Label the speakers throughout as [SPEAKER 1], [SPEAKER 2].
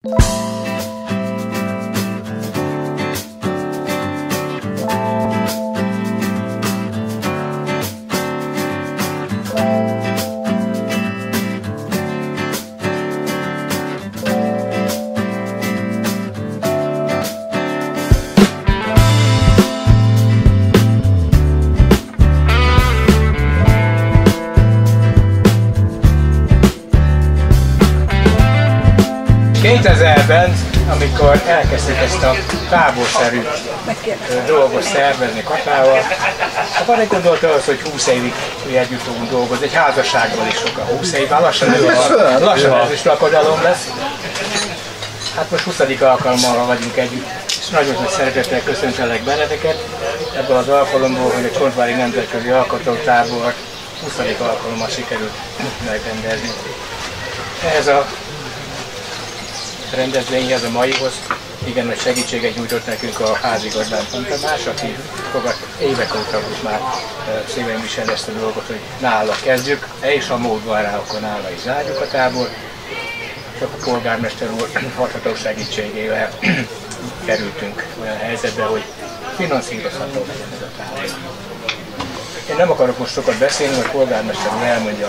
[SPEAKER 1] ...2000-ben, amikor elkezdtük ezt a táborszerű dolgot szervezni Katával, akkor egy gondolta az, hogy 20 évig együtt fogunk dolgozni, egy házasságban is sokkal 20 évvel, lassan ez is lakodalom lesz. Hát most 20. alkalommal vagyunk együtt, és nagyon nagy szeretettel köszöntelek benneteket ebből az alkalomból, hogy a Csontvári Nemzetközi Alkotótábor 20. alkalommal sikerült megrendezni. Ez a rendezvényhez, a maihoz igen nagy segítséget nyújtott nekünk a házigazdám Pont Tamás, aki évek óta most már szíven visel ezt a dolgot, hogy nála kezdjük, és ha mód van rá, akkor nála is zárjuk a tábor. Csak a polgármester úr hatható segítségével kerültünk olyan helyzetbe, hogy finanszírozható legyen ez a tábor. Én nem akarok most sokat beszélni, mert a polgármester úr elmondja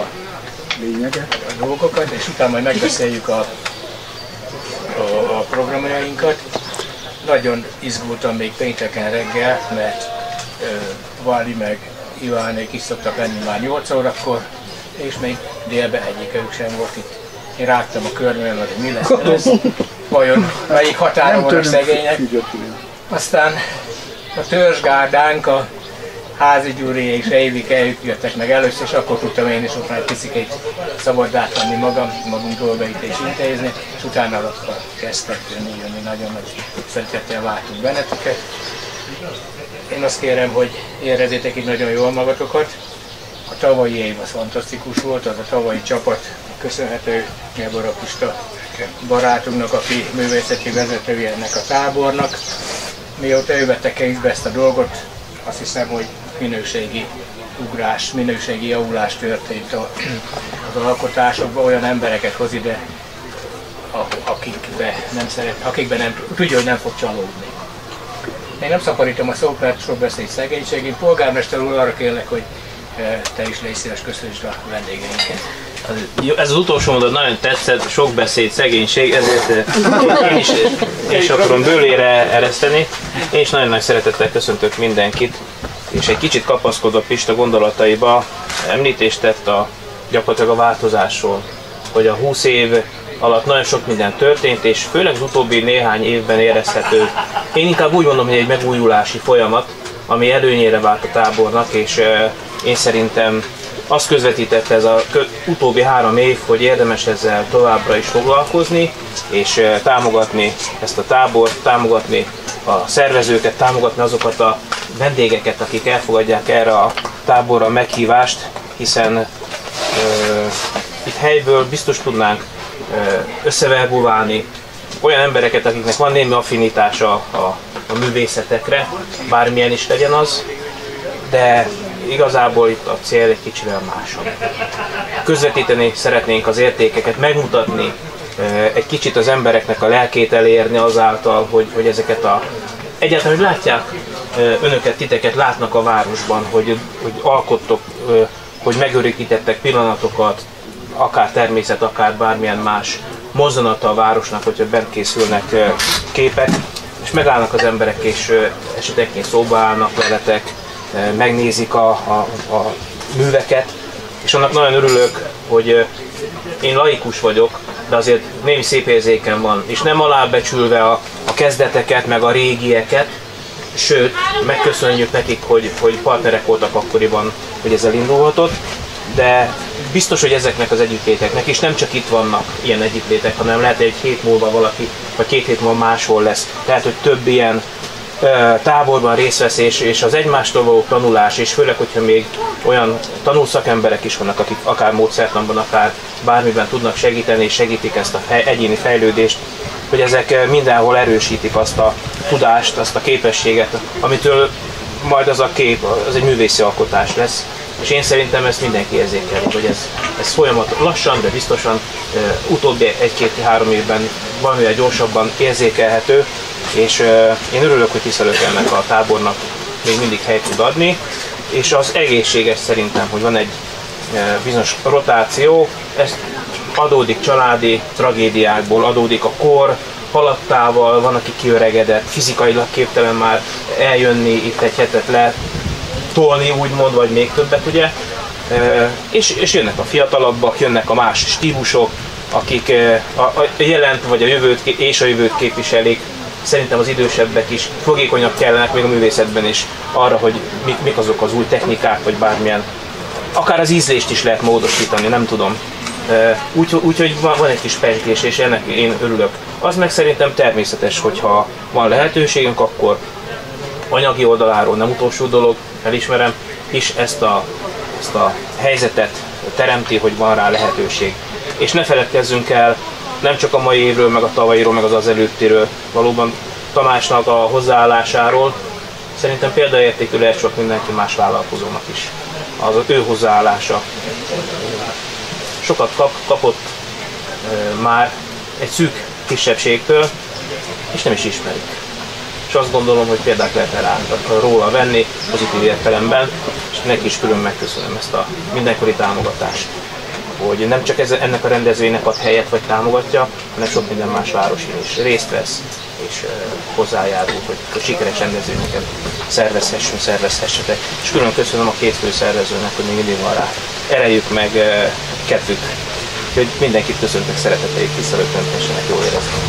[SPEAKER 1] a dolgokat, és utána majd megbeszéljük a programjainkat. Nagyon izgultam még pénteken reggel, mert Vali meg Ivánék is szoktak lenni már 8 órakor, és még délben egyikük sem volt itt. Én rágtam a körmön, hogy mi lesz, vajon melyik határa van a szegények. Aztán a törzsgárdánk, a Házi Gyuri és Évik jöttek meg először, és akkor tudtam én is ott már egy picikét szabaddá tenni magunk dolgait és intézni, és utána akkor kezdtek jönni, nagyon nagy szeretettel vártunk benneteket. Én azt kérem, hogy érezzétek így nagyon jól magatokat. A tavalyi év az fantasztikus volt, az a tavalyi csapat köszönhető Gábor Pista barátunknak, aki művészeti vezetője ennek a tábornak. Mióta ő vette kezbe ezt a dolgot, azt hiszem, hogy minőségi ugrás, minőségi javulás történt az alkotásokban, olyan embereket hoz ide, akikben nem tudja, hogy nem fog csalódni. Én nem szaporítom a szót, mert sok beszéd szegénység. Én polgármester úr, arra kérlek, hogy te is légy szíves, köszönjük a vendégeinket.
[SPEAKER 2] Ez az utolsó mondat nagyon tetszett, sok beszéd, szegénység, ezért én is akarom bőlére ereszteni. Én is nagyon nagy szeretettel köszöntök mindenkit, és egy kicsit kapaszkodva Pista gondolataiba említést tett gyakorlatilag a változásról, hogy a 20 év alatt nagyon sok minden történt, és főleg az utóbbi néhány évben érezhető. Én inkább úgy mondom, hogy egy megújulási folyamat, ami előnyére vált a tábornak, és én szerintem azt közvetítette ez az utóbbi 3 év, hogy érdemes ezzel továbbra is foglalkozni, és támogatni ezt a tábort, támogatni a szervezőket, támogatni azokat a vendégeket, akik elfogadják erre a táborra a meghívást, hiszen itt helyből biztos tudnánk összeverbuválni olyan embereket, akiknek van némi affinitása a művészetekre, bármilyen is legyen az, de igazából itt a cél egy kicsivel másabb. Közvetíteni szeretnénk az értékeket, megmutatni, egy kicsit az embereknek a lelkét elérni azáltal, hogy ezeket egyáltalán, hogy látják önöket, titeket látnak a városban, hogy alkottok, hogy megörökítettek pillanatokat, akár természet, akár bármilyen más mozzanata a városnak, hogyha bent készülnek képek, és megállnak az emberek, és esetenként szóba állnak veletek, megnézik a műveket, és annak nagyon örülök, hogy én laikus vagyok, de azért némi szép érzékem van, és nem alábecsülve a kezdeteket, meg a régieket, sőt, megköszönjük nekik, hogy partnerek voltak akkoriban, hogy ez elindulhatott, de biztos, hogy ezeknek az együttléteknek, és nem csak itt vannak ilyen együttlétek, hanem lehet, hogy egy hét múlva valaki, vagy 2 hét múlva máshol lesz. Tehát, hogy több ilyen táborban részt vesz, és az egymástól való tanulás, és főleg, hogyha még olyan tanulszakemberek is vannak, akik akár módszertanban, akár bármiben tudnak segíteni, és segítik ezt a egyéni fejlődést, hogy ezek mindenhol erősítik azt a tudást, azt a képességet, amitől majd az a kép, az egy művészi alkotás lesz, és én szerintem ezt mindenki érzékel, hogy ez folyamat lassan, de biztosan utóbbi 1-2-3 évben valamivel gyorsabban érzékelhető, és én örülök, hogy Tiszalök ennek a tábornak még mindig helyt tud adni, és az egészséges szerintem, hogy van egy bizonyos rotáció, ez adódik családi tragédiákból, adódik a kor haladtával, van, aki kiöregedett, fizikailag képtelen már eljönni, itt egy hetet le tolni, úgymond, vagy még többet, ugye? És jönnek a fiatalabbak, jönnek a más stílusok, akik a jelent vagy a jövőt és a jövőt képviselik. Szerintem az idősebbek is fogékonyak kellenek még a művészetben is arra, hogy mik azok az új technikák, vagy bármilyen. Akár az ízlést is lehet módosítani, nem tudom. Úgyhogy van egy kis pezsgés, és ennek én örülök. Az meg szerintem természetes, hogyha van lehetőségünk, akkor anyagi oldaláról nem utolsó dolog, elismerem, és ezt a helyzetet teremti, hogy van rá lehetőség. És ne feledkezzünk el nem csak a mai évről, meg a tavalyiról, meg az előttiről, valóban Tamásnak a hozzáállásáról. Szerintem példaértékű lehet csak mindenki más vállalkozónak is. Az ő hozzáállása. Sokat kapott már egy szűk kisebbségtől, és nem is ismerik. És azt gondolom, hogy példát lehet róla venni pozitív értelemben, és neki is külön megköszönöm ezt a mindenkori támogatást, hogy nem csak ennek a rendezvénynek ad helyet vagy támogatja, hanem sok minden más városin is részt vesz, és hozzájárul, hogy sikeres rendezvényeket szervezhessetek. És külön köszönöm a két fő szervezőnek, hogy még mindig van rá erejük, meg kedvük. Úgyhogy mindenkit köszöntök szereteteit, Tiszalökön, tessenek jól érezni.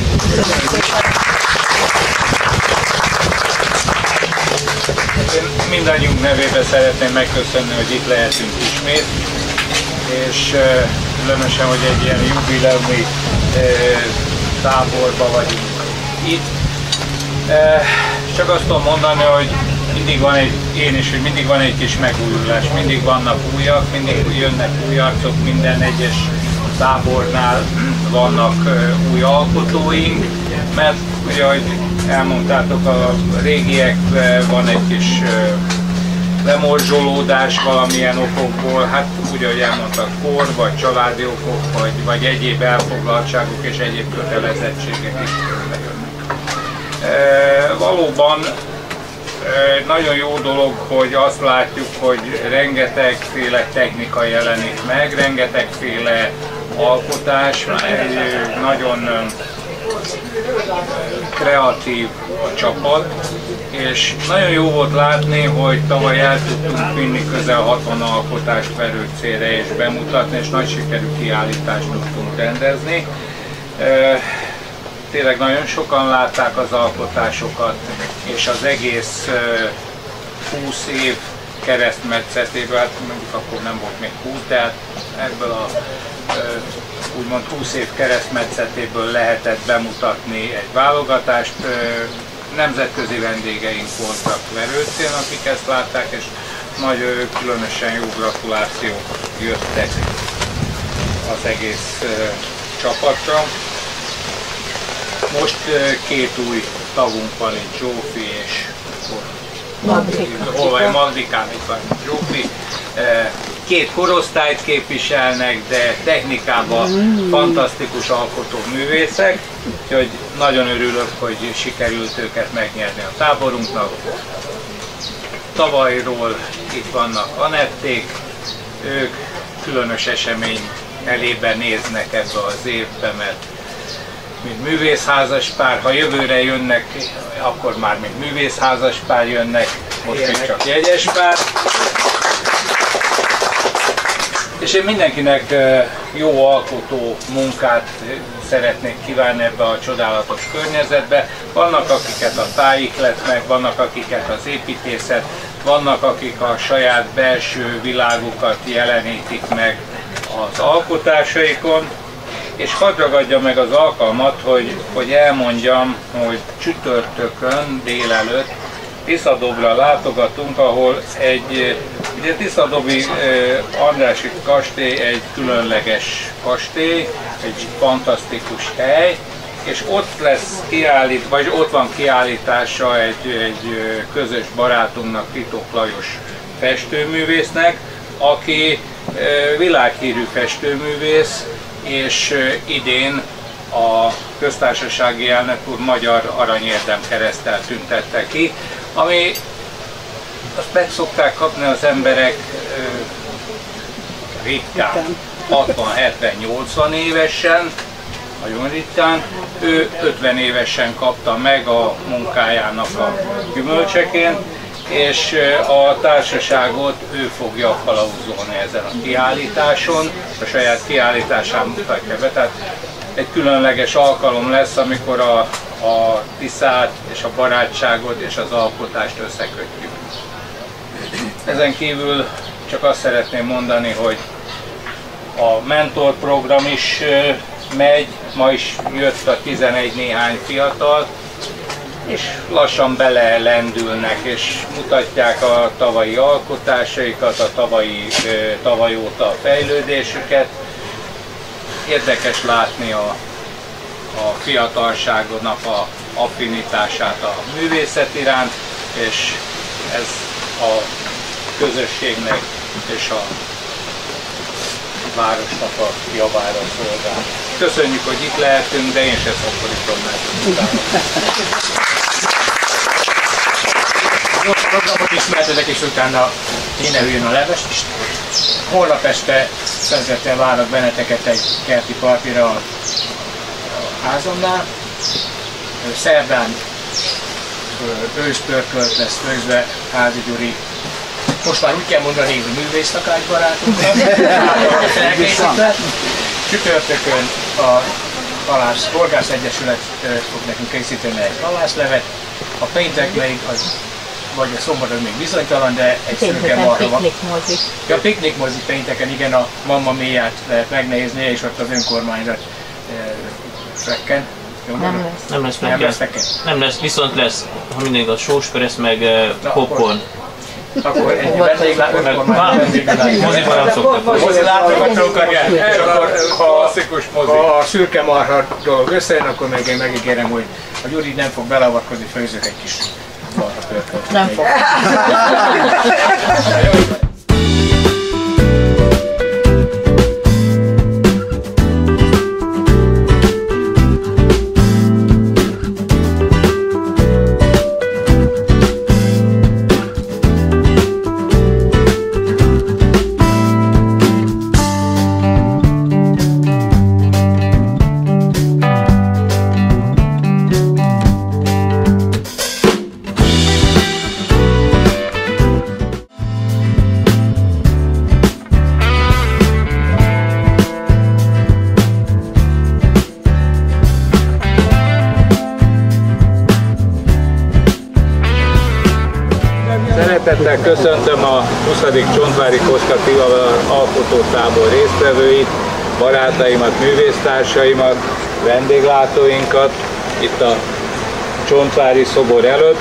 [SPEAKER 3] Mindannyiunk nevében szeretném megköszönni, hogy itt lehetünk ismét, és különösen, hogy egy ilyen jubileumi táborban vagyunk itt. Csak azt tudom mondani, hogy mindig van mindig van egy kis megújulás, mindig vannak újak, mindig jönnek új arcok, minden egyes tábornál vannak új alkotóink, mert ugye, ahogy elmondtátok, a régiekben van egy kis lemorzsolódás valamilyen okokból, hát ugye, ahogy elmondtak, kor, vagy családi okok, vagy egyéb elfoglaltságok és egyéb kötelezettségek is bejönnek. Valóban nagyon jó dolog, hogy azt látjuk, hogy rengetegféle technika jelenik meg, rengetegféle alkotás, egy nagyon kreatív a csapat, és nagyon jó volt látni, hogy tavaly el tudtunk vinni közel 60 alkotást Verőcére és bemutatni, és nagy sikerű kiállítást tudtunk rendezni. Tényleg nagyon sokan látták az alkotásokat, és az egész 20 év keresztmetszetéből, hát mondjuk akkor nem volt még 20, tehát ebből a úgymond 20 év keresztmetszetéből lehetett bemutatni egy válogatást. Nemzetközi vendégeink voltak Verőcén, akik ezt látták, és nagy különösen jó gratulációk jöttek az egész csapatra. Most két új tagunk van, itt Zsófi és Magdikán, itt van Zsófi. Két korosztályt képviselnek, de technikában fantasztikus alkotó művészek, úgyhogy nagyon örülök, hogy sikerült őket megnyerni a táborunknak. Tavalyról itt vannak Anették, ők különös esemény elében néznek ebbe az évbe, mert mint művészházaspár, ha jövőre jönnek, akkor már mint művészházaspár jönnek, most még csak jegyespár. És én mindenkinek jó alkotó munkát szeretnék kívánni ebbe a csodálatos környezetbe. Vannak, akiket a tájéklet meg, vannak, akiket az építészet, vannak, akik a saját belső világukat jelenítik meg az alkotásaikon. És hadd ragadja meg az alkalmat, hogy elmondjam, hogy csütörtökön délelőtt Tiszadobra látogatunk, ahol ugye Tiszadobi Andrássy kastély egy különleges kastély, egy fantasztikus hely, és ott lesz ott van kiállítása egy közös barátunknak, Titok Lajos festőművésznek, aki világhírű festőművész, és idén a köztársasági elnök úr magyar aranyérdem kereszttel tüntette ki, ami azt meg szokták kapni az emberek ritkán, 60-70-80 évesen, nagyon ritkán, ő 50 évesen kapta meg a munkájának a gyümölcseként, és a társaságot ő fogja kalauzolni ezen a kiállításon, a saját kiállításán mutatja be. Tehát egy különleges alkalom lesz, amikor a Tiszát és a barátságot és az alkotást összekötjük. Ezen kívül csak azt szeretném mondani, hogy a mentorprogram is megy, ma is jött a 11 néhány fiatal, és lassan belelendülnek, és mutatják a tavalyi alkotásaikat, a tavaly óta a fejlődésüket. Érdekes látni a fiatalságodnak a affinitását a művészet iránt, és ez a közösségnek és a városnak a javára szolgál. Köszönjük, hogy itt lehetünk, de én sem szokorítom meg.
[SPEAKER 1] A programot ismertetek, és utána kéne üljön a levest is. Holnap este szeretettel várok benneteket egy kerti partira a házamnál. Szerdán őszpörkölt lesz főzve Házi Gyuri. Most már úgy kell mondani, hogy művésztakácsbarátunknak. Csütörtökön a Horgász Egyesület fog nekünk készíteni egy halászlevet. A péntek még az, vagy a szombaton még bizonytalan, de egy szürke marha van. Ja, piknikmozi pénteken, igen, a Mamma Miát lehet megnézni, és ott az önkormányzat frekken.
[SPEAKER 2] Nem lesz, nem lesz, viszont lesz, ha minden igaz, sósperec, meg popcorn.
[SPEAKER 1] Akkor egy vendéglátó,
[SPEAKER 2] moziban nem szoktak.
[SPEAKER 1] Mozilátogatókat jár. És akkor
[SPEAKER 3] klasszikus mozi.
[SPEAKER 1] Ha a szürke marha dolog összejön, akkor még én megígérem, hogy a Gyuri nem fog beleavatkozni, főzök egy kis marha pörkölt.
[SPEAKER 4] Nem fog.
[SPEAKER 3] Szeretettel köszöntöm a 20. Csontvári Kocka Tivadar alkotótábor résztvevőit, barátaimat, művésztársaimat, vendéglátóinkat itt a Csontvári szobor előtt.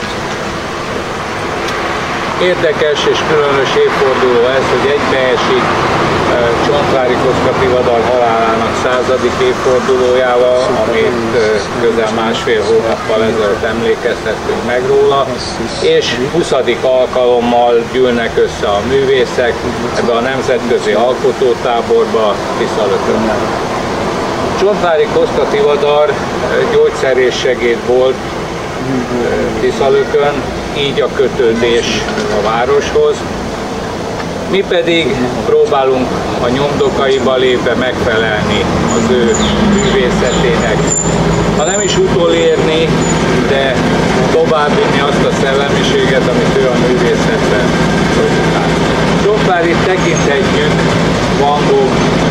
[SPEAKER 3] Érdekes és különös évforduló ez, hogy egybeesik Csontvári Kocka Tivadar halálának 100. évfordulójával, amit közel másfél hónappal ezelőtt emlékeztettünk meg róla, és 20. alkalommal gyűlnek össze a művészek ebbe a nemzetközi alkotótáborba Tiszalökön. Csontvári Kocka Tivadar gyógyszerészsegéd volt Tiszalökön, így a kötődés a városhoz. Mi pedig próbálunk a nyomdokaiba lépve megfelelni az ő művészetének. Ha nem is utolérni, de továbbvinni azt a szellemiséget, amit ő a művészetben produkál. Csontvárit tekinthetjük Van Gogh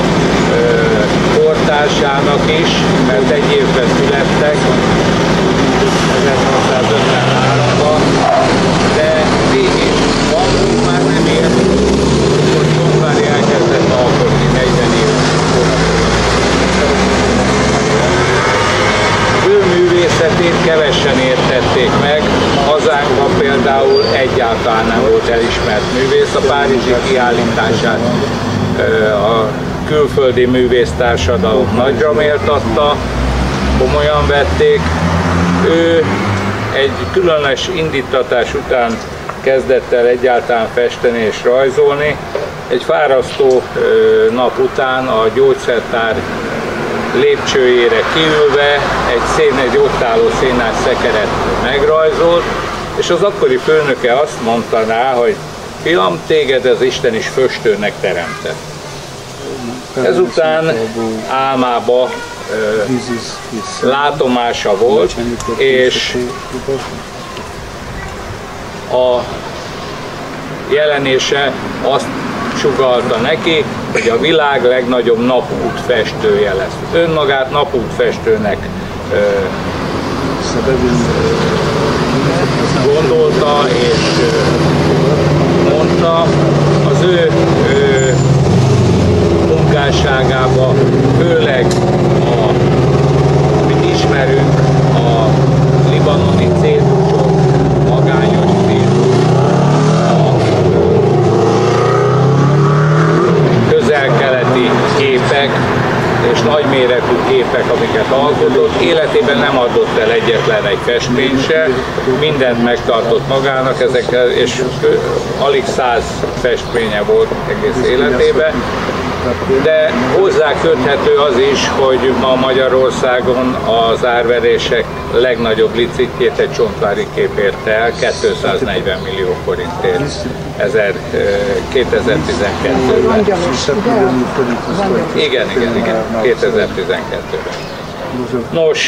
[SPEAKER 3] kortársának is, mert egy évben születtek, 1853-ban, de mégis Van Gogh már nem élt, hogy Csontvári elkezdett alkotni 40 éves korában. Ő művészetét kevesen értették meg, hazánkban például egyáltalán nem volt elismert művész. A párizsi kiállítását a külföldi művésztársadalom nagyra méltatta, komolyan vették. Ő egy különös indítatás után kezdett el egyáltalán festeni és rajzolni. Egy fárasztó nap után a gyógyszertár lépcsőjére kiülve egy ott álló szénás szekeret megrajzolt, és az akkori főnöke azt mondta rá, hogy fiam, téged az Isten is föstőnek teremtett. Ezután álmába látomása volt, és a jelenése azt sugallta neki, hogy a világ legnagyobb napútfestője lesz. Önmagát napútfestőnek gondolta és mondta. Az ő munkásságába főleg amit ismerünk, a libanoni cédusok, magányos cédus, a közel-keleti képek és nagyméretű képek, amiket alkotott. Életében nem adott el egyetlen egy festményt se, mindent megtartott magának, ezekkel, és alig 100 festménye volt egész életében. De hozzá köthető az is, hogy ma Magyarországon az árverések legnagyobb licitjét egy Csontvári kép érte el, 240 millió forintért 2012-ben. Igen, 2012-ben. Nos,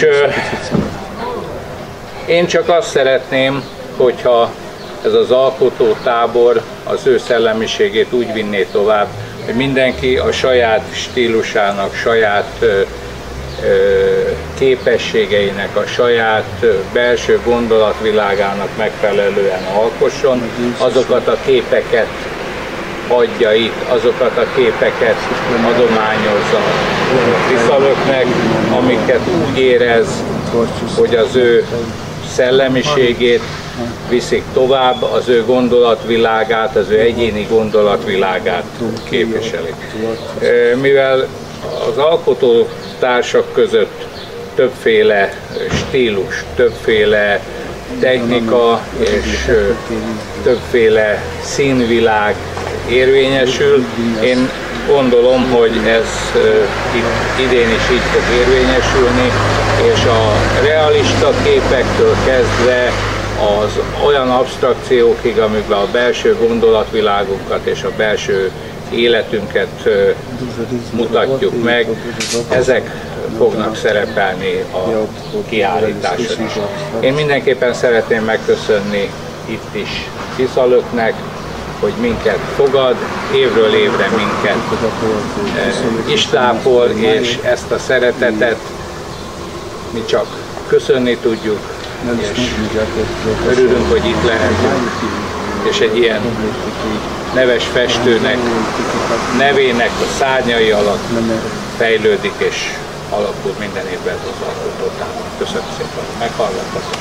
[SPEAKER 3] én csak azt szeretném, hogyha ez az alkotótábor az ő szellemiségét úgy vinné tovább, hogy mindenki a saját stílusának, saját képességeinek, a saját belső gondolatvilágának megfelelően alkosson, azokat a képeket adja itt, azokat a képeket adományozza Tiszalöknek, amiket úgy érez, hogy az ő szellemiségét viszik tovább, az ő gondolatvilágát, az ő egyéni gondolatvilágát képviseli. Mivel az alkotótársak között többféle stílus, többféle technika és többféle színvilág érvényesül, én gondolom, hogy ez idén is így fog érvényesülni, és a realista képektől kezdve az olyan abstrakciókig, amikben a belső gondolatvilágunkat és a belső életünket mutatjuk meg, ezek fognak szerepelni a kiállításon is. Én mindenképpen szeretném megköszönni itt is Tiszalöknek, hogy minket fogad, évről évre minket is tápol, és ezt a szeretetet mi csak köszönni tudjuk, és örülünk, hogy itt lehetünk, és egy ilyen neves festőnek nevének a szárnyai alatt fejlődik és alakul minden évben ez az alkotótábor. Köszönöm szépen, meghallgattatok.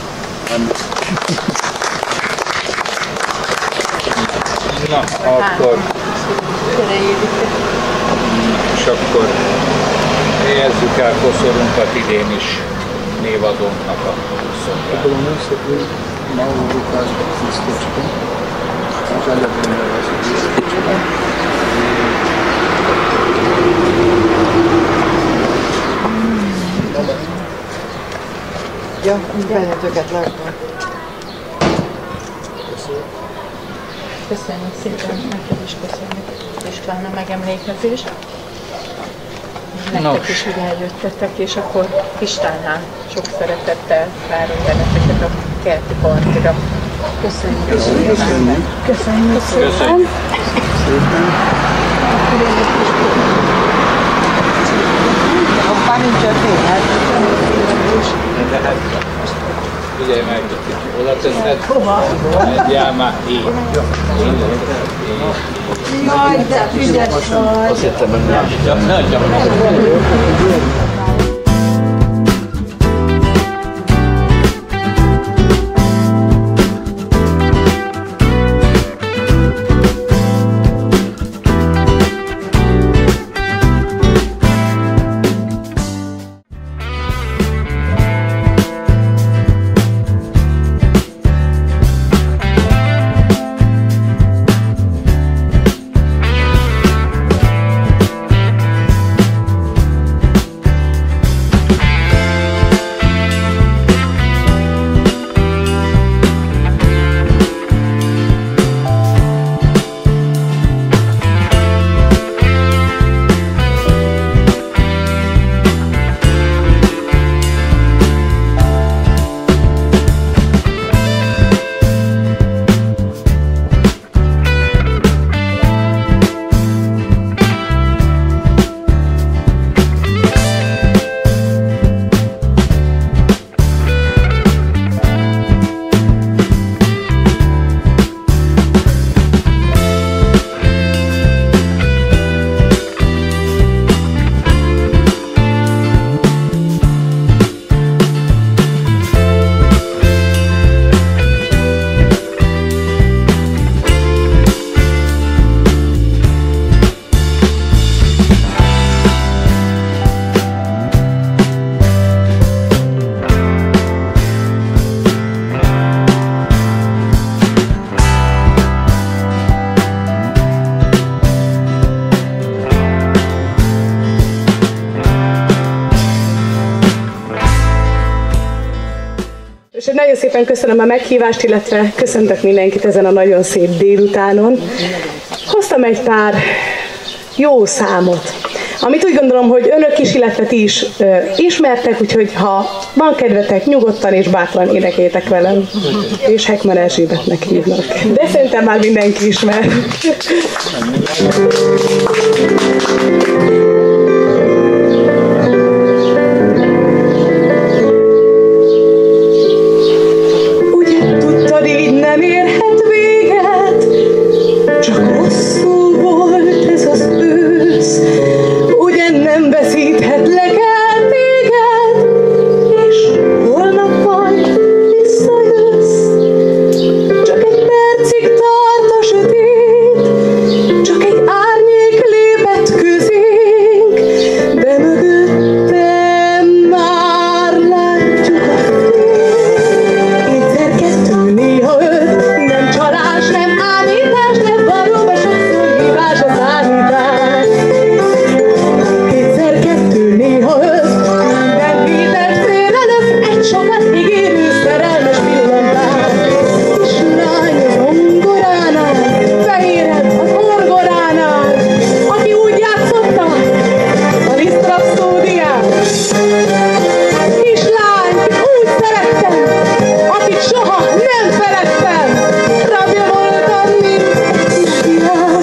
[SPEAKER 3] Na, akkor és akkor helyezzük el koszorunkat idén is névadónknak a szolgálatára.
[SPEAKER 4] Ja, bennetőket láttam.
[SPEAKER 5] Köszönjük szépen, neked is köszönjük István a megemlékezést. Nektek is, hogy eljöttetek, és akkor Istvánál sok szeretettel várunk benneteket a kerti partira. Köszönjük. Köszönjük. Köszönjük szépen.
[SPEAKER 4] Hoppá, nincs a tényleg.
[SPEAKER 3] Figyelj meg, oda teszed? Hova? Menjál már így.
[SPEAKER 4] Jaj, de ügyes vagy.
[SPEAKER 6] Azt hittem, hogy nem. És nagyon szépen köszönöm a meghívást, illetve köszöntök mindenkit ezen a nagyon szép délutánon. Hoztam egy pár jó számot, amit úgy gondolom, hogy önök is, illetve ti is ismertek, úgyhogy ha van kedvetek, nyugodtan és bátran énekétek velem. És Heckman Erzsébetnek hívnak. De szerintem már mindenki ismer. Ugye tudtad, így nem érhet véget, csak rosszul volt ez az ősz. Ugye nem veszíthetlek el téged, és holnap majd visszajössz. Csak egy percig tart a sötét, csak egy árnyék lépett közénk, de mögöttem már látjuk a fényt. Egyszer-kettő, néha öt, nem csalás, nem ámítás, nem valóban sokszor hívás a számítás. Egyszer-kettő, néha öt, minden hétet félelök, egy sokat ígérő szerelmes pillantás. Kislány a zongoránál, fehérebb az orgoránál, aki úgy játszotta a Liszt rapszódiát. Kislány, úgy szerettem, akit soha nem feledtem, rabja voltam, mint kisfiam.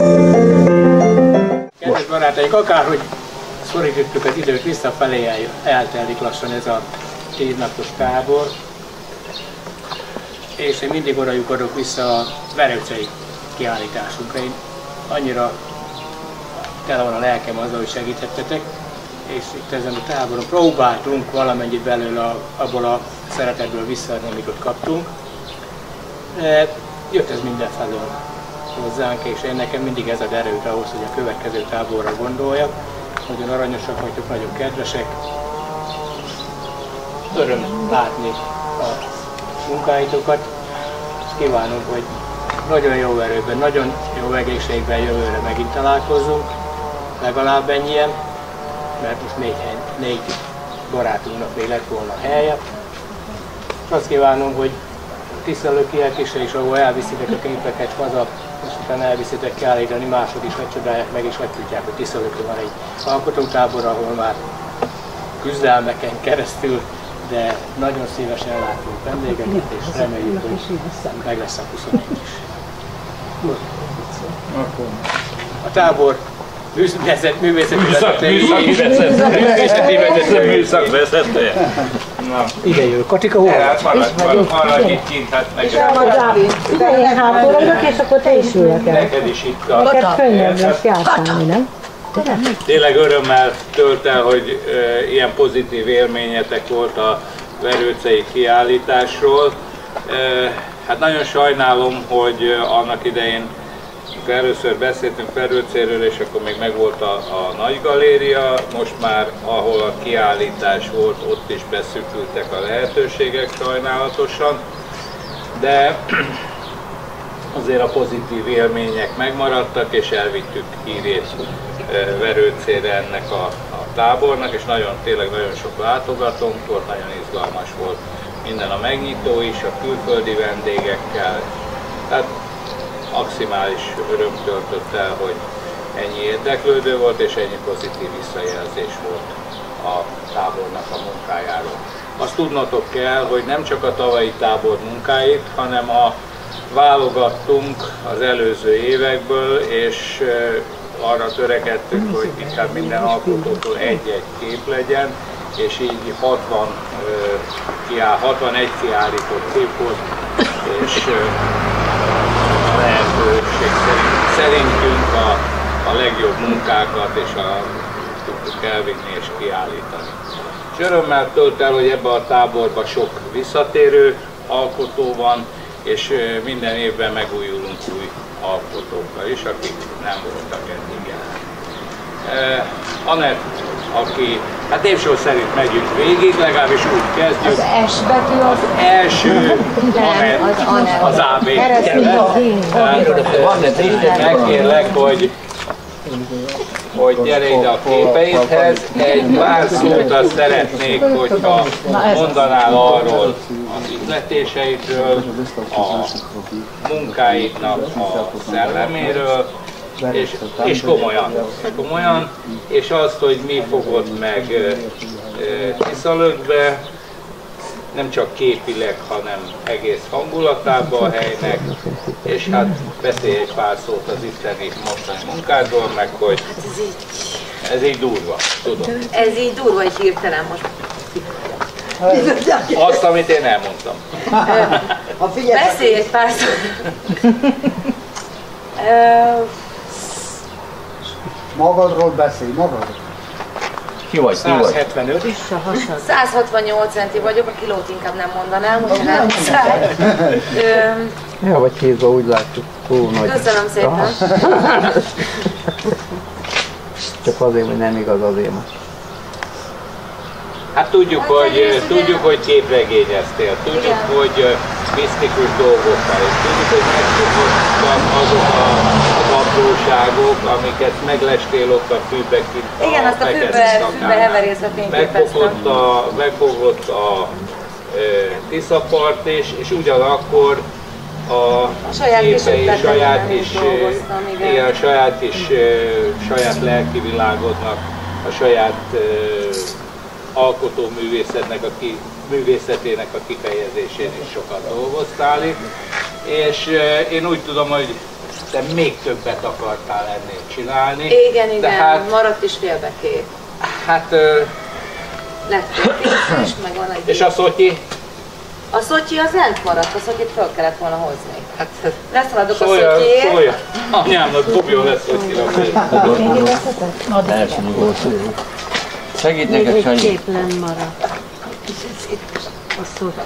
[SPEAKER 1] Kedves barátaink, akárhogy szorítottuk az időt, visszafelé eltelik lassan ez a 10 napos tábor, és én mindig oda lyukadok vissza a verőcei kiállításunkra. Én annyira tele van a lelkem azzal, hogy segítettetek, és itt ezen a táboron próbáltunk valamennyit belőle abból a szeretetből visszaadni, amit ott kaptunk. De jött ez mindenfelől hozzánk, és én nekem mindig ez ad erőt ahhoz, hogy a következő táborra gondoljak. Nagyon aranyosak vagytok, nagyon kedvesek. Öröm látni a munkáitokat, és kívánom, hogy nagyon jó erőben, nagyon jó egészségben jövőre megint találkozzunk, legalább ennyien, mert most 4 barátunknak még lett volna helye. És azt kívánom, hogy tisztelőkiek is, ahol elviszitek a képeket haza, és utána elviszitek kiállítani, mások is megcsodálják meg, és megtudják, hogy Tiszalökön van egy alkotótábor, ahol már küzdelmeken keresztül, de nagyon szívesen látunk vendégeket, és reméljük, hogy meg lesz a 21 is. A tábor
[SPEAKER 3] műszaki vezetője.
[SPEAKER 1] Ide jövök. Katika, hol vagy? Maradj itt kint, hát meg.
[SPEAKER 4] Ide ilyen hátul vagyok, és akkor te is ülök el.
[SPEAKER 3] Neked is itt a...
[SPEAKER 4] Neked könnyebb lesz játszani, nem?
[SPEAKER 3] Tényleg örömmel tölt el, hogy ilyen pozitív élményetek volt a verőcei kiállításról. Hát nagyon sajnálom, hogy annak idején először beszéltünk Verőcéről, és akkor még megvolt a nagy galéria, most már ahol a kiállítás volt, ott is beszűkültek a lehetőségek sajnálatosan, de azért a pozitív élmények megmaradtak, és elvittük hírét Verőcére ennek a tábornak, és tényleg nagyon sok látogatónk volt, nagyon izgalmas volt minden a megnyitó is, a külföldi vendégekkel. Tehát maximális öröm töltött el, hogy ennyi érdeklődő volt, és ennyi pozitív visszajelzés volt a tábornak a munkájáról. Azt tudnotok kell, hogy nem csak a tavalyi tábor munkáit, hanem válogattunk az előző évekből, és arra törekedtünk, hogy inkább minden alkotótól egy-egy kép legyen, és így 61 kiállított kép volt, és a lehetőség szerintünk a legjobb munkákat és tudtuk elvinni és kiállítani. És örömmel tölt el, hogy ebbe a táborba sok visszatérő alkotó van, és minden évben megújulunk új alkotókkal is, akik nem voltak eddig jelen. Anett, aki, hát évsor szerint megyünk végig, legalábbis úgy kezdjük.
[SPEAKER 4] Az S betű az
[SPEAKER 3] első, Anett, az AB. Megkérlek, hogy hogy gyere ide a képeidhez. Egy pár szót azt szeretnék, hogyha mondanál arról az üzletéseidről, a munkáidnak a szelleméről, és komolyan, és azt, hogy mi fogod meg Tiszalökbe, nem csak képileg, hanem egész hangulatában a helynek, és hát beszélj egy pár szót az itteni mostani munkádról, meg hogy ez így durva, tudom.
[SPEAKER 7] Ez így durva, hogy hirtelen most.
[SPEAKER 3] Azt, amit én elmondtam.
[SPEAKER 7] Beszélj egy pár szót.
[SPEAKER 8] Magadról beszélj, magadról.
[SPEAKER 1] Ki vagy?
[SPEAKER 3] 175.
[SPEAKER 7] 168 centi vagyok, a kilót inkább nem mondanám, úgyhogy nem muszáj.
[SPEAKER 8] Ja, vagy kézbe úgy látjuk, túl nagy.
[SPEAKER 7] Köszönöm szépen.
[SPEAKER 8] Csak azért, hogy nem igaz azért.
[SPEAKER 3] Hát tudjuk, hogy képregényeztél, tudjuk, hogy misztikus dolgokkal, és tudjuk, hogy megfogottak azok az apróságok, amiket meglestél ott a fűbe kint.
[SPEAKER 7] Igen, azt a fűbe beheverészve fényképeztem.
[SPEAKER 3] Megfogott a Tiszapart, és ugyanakkor a saját lelki világodnak, a saját művészetének a kifejezésén is sokat dolgoztál itt, és én úgy tudom, hogy te még többet akartál ennél csinálni.
[SPEAKER 7] Igen,
[SPEAKER 3] de hát,
[SPEAKER 7] maradt is félbekét.
[SPEAKER 3] Hát...
[SPEAKER 7] Lett is, meg van egy...
[SPEAKER 3] És a szotyi?
[SPEAKER 7] A szotyi az lent maradt, a szotyit föl kellett volna hozni. Hát leszaladok a szotyiért.
[SPEAKER 3] Szólja, anyámnak dobjon lesz szotyira.
[SPEAKER 8] Segít neked, Sanyi.
[SPEAKER 4] Szép nem maradt. A szotyi.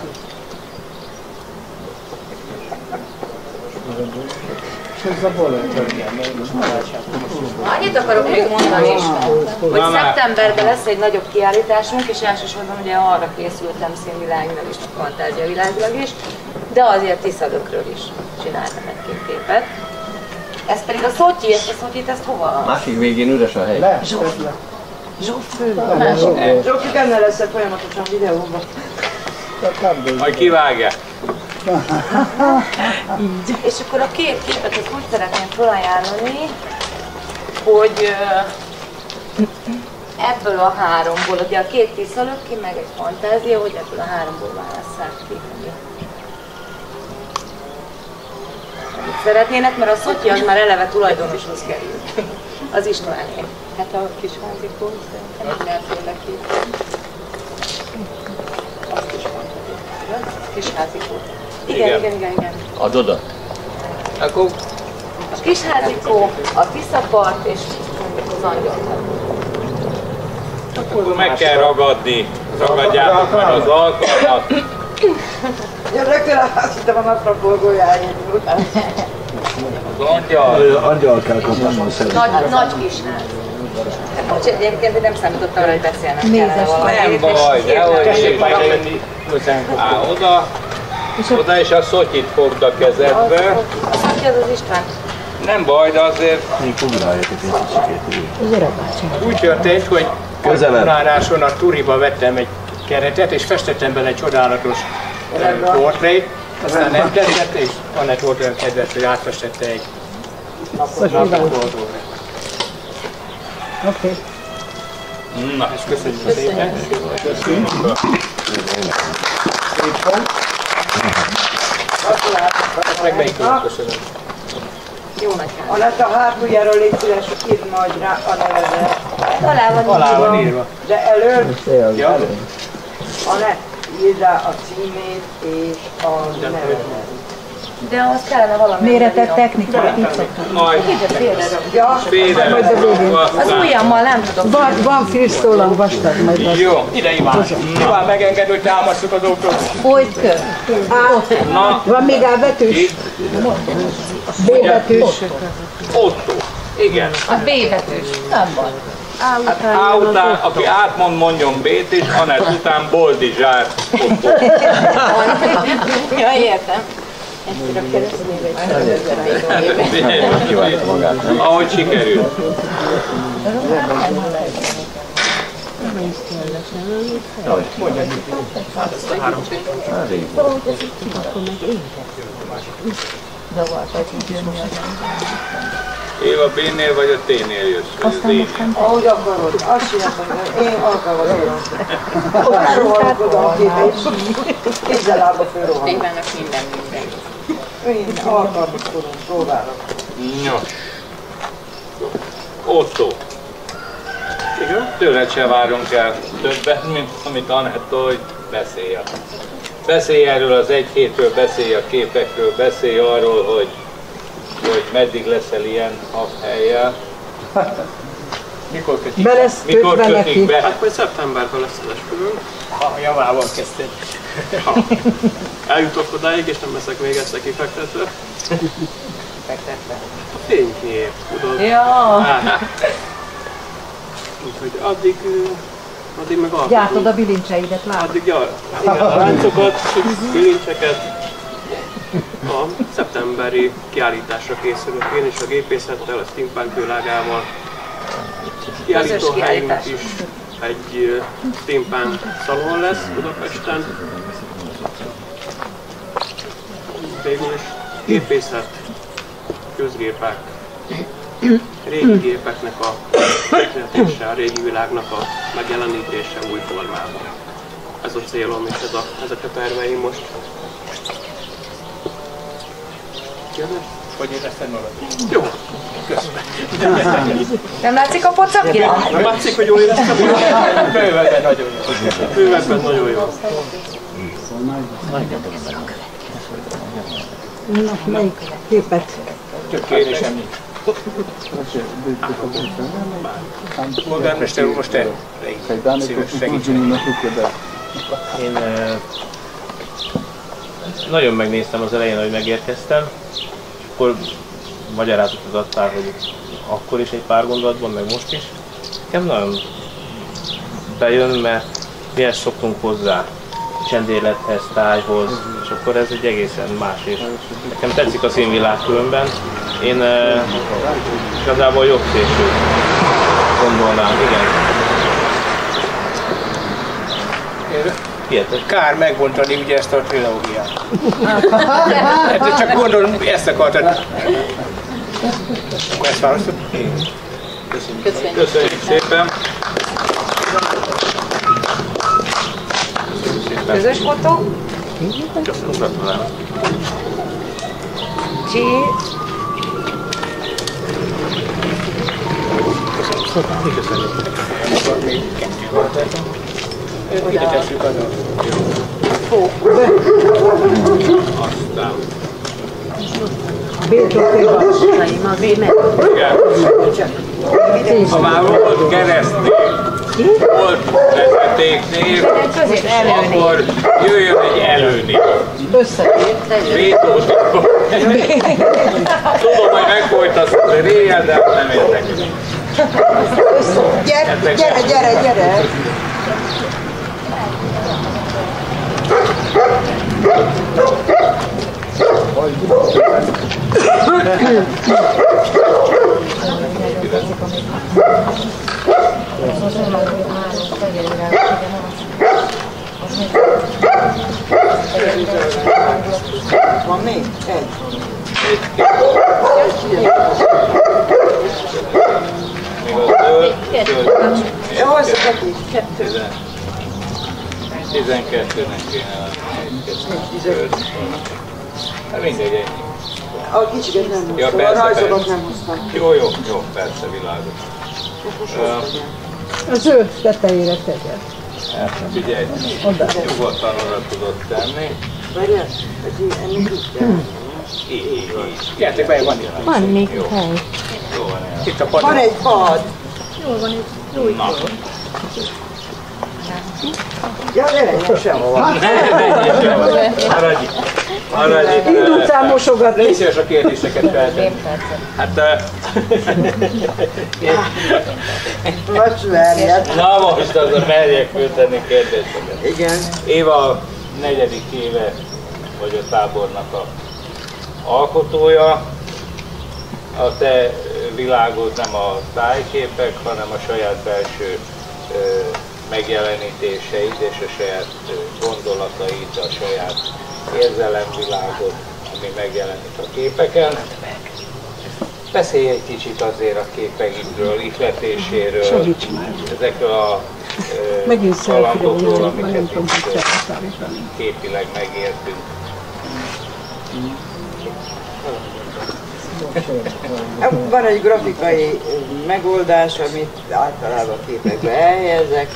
[SPEAKER 7] Annyit akarok még mondani, hogy szeptemberben lesz egy nagyobb kiállításunk, és elsősorban ugye arra készültem színvilágilag és fantáziavilágilag is, de azért Tiszalökről is csináltam egy-két képet. Ez pedig a szotyi, ezt a szotyit, ezt hova?
[SPEAKER 8] Másik végén üres a hely.
[SPEAKER 7] Zsófi benne lesz folyamatosan videóban.
[SPEAKER 3] Majd kivágja.
[SPEAKER 7] És akkor a két képet azt úgy szeretném felajánlani, hogy ebből a háromból, ugye a két Tiszalöki, meg egy fantázia, hogy ebből a háromból válasszák ki. Amit szeretnének, mert a szotyi az már eleve tulajdonoshoz került. Az Istváné. Hát a kis házikó, szerintem mindenféle kép. Azt is fantázia. Kis házikó. Igen.
[SPEAKER 1] Adod oda?
[SPEAKER 3] Akkor
[SPEAKER 7] A Kisházikó, a Tiszapart és az Angyal.
[SPEAKER 3] Akkor meg kell ragadni. Ragadjátok meg az alkalmat.
[SPEAKER 9] Ja, rögtön azt hittem a napra bolgójány.
[SPEAKER 3] Az angyal.
[SPEAKER 8] Angyal kell kapni szerintem.
[SPEAKER 7] Nagy Kisház. Most egyébként én nem számítottam arra, hogy beszélnem kellene valami.
[SPEAKER 3] Nem baj, dehogy megjönni hozzánk. Oda és a szotyit fogd a kezedbe.
[SPEAKER 7] A szotyi az az István.
[SPEAKER 3] Nem baj, de azért
[SPEAKER 1] Úgy történt, hogy Karáson a Turiba vettem egy keretet, és festettem bele egy csodálatos portrét, aztán nem tetszett, és Anett volt olyan kedves, hogy átfestette egy napoldóra.
[SPEAKER 4] Oké.
[SPEAKER 3] Na, és köszönjük szépen. Köszönjük.
[SPEAKER 1] Meg melyikről köszönöm.
[SPEAKER 7] Jó nagy ház.
[SPEAKER 9] Anett a hátuljáról légy szíves, hogy írd majd rá a nevedet.
[SPEAKER 7] Alá van írva.
[SPEAKER 9] De elől,
[SPEAKER 1] Ja.
[SPEAKER 9] Anett, írd rá a címét és a nevedet.
[SPEAKER 7] De az kellene valami.
[SPEAKER 4] Méretett technikát, így szoktam.
[SPEAKER 3] Majd
[SPEAKER 9] Ja,
[SPEAKER 7] Az ujjammal nem tudom.
[SPEAKER 4] Van filztollam vastag, majd az.
[SPEAKER 3] Jó.
[SPEAKER 1] Ide Iván. Iván megenged, hogy támasszuk az autót.
[SPEAKER 4] Folyt kör.
[SPEAKER 3] Na,
[SPEAKER 4] Van még A-betűs? B-betűs.
[SPEAKER 3] Otto. Igen.
[SPEAKER 7] A B betűs. Nem van.
[SPEAKER 3] A után, aki átmond, mondjon B-t is, Anett után Boldizsár Otto.
[SPEAKER 7] Ja, értem.
[SPEAKER 3] Ahogy sikerül. Éva B-nél vagy a T-nél jössz?
[SPEAKER 9] Ahogy akarod, azt csináltam, én alkalmazom. Elrohanok oda a képe, és kézzel-lábba fölrohanok.
[SPEAKER 5] Tévának minden.
[SPEAKER 9] Én alkalmazkodom, próbálok.
[SPEAKER 3] Nos. Otto. Igen? Tőled se várunk el többet, mint amit Anetta, hogy beszélj. Beszélj erről az egy hétről, beszélj a képekről, beszélj arról, hogy meddig leszel ilyen hellyel.
[SPEAKER 1] Mikor kötik?
[SPEAKER 3] Mikor kötik be?
[SPEAKER 10] Hát majd szeptemberben lesz az esküvőnk.
[SPEAKER 1] A javával kezdted.
[SPEAKER 10] Eljutok odáig, és nem leszek még egyszer kifektetve.
[SPEAKER 1] Fektetve?
[SPEAKER 10] A fénykép, tudod?
[SPEAKER 7] Ja.
[SPEAKER 10] Úgyhogy addig meg alkotunk.
[SPEAKER 4] Gyártod a bilincseidet, látod?
[SPEAKER 10] Addig igen, a láncokat, bilincseket. A szeptemberi kiállításra készülök én is a gépészettel, a steampunk világával. Kiállítóhelyünk is egy steampunk szalon lesz Budapesten. Végül is gépészet, közgépek, régi gépeknek a megjelentése, a régi világnak a megjelenítése új formában. Ez a célom és ezek a terveim most.
[SPEAKER 1] Hogy érezted magad?
[SPEAKER 10] Jó.
[SPEAKER 1] Köszönöm.
[SPEAKER 7] Nem látszik a pocakja?
[SPEAKER 10] Nem látszik, hogy jól éreztem?
[SPEAKER 1] Bővebben nagyon jó.
[SPEAKER 10] Bővebben nagyon jó.
[SPEAKER 4] Na, melyik képet?
[SPEAKER 1] Több kérésem nincs. Polgármester úr, most te szíves segítségünk.
[SPEAKER 2] Én nagyon megnéztem az elején, hogy megérkeztem, és akkor magyarázatot adtál, hogy akkor is egy pár gondolatban, meg most is. Nekem nagyon bejön, mert mi ezt szoktunk hozzá, csendélethez, tájhoz, és akkor ez egy egészen más, és nekem tetszik a színvilág különben. Én igazából jobb szélső gondolnám, igen.
[SPEAKER 1] Kár megbontani ugye ezt a trilógiát. Hát csak gondolom, ezt akartad. Akkor ezt választod?
[SPEAKER 3] Köszönjük szépen!
[SPEAKER 7] Közös fotó?
[SPEAKER 2] Köszönöm, gratulálok!
[SPEAKER 1] Köszönjük. Akkor még kettő volt. Ide tesszük az
[SPEAKER 3] Aztán. Ha már volt keresztény, volt vezetéknév, akkor jöjjön egy előnév. Vétót akkor. Tudom, hogy megfolytasz réjjel, de nem érdekel.
[SPEAKER 9] Gyere! Van még? Egy.
[SPEAKER 3] Még a zöld.
[SPEAKER 9] Hozzuk aki.
[SPEAKER 3] 12-nek kéne lenni. Hát mindegy, ennyi.
[SPEAKER 9] A kicsiket nem hoztam,
[SPEAKER 3] Ja,
[SPEAKER 9] a
[SPEAKER 3] persze,
[SPEAKER 9] rajzokat
[SPEAKER 3] persze.
[SPEAKER 9] nem hoztam.
[SPEAKER 3] Jó, persze, világos.
[SPEAKER 4] A zöld tetejére tegyed.
[SPEAKER 3] Figyelj, nyugodtan oda tudod tenni.
[SPEAKER 9] Várjál, ennél így kell.
[SPEAKER 3] Így.
[SPEAKER 1] Gyertek be, van itt.
[SPEAKER 4] Van még
[SPEAKER 3] Jó.
[SPEAKER 4] hely.
[SPEAKER 3] Jó van el.
[SPEAKER 1] Itt a pad.
[SPEAKER 9] Van egy pad.
[SPEAKER 3] Na.
[SPEAKER 9] Ja, ne menjen sehova.
[SPEAKER 3] Maradj itt.
[SPEAKER 9] Indulsz el mosogatni.
[SPEAKER 3] Légy szíves a kérdéseket feltenni. Hát...
[SPEAKER 9] Most verjed.
[SPEAKER 3] Na most az a merjek föltenni kérdéseket.
[SPEAKER 9] Igen.
[SPEAKER 3] Éva 4. éve vagy a tábornak a alkotója. A te világod nem a tájképek, hanem a saját belső megjelenítéseid és a saját gondolataid, a saját érzelemvilágod, ami megjelenik a képeken. Beszélj egy kicsit azért a képeidről, ihletéséről, ezekről a kalandokról, amiket itt képileg megértünk.
[SPEAKER 9] Van egy grafikai megoldás, amit általában képekbe elhelyezek.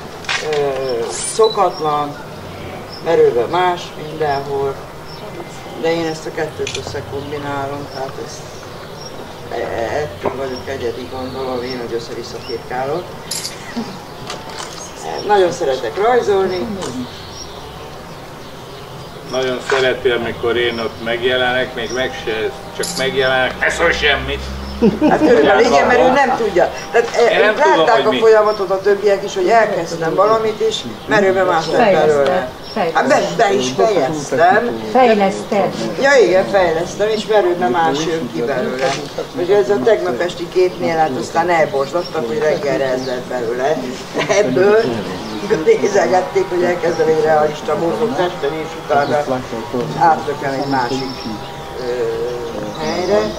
[SPEAKER 9] Szokatlan, merőben más mindenhol, de én ezt a kettőt összekombinálom, tehát ettől vagyok egyedi, gondolom én, hogy össze-vissza képkálok. Nagyon szeretek rajzolni.
[SPEAKER 3] Nagyon szereti, amikor én ott megjelenek, még csak megjelenek, ne szól semmit.
[SPEAKER 9] Hát körülbelül igen, mert ő nem tudja. Tehát látták a folyamatot a többiek is, hogy elkezdtem valamit is, merőben más lett belőle. Hát be is fejeztem.
[SPEAKER 4] Fejleszted.
[SPEAKER 9] Ja igen, fejlesztem, és merőben más jön ki belőle. Hogy ez a tegnap esti képnél, hát aztán elborzadtak, hogy reggelre ez lett belőle. Ebből nézegették, hogy elkezdem egy realista módon festeni, és utána átlökem egy másik helyre.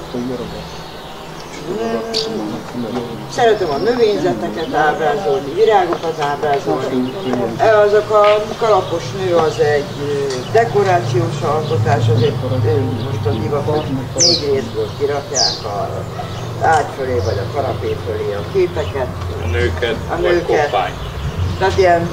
[SPEAKER 9] Szeretem a növényzeteket ábrázolni, virágokat ábrázolni. Azok a kalapos nő az egy dekorációs alkotás, azért most a divatot 4 részből kirakják a ágy fölé vagy a kanapé fölé a képeket.
[SPEAKER 3] A nőket.
[SPEAKER 9] Tehát ilyen...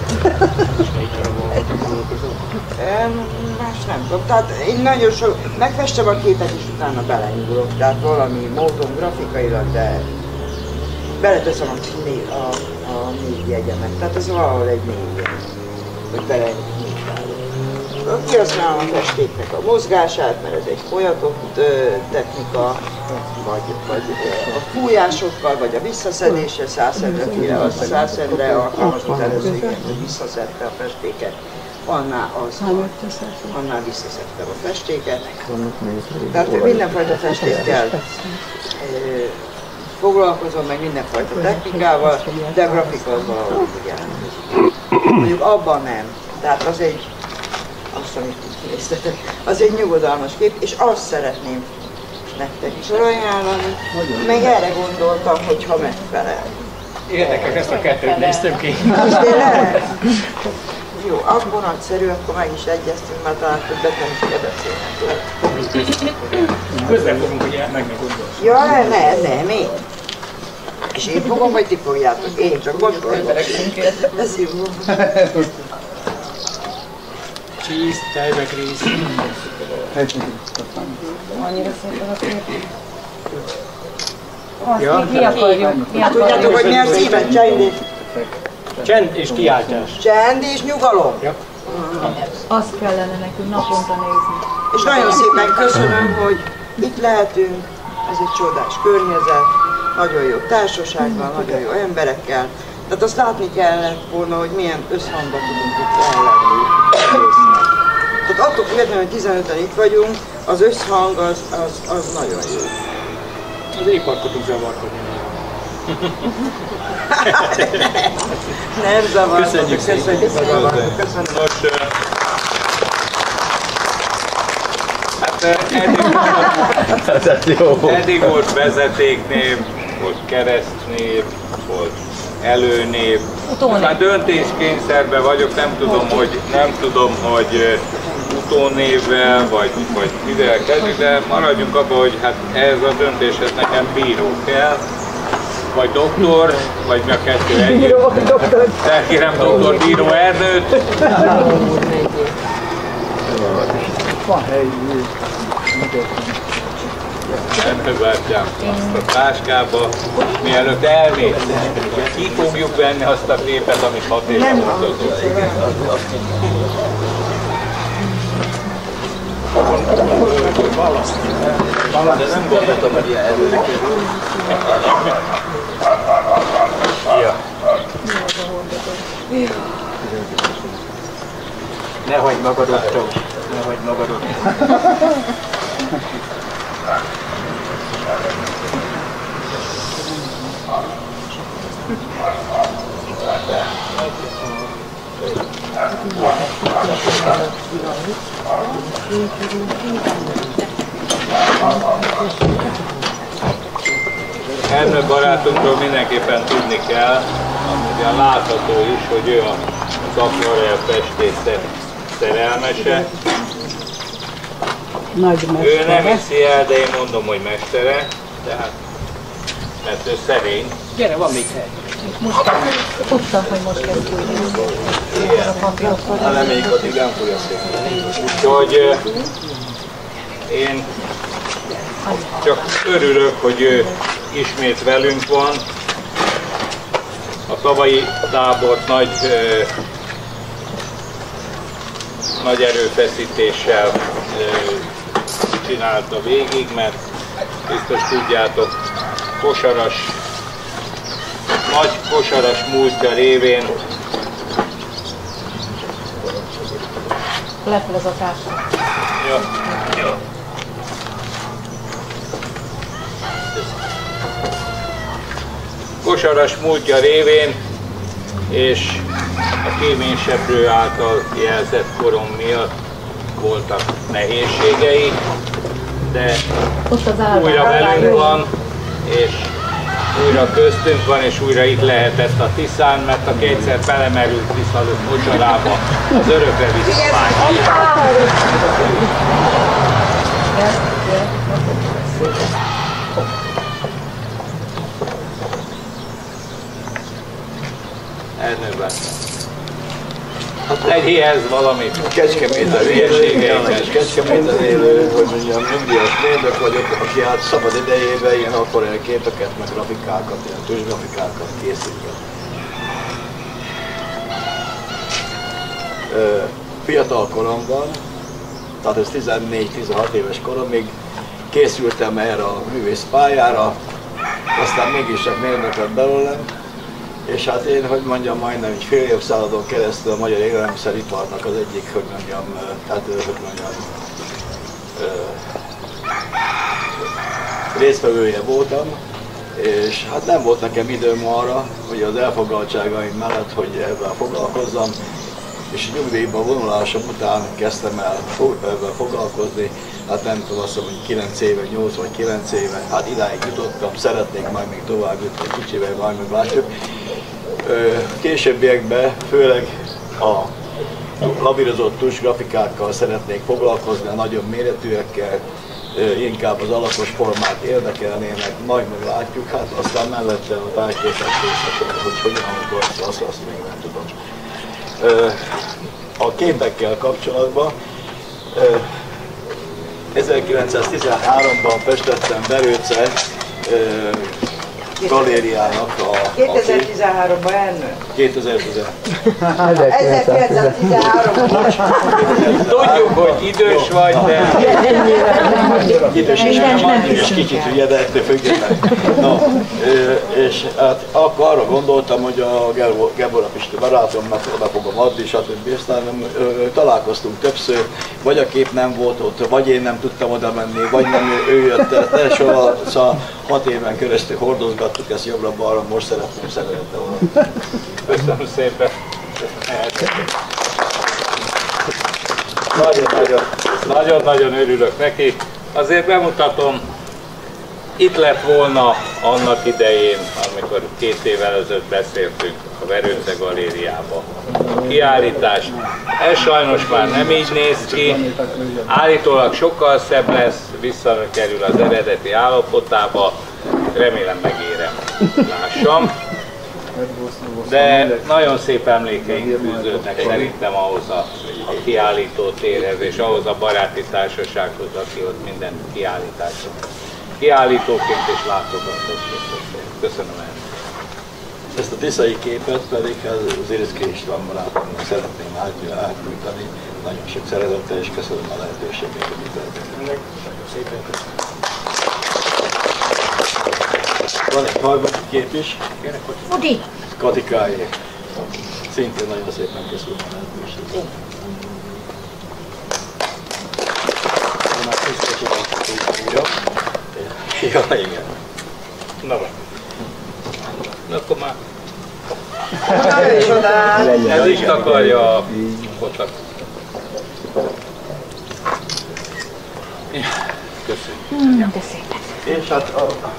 [SPEAKER 9] Más nem tudom. Tehát én nagyon sok... Megfestem a képet és utána beleindulok. Tehát valami módon grafikailag, de beleteszem a négy jegyemet. Tehát ez valahol egy négy jegy. Hogy beleindulok. Kihasználom a festéknek a mozgását, mert ez egy folyatott technika, vagy a fújásokkal, vagy a visszaszedéssel, százszedreféle, az százszedre alkalmazott először, hogy visszaszedte a festéket, annál visszaszedtem a festéket. Tehát mindenfajta festékkel foglalkozom, meg mindenfajta technikával, de a grafika az valahogy jelent. Mondjuk abban nem. Tehát az egy, azt, amit néztetek, az egy nyugodalmas kép, és azt szeretném nektek is ajánlani, meg erre gondoltam, hogy ha megfelel.
[SPEAKER 1] Érdekes, ezt a kettőt néztem ki.
[SPEAKER 9] Jó, akkor nagyszerű, akkor meg is egyeztünk, mert talán többet nem is kell beszélni.
[SPEAKER 1] Közben fogunk, hogy meggondolni.
[SPEAKER 9] Ja, nem, én. És én fogom, vagy ti fogjátok? Én csak most gondolom. Ez jó.
[SPEAKER 1] Cheese, tejbe, gríz.
[SPEAKER 4] Annyira szép az a kép.
[SPEAKER 1] Ja,
[SPEAKER 4] mi akarjuk?
[SPEAKER 9] Tudjátok, hogy mi a szívet, csend?
[SPEAKER 1] Csend és kiáltás.
[SPEAKER 9] Csend és nyugalom.
[SPEAKER 1] Ja.
[SPEAKER 4] Azt kellene nekünk naponta nézni.
[SPEAKER 9] És nagyon szépen köszönöm, hogy itt lehetünk. Ez egy csodás környezet, nagyon jó társaságban, nagyon jó emberekkel. Tehát azt látni kellett volna, hogy milyen összhangban tudunk itt ellenni. Tehát attól függetlenül, hogy 15-en itt vagyunk, az összhang az nagyon jó.
[SPEAKER 1] Az épp akkor tudunk zavarkodni.
[SPEAKER 9] Nem zavarkodunk.
[SPEAKER 1] Köszönjük szépen.
[SPEAKER 3] Most, eddig volt vezetéknév, volt keresztnév, volt előnév. Már döntéskényszerben vagyok, nem tudom, hogy utónévvel vagy mivel kezdjük, de maradjunk abban, hogy hát ehhez a döntéshez nekem bíró kell, vagy doktor, vagy mi a kettő együtt. Felkérem doktor Bíró Ernőt. Elővártyám azt a táskába, mielőtt elmész, hogy ki fogjuk venni azt a képet, amit 6 éve hordozol. De nem gondoltam, hogy ilyen előre kerül. Ja. Ne hagyd magad ott, ne hagyd magad ott. Ernő barátunkról mindenképpen tudni kell, ugye látható is, hogy ő az akvarell festészet szerelmese. Ő nem hiszi el, de én mondom, hogy mestere, tehát, mert ő szerény.
[SPEAKER 1] Gyere, van még hely.
[SPEAKER 5] Tudtam, hogy most kezdődik.
[SPEAKER 11] Hát reméljük, addig nem fogja szépen.
[SPEAKER 3] Úgyhogy én csak örülök, hogy ő ismét velünk van. A tavalyi tábort nagy erőfeszítéssel csinálta végig, mert biztos tudjátok, nagy kosaras múltja révén
[SPEAKER 5] Lepül ez a társa.
[SPEAKER 3] ja. Kosaras múltja révén és a kéményseprő által jelzett korom miatt voltak nehézségei, de újra velünk van, és újra köztünk van, és újra itt lehetett a Tiszán, mert aki egyszer belemerült Tiszaluk mocsarába, az örökre visszavágy. Ernőben. Tegyél ez valamit.
[SPEAKER 11] Kecskeméten élő, hogy mondjam, nyugdíjas mérnök vagyok, aki hát szabad idejében ilyen akvarell képeket, meg grafikákat, ilyen tusgrafikákat készített. Fiatal koromban, tehát ez 14-16 éves koromig készültem erre a művész pályára, aztán mégis csak mérnök lett belőlem. És hát én, hogy mondjam, majdnem egy fél évszázadon keresztül a magyar élelmiszeriparnak az egyik, hogy mondjam, résztvevője voltam, és hát nem volt nekem időm arra, hogy az elfoglaltságaim mellett, hogy ebben foglalkozzam, és nyugdíjba vonulásom után kezdtem el ebben foglalkozni, hát nem tudom, azt mondom, hogy 9 éve, 8 vagy 9 éve, hát idáig jutottam, szeretnék majd még tovább jutni, kicsivel majd meglátjuk. Későbbiekben főleg a lavírozott tusgrafikákkal szeretnék foglalkozni, a nagyobb méretűekkel, inkább az alapos formák érdekelnének, majd meglátjuk, hát aztán mellette a tájképesítéseket, hogy hogyan amikor azt még nem tudom. A képekkel kapcsolatban 1913-ban festettem Berőce galériának a...
[SPEAKER 9] 2013-ban Ernő?
[SPEAKER 11] 1913-ban.
[SPEAKER 3] Tudjuk, hogy idős vagy, de...
[SPEAKER 11] Idős is nem, kicsit ugye, de ettől független. No, és hát akkor arra gondoltam, hogy a Gebora Pisti barátomnak oda fogom adni, stb. Aztán találkoztunk többször, vagy a kép nem volt ott, vagy én nem tudtam oda menni, vagy nem ő jött el, de szóval 6 éven keresztül hordozgattuk ezt jobbra-balra, most szeretném volna.
[SPEAKER 3] Köszönöm szépen. Nagyon-nagyon örülök neki. Azért bemutatom, itt lett volna annak idején, amikor 2 évvel ezelőtt beszéltünk a Berőce galériába a kiállítás. Ez sajnos már nem így néz ki, állítólag sokkal szebb lesz, visszakerül az eredeti állapotába, remélem megérem, lássam. De nagyon szép emlékeink fűződnek szerintem ahhoz a kiállító térhez és ahhoz a baráti társasághoz, aki ott minden kiállításon kiállítóként és látogatott. Köszönöm el.
[SPEAKER 11] Ezt a tiszai képet pedig az Iriszki István barátomnak szeretném átnyújtani. Nagyon sok szeretettel és köszönöm a lehetőséget, hogy itt lehetünk. Szépen köszönöm. Van egy harmadik kép is.
[SPEAKER 4] Udi!
[SPEAKER 11] Katikáé. Szintén nagyon szépen köszönöm a lehetőséget. Ja, igen.
[SPEAKER 3] Na vagy. Na akkor már. Ez is takarja a fotat. Köszönjük.
[SPEAKER 5] De szépen.
[SPEAKER 11] És hát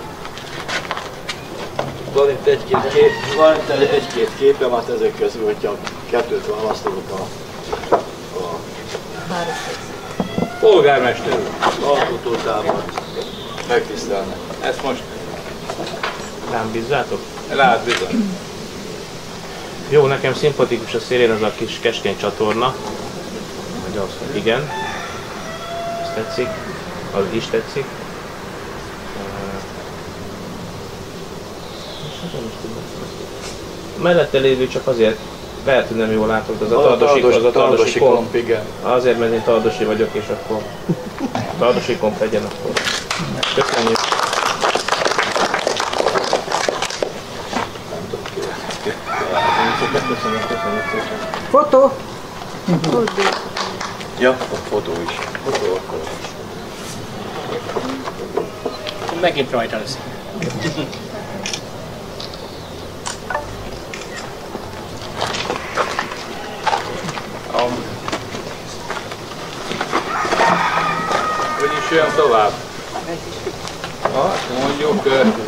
[SPEAKER 11] van itt egy-két képem, hát ezek közül, hogyha kettőt választolok a
[SPEAKER 3] polgármester úr.
[SPEAKER 11] alkotótában megtisztelnek.
[SPEAKER 3] Ezt most
[SPEAKER 2] Rám bízzátok?
[SPEAKER 3] rád bizony.
[SPEAKER 2] Jó, nekem szimpatikus a szélén az a kis keskeny csatorna. Vagy az, hogy igen. Ez tetszik. Az is tetszik. Mellette lévő csak azért, lehet, hogy nem jól látod, az a tardosi komp.
[SPEAKER 11] Igen.
[SPEAKER 2] Azért, mert én tardosi vagyok, és akkor tardosi komp legyen akkor. Köszönjük.
[SPEAKER 4] Fotó?
[SPEAKER 11] Ja, a fotó is. Fotó akkor.
[SPEAKER 1] Megint rajta lesz.
[SPEAKER 3] Hogy is jön tovább? Mondjuk...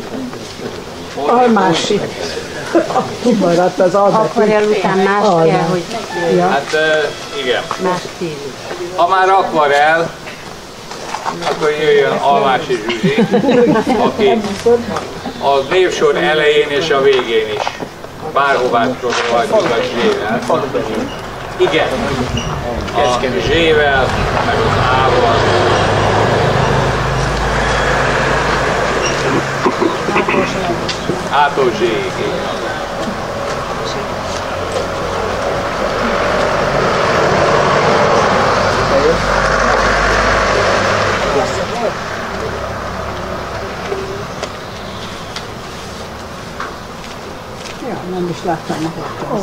[SPEAKER 4] A másik. Kimaradt az Albert.
[SPEAKER 5] Akvarel után más kell, hogy jöjjön.
[SPEAKER 3] Hát igen.
[SPEAKER 5] Más tízű.
[SPEAKER 3] Ha már akvarel, akkor jöjjön Almási Zsuzsi, aki a névsor elején és a végén is bárhová sorolhatjuk a Z-vel. Igen, a Z-vel, meg az A-val. A-tól Z-ig.
[SPEAKER 4] Ja, nem is láttam meg.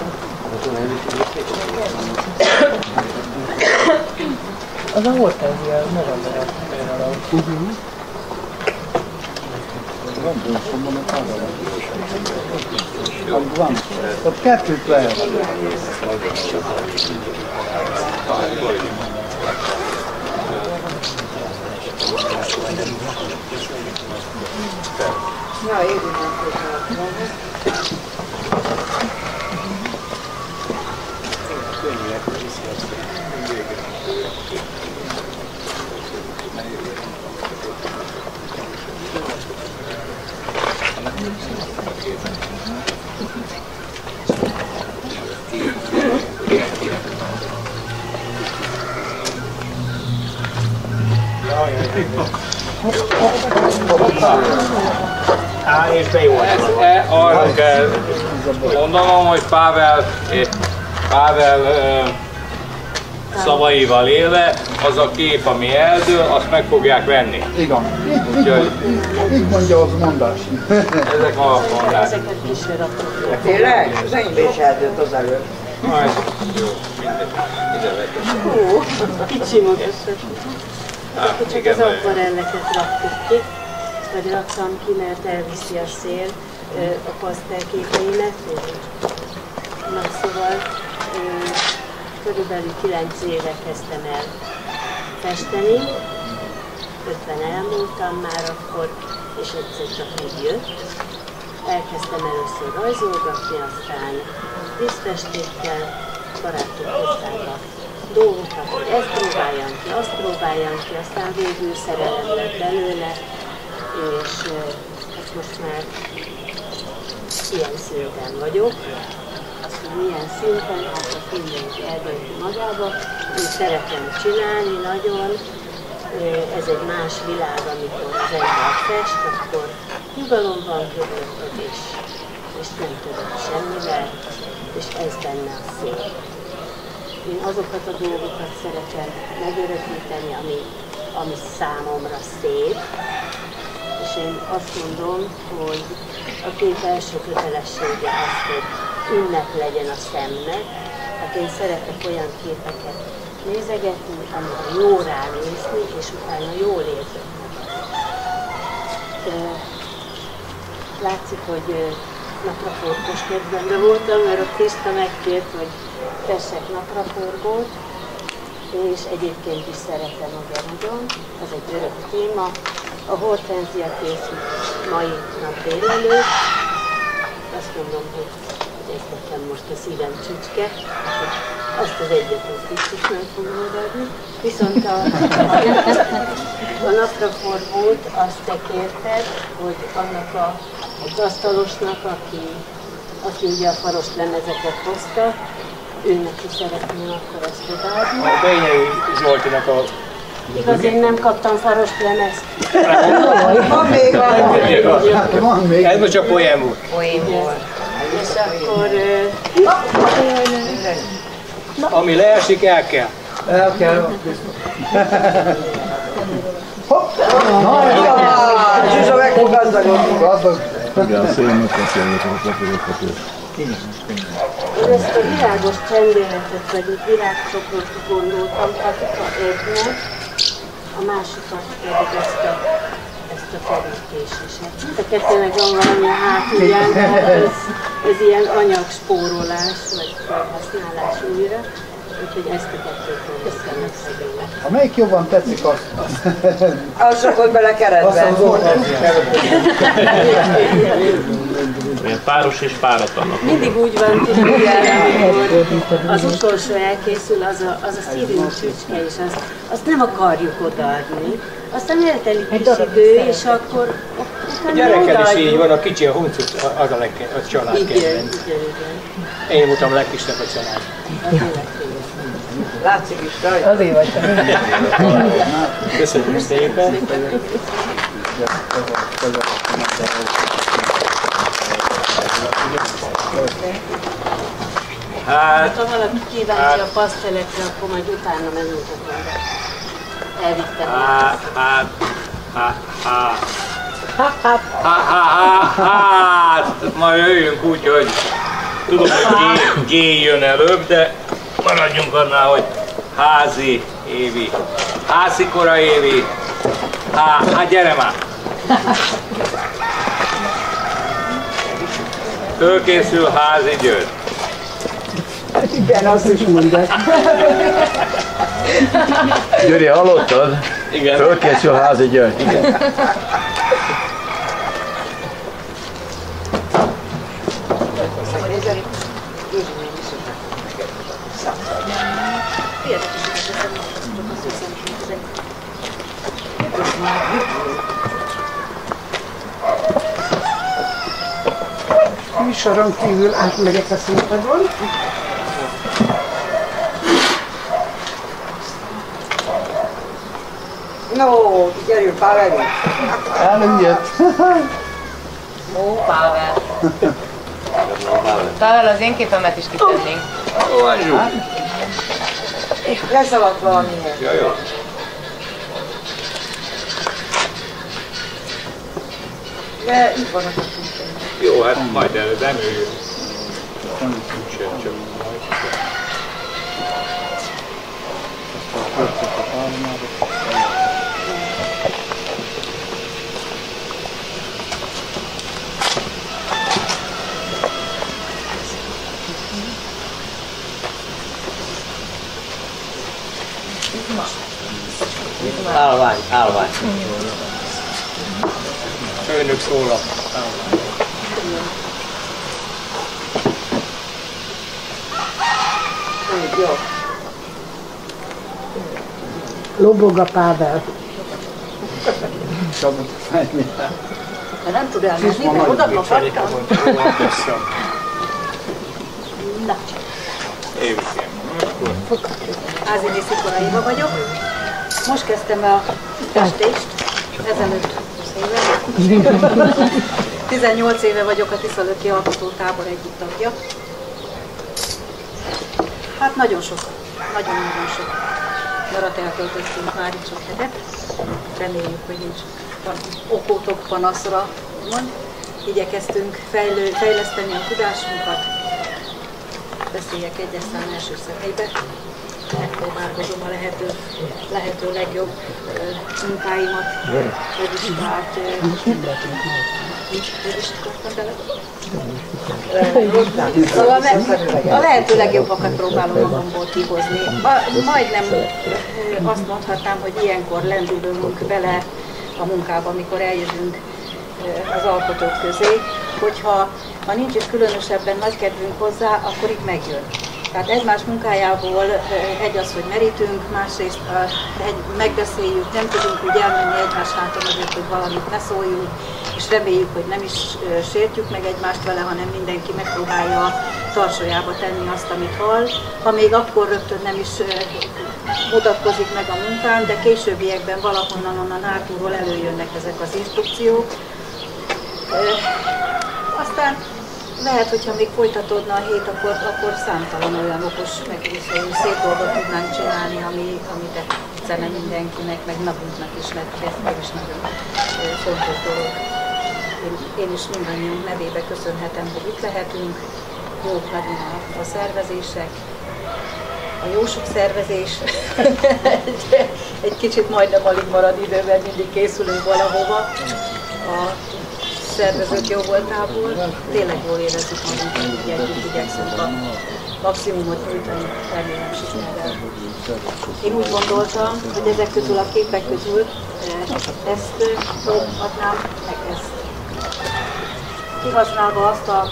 [SPEAKER 1] Az a hortenzia november például.
[SPEAKER 8] Van. Ott kettőt lehet.
[SPEAKER 9] Ja, érünk.
[SPEAKER 1] Á, és be jó.
[SPEAKER 3] Arra kell mondanom, hogy Pável szavaival élve, az a kép, ami eldől, azt meg fogják venni.
[SPEAKER 8] Igen. Így mondja az mondás.
[SPEAKER 3] Ezek a mondás.
[SPEAKER 9] Tényleg? Az enyémbe is eldőlt az előtt.
[SPEAKER 3] Majd, jó, ide vettem.
[SPEAKER 5] Ó, kicsi magasak. Akkor csak
[SPEAKER 3] igen,
[SPEAKER 5] az akvarelleket raktuk ki, vagy raktam ki, mert elviszi a szél a pasztelképeimet. Na szóval körülbelül 9 éve kezdtem el festeni, 50 elmúltam már akkor, és egyszer csak így jött. Elkezdtem először rajzolgatni, aztán vízfestékkel, barátok hozták a dolgokat, hogy ezt próbáljam ki, azt próbáljam ki, aztán végül szerelem lett belőle, és hát most már ilyen szinten vagyok. Azt, hogy milyen szinten, hát azt mindenki eldönti magába. Én szeretem csinálni nagyon, ez egy más világ, amikor az ember fest, akkor nyugalom van körülötted, és nem török semmivel, és ez benne a szép. Én azokat a dolgokat szeretem megörökíteni, ami számomra szép, és én azt mondom, hogy a kép első kötelessége az, hogy ünnep legyen a szemnek. Hát én szeretek olyan képeket nézegetni, amire jó ránézni, és utána jól érzem. látszik, hogy napraforgós kedvemben voltam, mert ott Krista megkért, hogy tessek napraforgót, és egyébként is szeretem a gerudon, az egy örök téma. A hortenzia készült mai nap délelőtt. Azt mondom, hogy ez nekem most a szívem csücske, azt az egyet az biztos nem fogom odaadni. Viszont a napraforgót azt te kérted, hogy annak az asztalosnak, aki ugye a faros lemezeket hozta, őnek is szeretném akkor ezt odaadni.
[SPEAKER 3] A Bényei Zsoltinak a...
[SPEAKER 5] Igaz, én nem kaptam faros lemezt.
[SPEAKER 9] Van még.
[SPEAKER 3] Ez most csak poén volt.
[SPEAKER 7] Poén volt.
[SPEAKER 5] És akkor...
[SPEAKER 3] Ami leesik, el kell.
[SPEAKER 8] El kell.
[SPEAKER 9] Hopp! Zsuzsa meg fog gazdagodni.
[SPEAKER 11] Igen, szélnek beszélgetünk.
[SPEAKER 5] Én ezt a virágos csendéletet, vagy virágcsokrot gondoltam, Patika egynek, a másikat pedig ezt a kerítéseset. Mind a kettőnek van valami a hátulján, ez ilyen anyagspórolás, vagy felhasználás újra, úgyhogy ezt a kettőt össze megszegélek.
[SPEAKER 8] Amelyik jobban tetszik, azt?
[SPEAKER 9] Az sokat bele keretben.
[SPEAKER 2] Ilyen páros és páratlanok.
[SPEAKER 5] Mindig úgy van, amikor az utolsó elkészül, az a szívünk csücske, és azt nem akarjuk odaadni. Aztán eltelik kis idő, és akkor
[SPEAKER 3] A gyerekkel is így van, a kicsi, a huncut, az a család kedvenc. Én voltam a legkisebb a család.
[SPEAKER 9] Látszik is rajta.
[SPEAKER 8] Azért vagy te.
[SPEAKER 3] Köszönöm szépen.
[SPEAKER 5] Hát, ha valaki kíváncsi a pasztelekre, akkor majd utána megmutatom. Elvittem.
[SPEAKER 3] Hát, majd jöjjünk úgy, hogy tudom, hogy G jön előbb, de maradjunk annál, hogy házi Évi. Házikora Évi. Hát gyere már! Fölkészül házi György.
[SPEAKER 9] Igen, azt is mondják.
[SPEAKER 11] Györi, hallottad?
[SPEAKER 3] Igen.
[SPEAKER 11] Fölkészül házi György. Igen.
[SPEAKER 9] Műsoron kívül átmegyek a színpadon. No, gyerünk, Pável!
[SPEAKER 8] Elöngyött.
[SPEAKER 7] Ó, Pável. Pável, az én képemet is kitennénk.
[SPEAKER 3] Ó, Anzsú.
[SPEAKER 9] Leszaladt valamihez.
[SPEAKER 3] Ja, jó.
[SPEAKER 9] De itt vannak a kutyáim.
[SPEAKER 3] Jó, hát majd elműjön. Csak.
[SPEAKER 8] Állvány.
[SPEAKER 3] Főnök szól a
[SPEAKER 9] Jó. Lobog a Pável.
[SPEAKER 7] De nem tud elmenni, mert oda kapattam. Na. Ázini Szikora Éva vagyok. Most kezdtem a festést, ezelőtt 20 éve. 18 éve vagyok a Tiszalöki Alkotótábor egyik tagja. Hát nagyon sok nyarat eltöltöttünk már itt sok hetet. Reméljük, hogy nincs okótok panaszra, mond. Igyekeztünk fejleszteni a tudásunkat. Beszéljek egyes szám első személybe.
[SPEAKER 12] megpróbálkozom a lehető legjobb munkáimat regisztrált. Szóval a lehető legjobbakat próbálom magamból kihozni. Majdnem azt mondhatnám, hogy ilyenkor lendülünk bele a munkába, amikor eljövünk az alkotók közé, hogyha nincs is különösebben nagy kedvünk hozzá, akkor itt megjön. Tehát egymás munkájából egy az, hogy merítünk, másrészt megbeszéljük, nem tudunk úgy elmenni egymás háta mögött, hogy valamit ne szóljunk, és reméljük, hogy nem is sértjük meg egymást vele, hanem mindenki megpróbálja tartsójába tenni azt, amit hall. Ha még akkor rögtön nem is mutatkozik meg a munkán, de későbbiekben valahonnan onnan hátulról előjönnek ezek az instrukciók. Aztán lehet, hogyha még folytatódna a hét, akkor számtalan olyan okos, meg szép dolgot tudnánk csinálni, ami tetszene mindenkinek, meg napunknak is lett, ez is nagyon fontos dolog. Én is mindannyiunk nevébe köszönhetem, hogy itt lehetünk, jók legyen a szervezések, a jó sok szervezés, egy kicsit majdnem alig marad idő, mert mindig készülünk valahova. A szervezők jó voltából, tényleg jól érezzük magunkat, hogy együtt igyekszünk a maximumot nyújtani, remélem sikerrel. Én úgy gondoltam, hogy ezek közül a képek közül ezt adnám, meg ezt. Kihasználva azt a...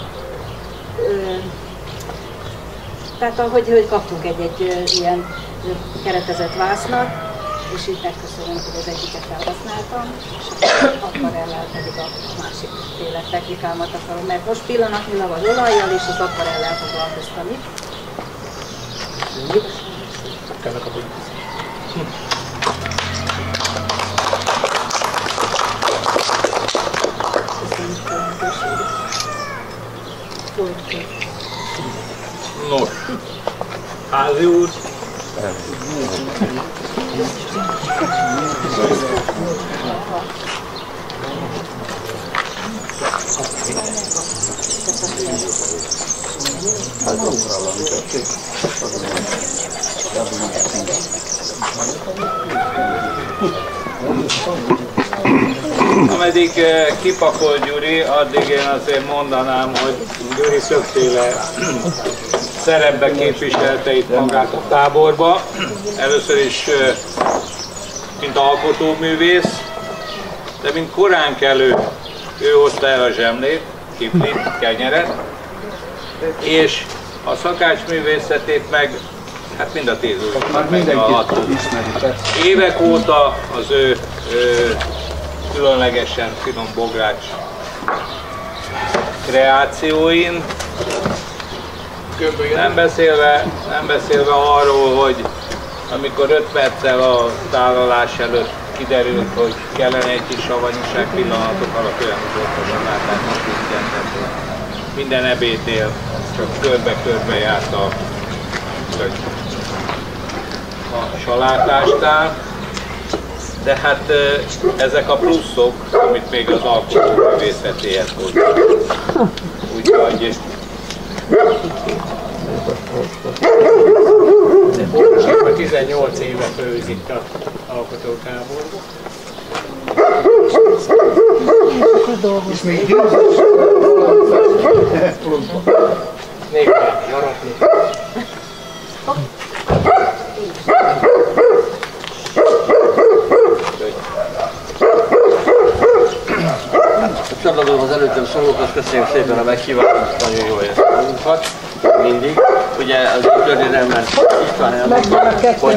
[SPEAKER 12] Tehát ahogy kaptunk egy ilyen keretezett vásznat, és így megköszönöm, hogy az egyiket felhasználtam, és akvarellel pedig a másik féle technikámat akarom, mert most pillanatnyilag az olajjal és az akvarellel foglalkoztam itt.
[SPEAKER 3] Nos, házi úr, ameddig kipakol Gyuri, addig én azért mondanám, hogy Gyuri többféle szerepbe képviselte itt magát a táborba. Először is mint alkotóművész, de mint koránkelő ő hozta el a zsemlét, kiflit, kenyeret, és a szakácsművészetét meg hát mind a 10 ujjat megtalálható. Évek óta az ő különlegesen finom bogrács kreációin, nem beszélve arról, hogy amikor 5 perccel a tálalás előtt kiderült, hogy kellene egy kis savanyúság, pillanatok alatt olyan udortosan látták a szintjentet, hogy minden ebédnél csak körbe-körbe járt a salátásnál. De hát ezek a pluszok, amit még az alkotóművészetéhez hozzá. Úgyhogy
[SPEAKER 1] a 18 éve főz itt az alkotótáborban. És még népel, jaratni.
[SPEAKER 13] Csatlakozom az előttem szólókhoz, köszönjük szépen a meghívást, nagyon jól érzem magunkat, mindig. Ugye az én történelmen István elmondta, hogy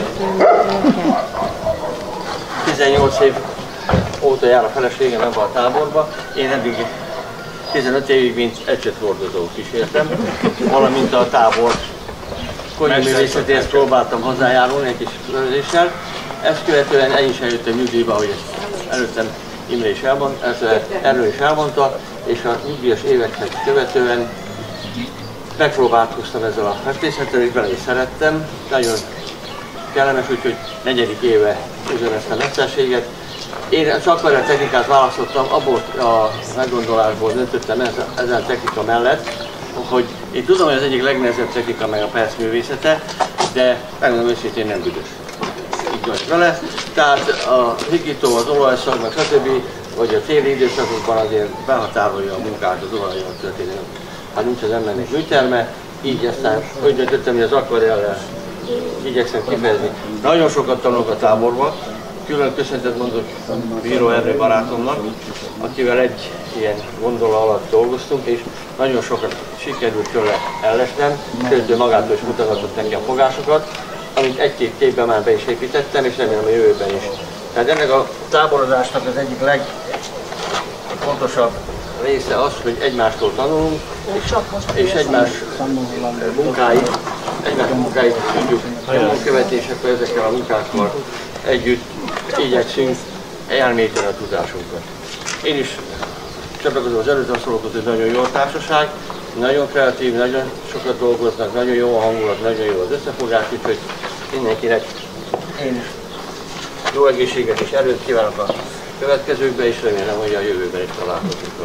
[SPEAKER 13] 18 év óta jár a feleségem ebbe a táborba, én eddig 15 évig mint ecsetfordozó kísértem, valamint a tábor konyhaművészetéhez próbáltam hozzájárulni egy kis fölözéssel. Ezt követően el is eljöttem nyugdíjba, ahogy előttem Imre is erről is elmondta, és a nyugdíjas éveket követően megpróbálkoztam ezzel a festészettel, és bele is szerettem. Nagyon kellemes, úgyhogy 4. éve üzem ezt a mesterséget. Én csak akvarell technikát választottam, abból a meggondolásból döntöttem ezen technika mellett, hogy én tudom, hogy az egyik legnehezebb technika meg a percművészete, de megmondom őszintén nem büdös. Így vagy vele. Tehát a higító, az olajszag, meg stb. Vagy a téli időszakokban azért behatárolja a munkát az olajjal történő. Ha nincs az embernek műterme, így aztán úgy döntöttem, hogy az akvarellel igyekszem kifejezni. Nagyon sokat tanulok a táborban, külön köszöntet mondok Bíró Ernő barátomnak, akivel egy ilyen gondolat alatt dolgoztunk, és nagyon sokat sikerült tőle ellesnem, sőt ő magától is mutatott nekem fogásokat, amit egy-két képben már be is építettem, és remélem a jövőben is. Tehát ennek a táborozásnak az egyik legfontosabb része az, hogy egymástól tanulunk, és egymás munkáit tudjuk nyomon követni, és akkor ezekkel a munkákkal együtt igyekszünk elmélyíteni a tudásunkat. Én is csatlakozom az előttem szólókhoz, hogy nagyon jó a társaság, nagyon kreatív, nagyon sokat dolgoznak, nagyon jó a hangulat, nagyon jó az összefogás, úgyhogy mindenkinek én is jó egészséget és erőt kívánok a következőkbe, és remélem, hogy a jövőben is találkozunk.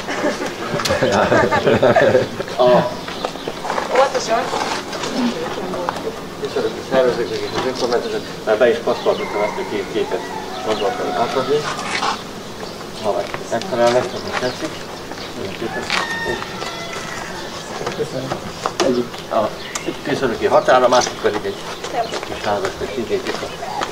[SPEAKER 7] Óvatosan!
[SPEAKER 13] Köszönöm a szervezőknek és az önkormányzatnak, mert be is passzoltuk ezt a két képet, gondoltam átadni. Ha majd megfelelnek, hogy tetszik. Egyik a Kőszöröki határa, másik pedig egy kis házas, vagy szintén kicsit.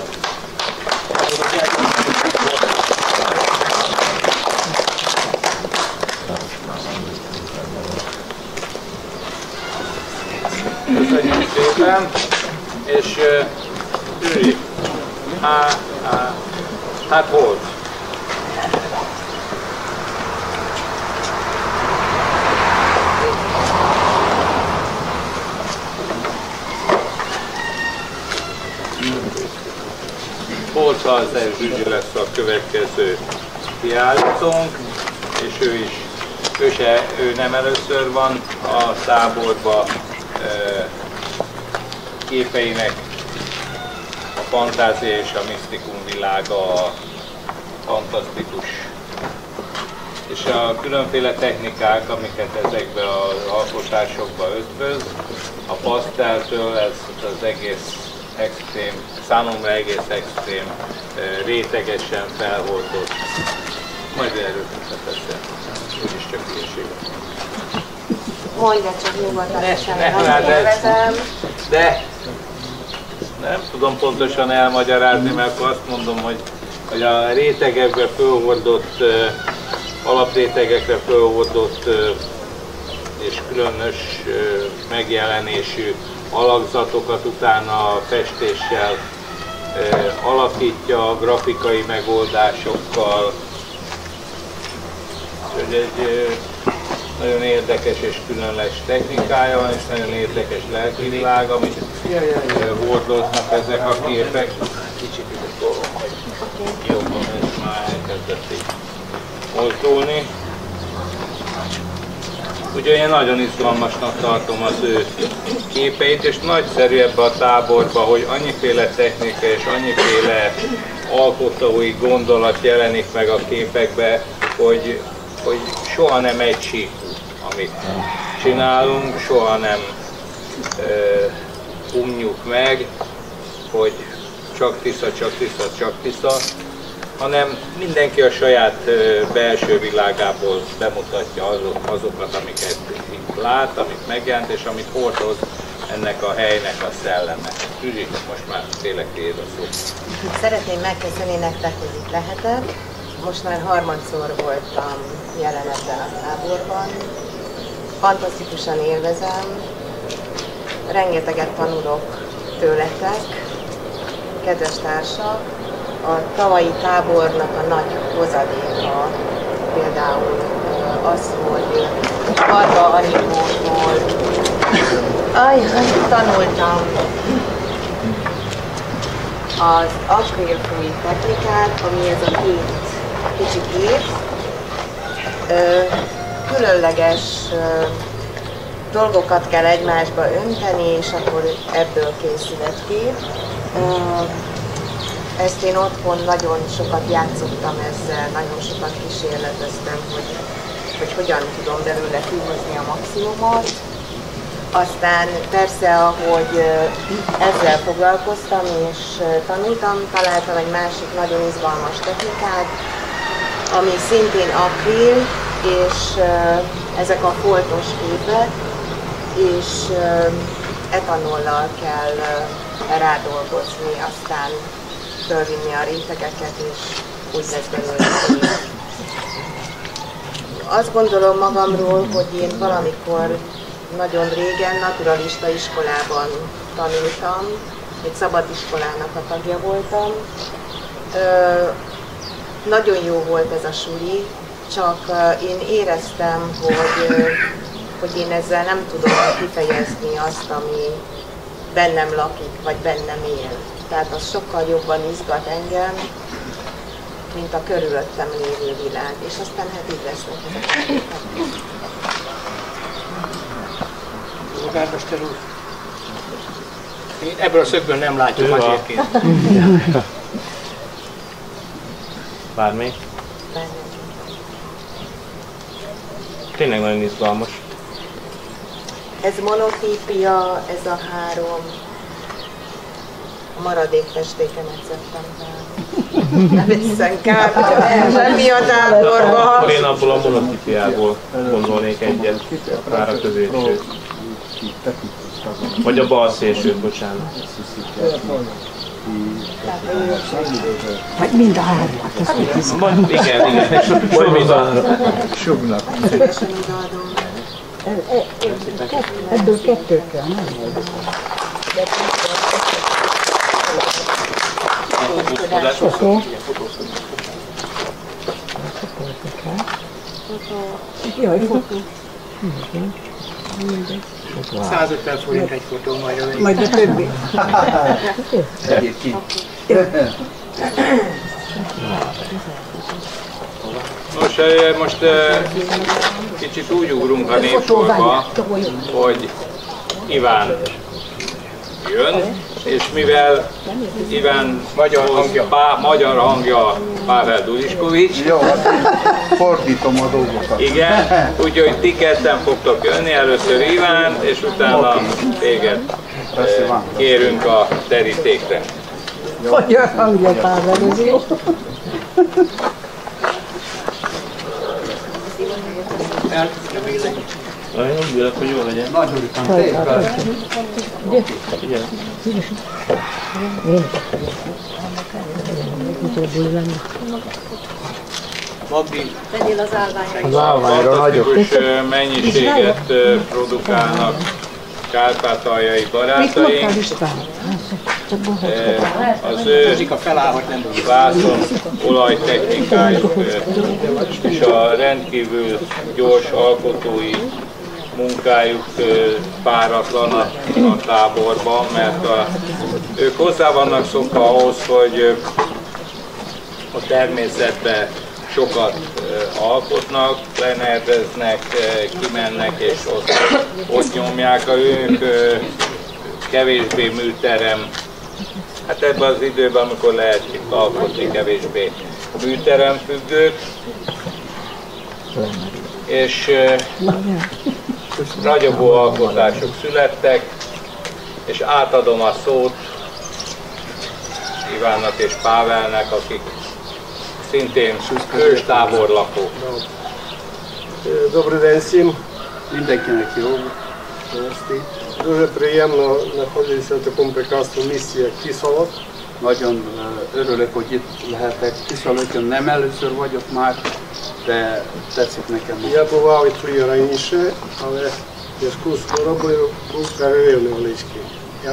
[SPEAKER 3] Köszönjük szépen, és Gyuri, hát volt. Bolca Zsuzsi lesz a következő kiállítónk, és ő nem először van a táborban, képeinek a fantázia és a misztikum világa fantasztikus. És a különféle technikák, amiket ezekbe az alkotásokba ötvöz, a paszteltől ez az egész extrém, számomra egész extrém, rétegesen felhordott. Majd erről beszél. Úgyis csak hülyeség.
[SPEAKER 7] Mondja csak nyugodtan,
[SPEAKER 3] de nem tudom pontosan elmagyarázni, mert akkor azt mondom, hogy a rétegekbe fölhordott, alaprétegekre fölhordott és különös megjelenésű alakzatokat utána festéssel alakítja, grafikai megoldásokkal. Egy nagyon érdekes és különleges technikája van, és nagyon érdekes lelkivilág, amit hordoznak ezek a képek. Kicsit jobban, és már elkezdett így mozdulni. Úgyhogy én nagyon izgalmasnak tartom az ő képeit, és nagyszerű ebbe a táborba, hogy annyiféle technika és annyiféle alkotói gondolat jelenik meg a képekbe, hogy soha nem egysíkú, amit csinálunk, soha nem unjuk meg, hogy csak Tisza, hanem mindenki a saját belső világából bemutatja azokat, amiket itt lát, amit megjelent, és amit hordoz ennek a helynek a szelleme. Zsuzsi, most már tényleg tiéd a szó.
[SPEAKER 14] Szeretném megköszönni nektek, hogy itt lehetek. Most már harmadszor voltam jelen ebben a táborban. Fantasztikusan élvezem. Rengeteget tanulok tőletek, kedves társak. A tavalyi tábornak a nagy hozadéka például az, hogy Varga Anikótól tanultam az akrilfúj technikát, ami ez a két kicsi kép. Különleges dolgokat kell egymásba önteni, és akkor ebből készül egy kép. Ezt én otthon nagyon sokat játszottam ezzel, nagyon sokat kísérleteztem, hogy hogyan tudom belőle kihozni a maximumot. Aztán persze, ahogy ezzel foglalkoztam és tanultam, találtam egy másik nagyon izgalmas technikát, ami szintén akril, és ezek a foltos képek, és etanollal kell rádolgozni, aztán fölvinni a rétegeket, és úgy lesz belőle kép. Azt gondolom magamról, hogy én valamikor nagyon régen naturalista iskolában tanultam, egy szabadiskolának a tagja voltam. Nagyon jó volt ez a suli, csak én éreztem, hogy én ezzel nem tudom kifejezni azt, ami bennem lakik, vagy bennem él. Tehát az sokkal jobban izgat engem, mint a körülöttem lévő világ. És aztán hát így lesznek ezek.
[SPEAKER 1] Polgármester úr, én ebből a szögből nem látjuk azért.
[SPEAKER 2] Bármi? Tényleg nagyon izgalmas.
[SPEAKER 14] Ez monotípia, ez a három. A maradék festékemet szedtem fel. Nem hiszem kár, semmi a táborba.
[SPEAKER 2] Akkor én abból a monotípiából gondolnék egyet, akár a középsőt. Vagy a bal szélsőt, bocsánat.
[SPEAKER 4] Vagy mind a hármat.
[SPEAKER 2] Igen. Vagy mind a
[SPEAKER 4] sugnak. Ebből kettő kell, nem? Jaj, fotó.
[SPEAKER 1] 150 forint egy fotó majd.
[SPEAKER 4] Majd a többi.
[SPEAKER 3] Most kicsit úgy ugrunk a népsorba, hogy Iván jön, és mivel Iván magyar hangja Pável Duliskovics.
[SPEAKER 15] Jó, hát fordítom a dolgokat.
[SPEAKER 3] Igen, úgyhogy ti ketten fogtok jönni, először Iván, és utána téged kérünk a terítékre.
[SPEAKER 4] Magyar hangja Pável, ez jó.
[SPEAKER 2] Nagyon vélek, hogy jó legyen.
[SPEAKER 15] Nagyon után tényleg.
[SPEAKER 2] Igen.
[SPEAKER 3] Magdi,
[SPEAKER 12] Vegyél az állványra.
[SPEAKER 15] Az állványra nagyobb.
[SPEAKER 3] fantasztikus mennyiséget produkálnak kárpátaljai barátaink. Az ő vászon olajtechnikájuk és a rendkívül gyors alkotói munkájuk páratlan a táborban, mert ők hozzá vannak szokva ahhoz, hogy a természetben sokat alkotnak, lenerdeznek, kimennek és ott nyomják. Ők kevésbé műterem, hát ebben az időben, amikor lehet itt alkotni, kevésbé műteremfüggők, és ragyogó alkotások születtek, és átadom a szót Ivánnak és Pávelnek, akik szintén hőstáborlakók.
[SPEAKER 16] Добрий день всім.
[SPEAKER 15] Mindenkinek jó.
[SPEAKER 16] Дуже приємно знаходитися в такому прекрасному місці, як Tiszalök.
[SPEAKER 15] Nagyon örülök, hogy itt lehetek. Tiszalökön nem először vagyok már, de tetszik nekem.
[SPEAKER 16] Я бував і тут раніше, але в зв'язку з хворобою був перерив невеличкий.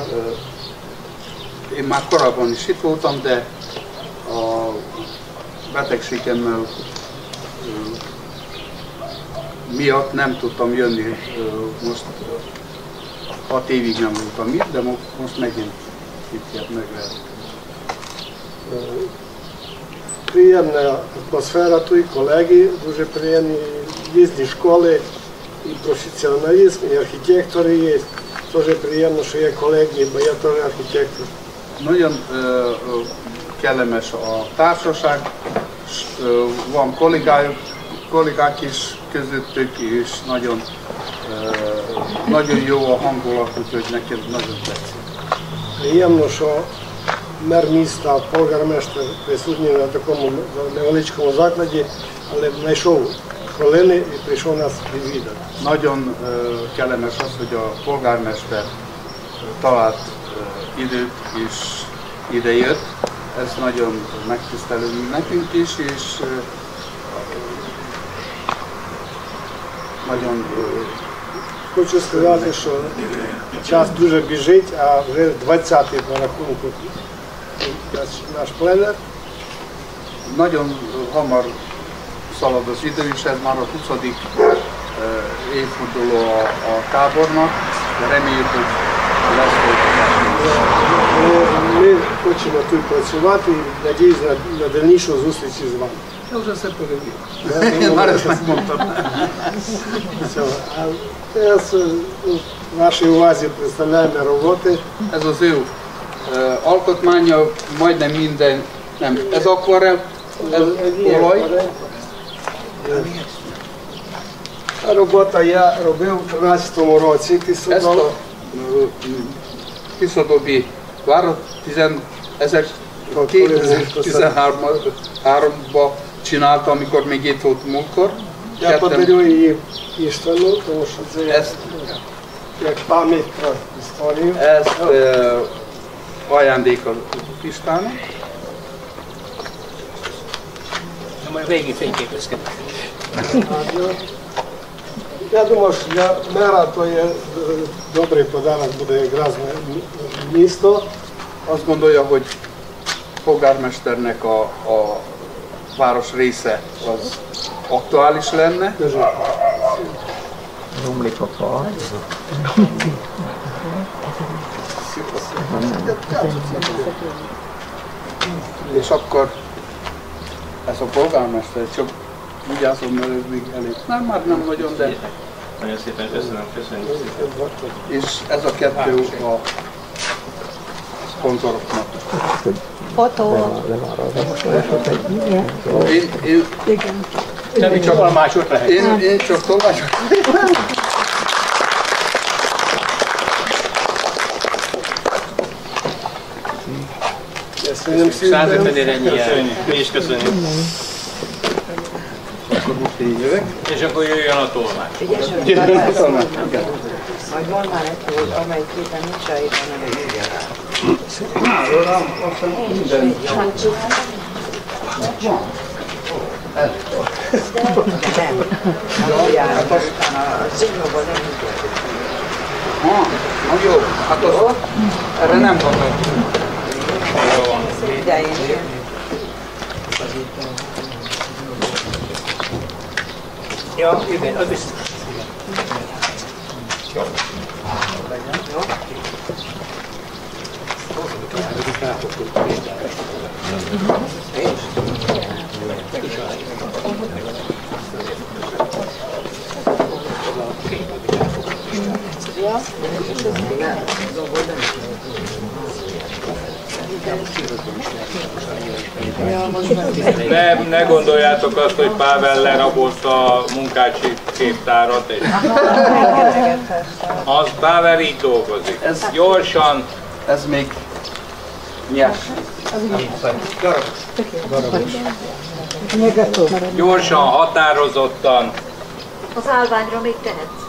[SPEAKER 15] Én már korábban is itt voltam, de a betegségemmel miatt nem tudtam jönni. Most 6 évig nem voltam itt, de most megint itt meg lehet.
[SPEAKER 16] Приємна атмосфера тут, колеги, дуже приємні різні школи, і професіоналізм, і архітектори є. Дуже приємно, що є колеги, бо я теж архітектор.
[SPEAKER 15] Nagyon kellemes a társaság, van kollégák is közöttük, és nagyon nagyon jó a hangulat, úgyhogy nekem nagyon tetszik.
[SPEAKER 16] Приємно, мер міста, полгарместер присутній на такому невеличкому закладі, але знайшов хвилини і прийшов нас відвідати.
[SPEAKER 15] Nagyon kellemes az, hogy a polgármester talált időt és idejött. Ez nagyon megtisztelő nekünk is, és nagyon...
[SPEAKER 16] Хочу сказати, що час дуже біжить, а вже 20-й по рахунку наш пленер.
[SPEAKER 15] Nagyon hamar szalad az idő, és ez már a 20. évforduló a tábornak, de reméljük, hogy lesz folytatás.
[SPEAKER 16] Ми хочемо тут працювати і надіюсь на дальнішу зустріч з вами.
[SPEAKER 15] Я вже все перевів. Я зараз так mondtam.
[SPEAKER 16] А зараз вашій увазі представляємо роботи.
[SPEAKER 15] Ez az ő alkotmánya, majdnem minden, nem, ez akvarell, ez olaj.
[SPEAKER 16] А робота я робив у 13-му році.
[SPEAKER 15] Ezt a Tiszadóbi várat 2013-ban csinálta, amikor még itt volt múltkor.
[SPEAKER 16] Я подарю її Іштвану, тому що це як пам'ять про історію.
[SPEAKER 15] Ezt ajándék az Istvának.
[SPEAKER 1] Na majd végig fényképezkedünk.
[SPEAKER 16] Я думаю, що для мера то є добрий подарунок буде якраз місто.
[SPEAKER 15] Azt gondolja, hogy polgármesternek a város része az aktuális lenne.
[SPEAKER 8] Romlik a fal.
[SPEAKER 15] És akkor ez a polgármester csak vigyázom, mert ez még elég. Nem, már nem nagyon, de...
[SPEAKER 2] Nagyon szépen köszönöm, köszönjük szépen.
[SPEAKER 15] És ez a kettő a szponzoroknak.
[SPEAKER 12] Fotó.
[SPEAKER 15] Én csak tolmácsot lehet. Én csak tolmácsot.
[SPEAKER 16] Köszönöm szépen.
[SPEAKER 1] 150 ennyi jár.
[SPEAKER 2] Mi is köszönjük.
[SPEAKER 15] Akkor most így jövök.
[SPEAKER 1] És akkor jöjjön a tolmács.
[SPEAKER 9] Majd mondd már neki, hogy amelyik képen nincs ráírva, nem írja rá.
[SPEAKER 15] Minden.
[SPEAKER 9] Nem. Alapjárat, aztán a szignóban nem írja.
[SPEAKER 15] Na jó, hát az, erre nem gondoltam.
[SPEAKER 9] De én
[SPEAKER 1] Ja, igen, az biztos. Jó.
[SPEAKER 9] Jó.
[SPEAKER 3] Ne gondoljátok azt, hogy Pável lerabolta a munkácsi képtárat. Az Pável így dolgozik. Ez gyorsan.
[SPEAKER 15] Ez még nyers.
[SPEAKER 3] Gyorsan, határozottan.
[SPEAKER 12] Az állványra még tehetsz.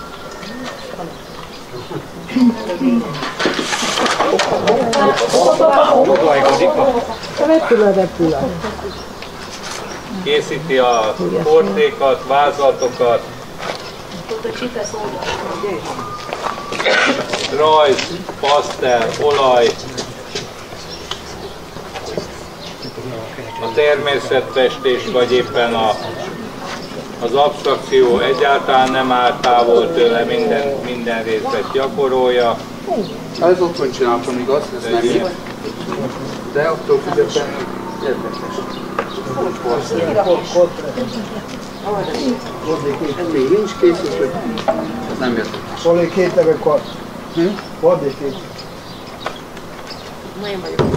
[SPEAKER 3] Készíti a portékat, vázlatokat, rajz, pasztel, olaj, a természetfestés vagy éppen az abstrakció egyáltalán nem áll távol tőle, minden részlet gyakorolja.
[SPEAKER 15] Ez otthon csináltam, igaz? Ez nem így. De attól függetlenül érdekes. Ez még nincs készült, hogy ez nem érdekes.
[SPEAKER 16] Szóval két évekor. Fordít így.
[SPEAKER 5] Nagyon vagyok.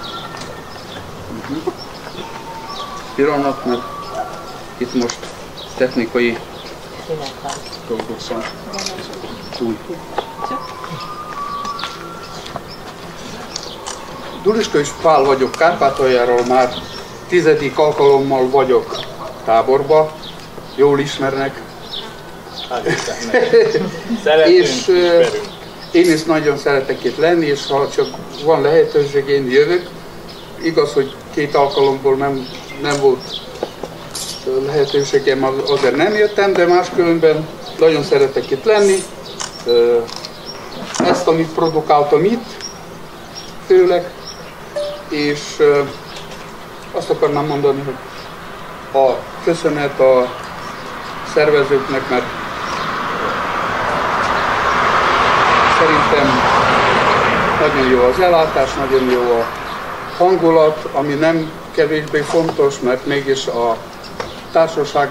[SPEAKER 15] Pillanat, mert itt most technikai dolgozom. Túl. Duliska és Pál vagyok, Kárpátaljáról már 10. alkalommal vagyok táborba, jól ismernek. És én is nagyon szeretek itt lenni, és ha csak van lehetőség, én jövök. Igaz, hogy 2 alkalomból nem volt lehetőségem, azért nem jöttem, de máskülönben nagyon szeretek itt lenni. Ezt, amit produkáltam itt, főleg, és azt akarnám mondani, hogy a köszönet a szervezőknek, mert szerintem nagyon jó az ellátás, nagyon jó a hangulat, ami nem kevésbé fontos, mert mégis a társaság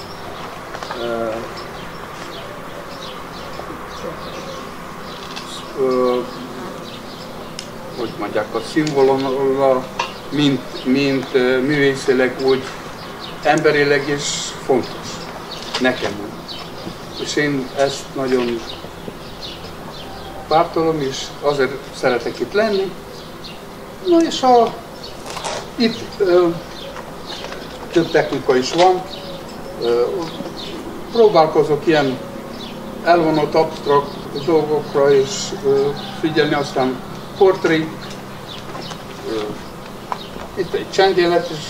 [SPEAKER 15] hogy mondják, a színvonalra, mint művészileg, úgy emberileg is fontos. Nekem. És én ezt nagyon pártolom, és azért szeretek itt lenni. Na és itt több technika is van. Próbálkozok ilyen elvonott absztrakt dolgokra és figyelni, aztán portré. Itt egy csendélet is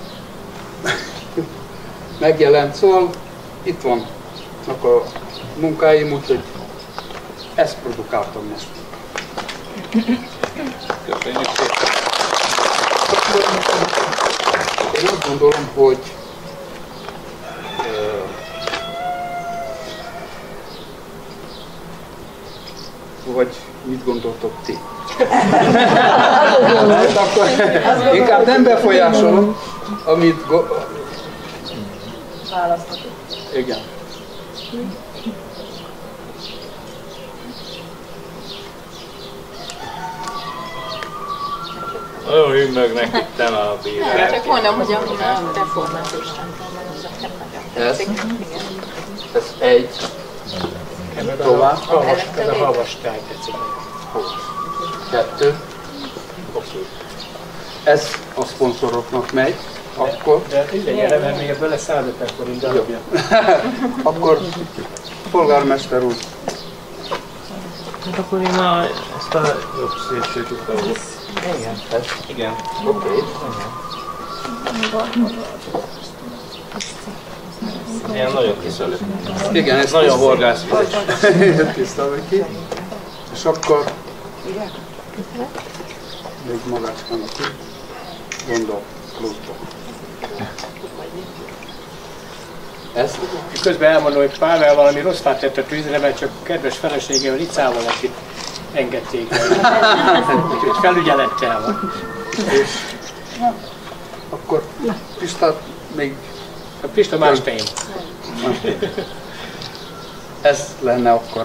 [SPEAKER 15] megjelent, szóval itt vannak a munkáim, úgyhogy ezt produkáltam most.
[SPEAKER 3] Köszönjük szépen!
[SPEAKER 15] Én azt gondolom, hogy vagy mit gondoltok ti? Akkor inkább nem befolyásolom, amit
[SPEAKER 12] választhatok.
[SPEAKER 15] Igen.
[SPEAKER 3] Nagyon hűmögnek itt a bírák.
[SPEAKER 12] Csak mondom, hogy a református templomban azok nem nagyon tetszik.
[SPEAKER 15] Ez egy. Tovább.
[SPEAKER 1] Ez a havastály tetszik.
[SPEAKER 15] 2. Ez a szponzoroknak megy. Akkor...
[SPEAKER 1] De figyelj, mert még ebből lesz 150 forint darabja.
[SPEAKER 15] Akkor polgármester úr.
[SPEAKER 2] Hát akkor én ezt a jobb szélsőt utalom.
[SPEAKER 15] Igen.
[SPEAKER 2] Igen.
[SPEAKER 15] Oké.
[SPEAKER 2] Ilyen nagyon kiszöllő.
[SPEAKER 15] Igen, ez
[SPEAKER 2] nagyon horgászvizes.
[SPEAKER 15] Tiszta vagy ki. És akkor még magácskának ki. Gondol, pluszba. Ez?
[SPEAKER 1] Közben elmondom, hogy Pável valami rossz fát tett a tűzre, mert csak kedves feleségével icával itt engedték el. Úgyhogy felügyelettel van.
[SPEAKER 15] És akkor Pistát még...
[SPEAKER 1] A Pista más tém.
[SPEAKER 15] Ez lenne akkor.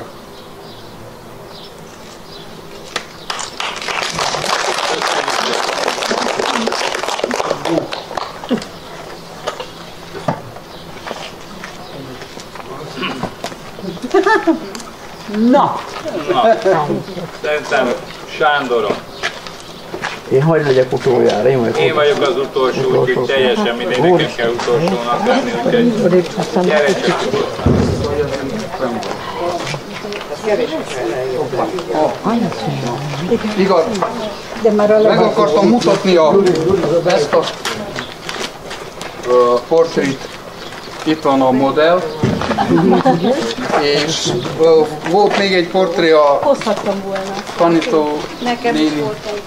[SPEAKER 9] Na!
[SPEAKER 3] Szerintem Sándoron.
[SPEAKER 8] Én hogy legyek utoljára?
[SPEAKER 3] Én vagyok az utolsó, úgyhogy teljesen mindegy, nekem kell utolsónak lenni, úgyhogy gyere csak
[SPEAKER 15] Igaz, meg akartam mutatni ezt a portrét. Itt van a modell, és volt még egy portré a tanító néni.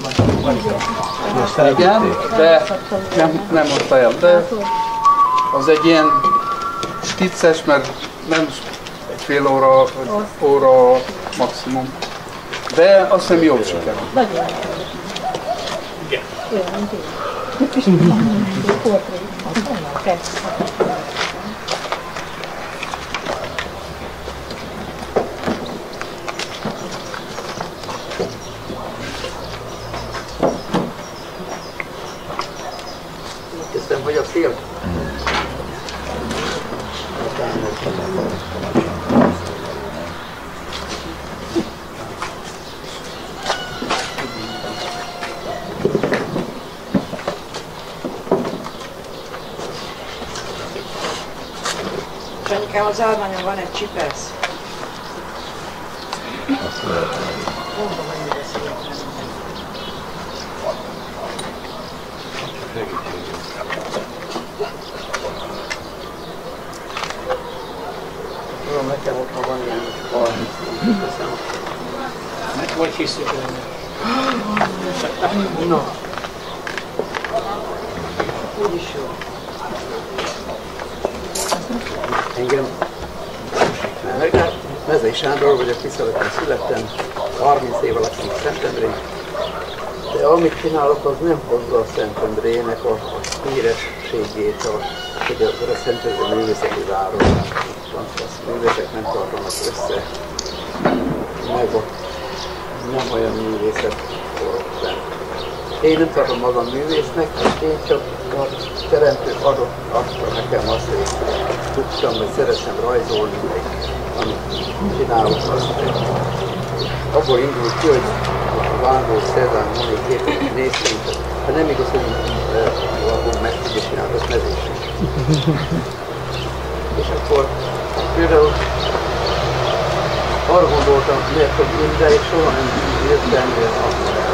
[SPEAKER 15] Igen, de nem adta el, de az egy ilyen skicces, mert nem egy fél óra maximum. De azt hiszem jól sikerült.
[SPEAKER 13] Kezdtem, hogy a fél.
[SPEAKER 9] Nekem az árványon van egy csipesz.
[SPEAKER 8] Tudom, nekem ott van ilyen 30. Köszönöm.
[SPEAKER 1] Meg vagy hiszük benne?
[SPEAKER 8] Na.
[SPEAKER 9] Úgyis jó.
[SPEAKER 8] Engem Mezei Sándor vagyok, Tiszaleten születtem, 30 év alatt Szentendrén. De amit csinálok, az nem hozza a Szentendrének a hírességét, hogy a Szentendrén művészeti város. A művészek nem tartanak össze, meg ott nem olyan művészet forog fenn. Én nem tartom magam művésznek, én csak a teremtő adott akkor nekem azt, hogy tudtam, hogy szeretem rajzolni, amit csinálok, azt abból indult ki, hogy a Vándor Cézár Moni képeket néztünk, hát nem igaz, hogy valahol meg tudja csinálni, az mezés. És akkor például arra gondoltam, miért, hogy én de és soha nem jöttem, hogy akkor el.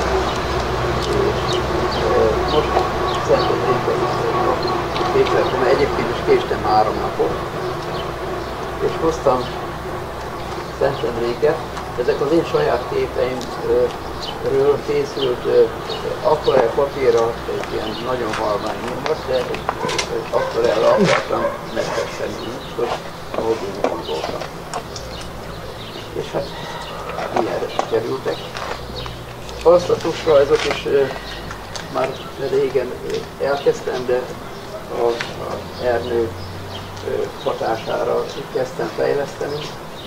[SPEAKER 8] Most Szentendrénben képzeltem, mert egyébként is késtem 3 napot, és hoztam Szentendréket. Ezek az én saját képeimről készült akvarell papírra egy ilyen nagyon halvány nyomvat, de akvarellel akartam megfesteni úgy, hogy ahol én gondoltam. És hát ilyenre sikerültek. Azt a tusrajzot is már régen elkezdtem, de az Ernő hatására kezdtem fejleszteni.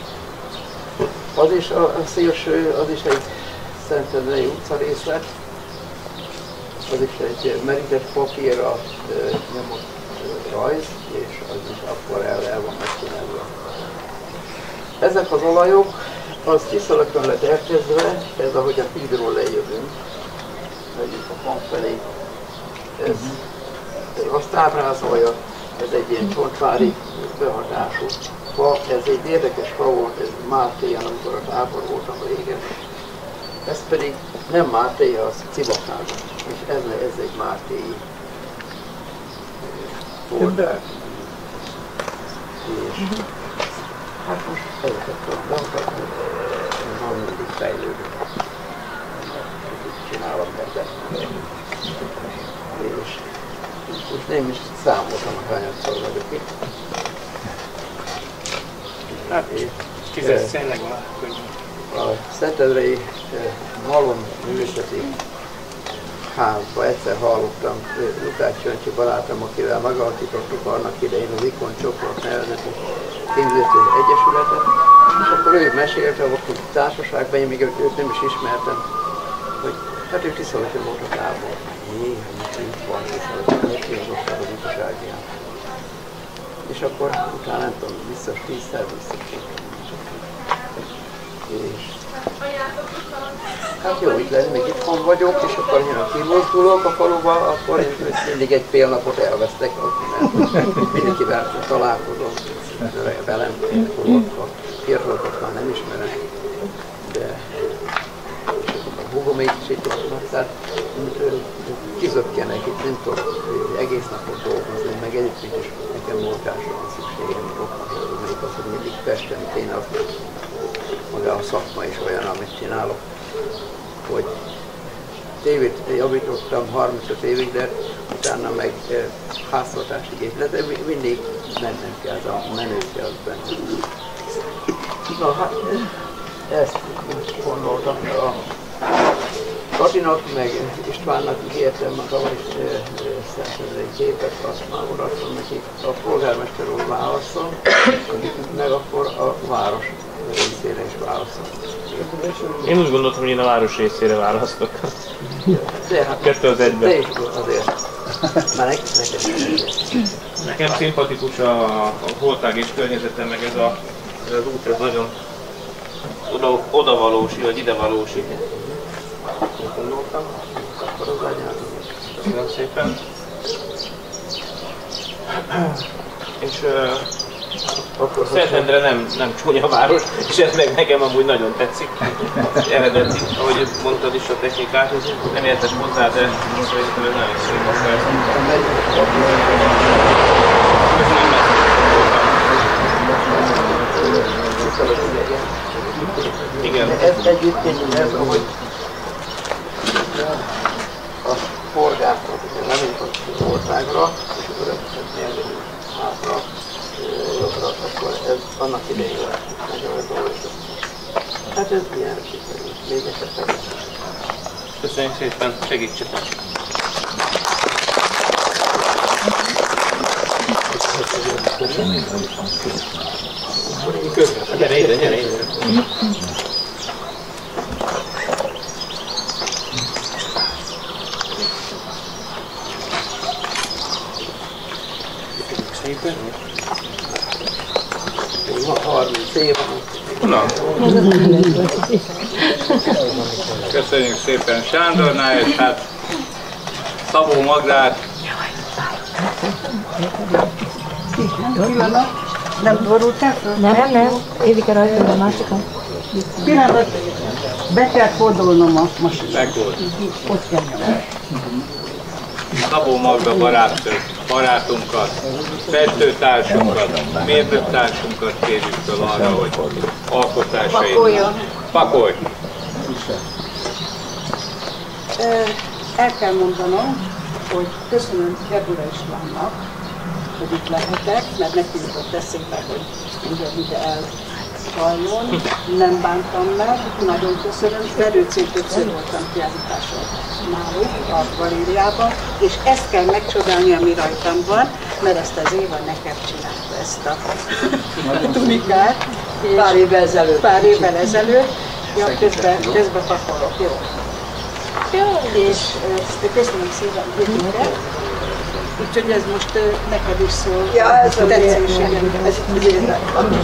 [SPEAKER 8] Az is a szélső, az is egy Szentendrei utcarészlet, az is egy merített papírra nyomott rajz, és az is akvarellel van megcsinálva. Ezek az olajok, az Tiszalökön lett elkezdve, ez ahogy a hídról lejövünk, megyünk a hang felé. Ez azt ábrázolja, ez egy ilyen csontvári behatású fa, ez egy érdekes fa volt, ez Mátéjan, amikor a tábor voltam régen. Ez pedig nem Máté, az Cibakán, és ez egy mátéi oldal. És hát most ezeket tudom bemutatni, van mindig fejlődő. Csinálom ebben. És most nem is számoltam, hogy hányadszor vagyok itt.
[SPEAKER 1] Hát, 10 tényleg van.
[SPEAKER 8] A Szentendrei Malom művészeti házba egyszer hallottam Lukács Jancsi barátom, akivel megalapítottuk annak idején az Ikon Csoport nevezetű képzőtő egyesületet, és akkor ő mesélte, hogy a társaságban, én még őt nem is ismertem, hogy hát ő Tiszalökön volt a tábor. Jé, hogy itt van Tiszalökön, neki az osztály az utaságján. És akkor utána nem tudom, biztos 10-szer visszatértem. És hát jó, itt lenni, még itthon vagyok, és akkor én kimozdulok a faluba, akkor én mindig egy fél napot elvesztek, mert mindenkivel találkozom, velem, a fiatalokat már nem ismerem, de a húgom így is itt vannak, tehát kizökkenek, itt nem tudok egész napot dolgozni, meg egyébként is nekem munkásra van szükségem, még az, hogy mindig festeni kéne, maga a szakma is olyan, amit csinálok, hogy tévét javítottam 35 évig, de utána meg háztartási géplet, de mindig mennem kell, ez a menő kell benne. Na hát, ezt gondoltam, a Katinak meg Istvánnak ígértem, meg tavaly is Szentendrei képet, azt már odaadtam nekik, a polgármester úr válaszol, meg akkor a város részére is válaszol.
[SPEAKER 2] Én úgy gondoltam, hogy én a város részére választok.
[SPEAKER 8] De hát
[SPEAKER 2] 2 az 1-ben.
[SPEAKER 8] Te is azért. Már nekem.
[SPEAKER 2] Nekem szimpatikus a Holtág és környezete, meg ez az út, ez nagyon odavalós, vagy idevalós.
[SPEAKER 8] Gondoltam, akkor az anyátom.
[SPEAKER 2] Köszönöm szépen. És Szentendre nem csúnya város, és ez meg nekem amúgy nagyon tetszik. Eredeti, ahogy mondtad is a technikát, nem értek hozzá, de szerintem ez nagyon szép akár. Igen.
[SPEAKER 8] Ez egyébként ez, ahogy a polgártól lemintott az országra, és örökített nyelvű hátra, jobbra, akkor ez annak idején nagyon dolgozott. Hát ez milyen sikerült, még esetleg.
[SPEAKER 2] Köszönjük szépen, segítsetek! Gyere ide, gyere ide!
[SPEAKER 8] Szépen. Ma 30 év van.
[SPEAKER 3] Na. Köszönjük szépen Sándornál, és hát Szabó Magdát.
[SPEAKER 12] Nem borultál föl?
[SPEAKER 4] Nem. Évike rajta, a másikon.
[SPEAKER 12] Pillanat, be kell fordulnom a most.
[SPEAKER 3] Megvolt.
[SPEAKER 12] Ott kell nyomni.
[SPEAKER 3] Szabó Magda barátunkat, festőtársunkat, mérnöktársunkat kérjük fel arra, hogy alkotásait pakolj!
[SPEAKER 12] El kell mondanom, hogy köszönöm Gebura Istvánnak, hogy itt lehetek, mert neki jutott eszébe, hogy ide elhalljon. Nem bántam meg, nagyon köszönöm. Verőcén többször voltam kiállításon náluk, a galériában, és ezt kell megcsodálni, ami rajtam van, mert ezt az Éva nekem csinálta, ezt a tunikát.
[SPEAKER 8] Pár évvel ezelőtt.
[SPEAKER 12] Pár évvel ezelőtt. Ja, közben pakolok, jó. Ja, és köszönöm szépen, Györgyre. Úgyhogy ez most neked is szól.
[SPEAKER 8] Ja, ez a
[SPEAKER 12] tetszés.
[SPEAKER 8] Ez ügyének.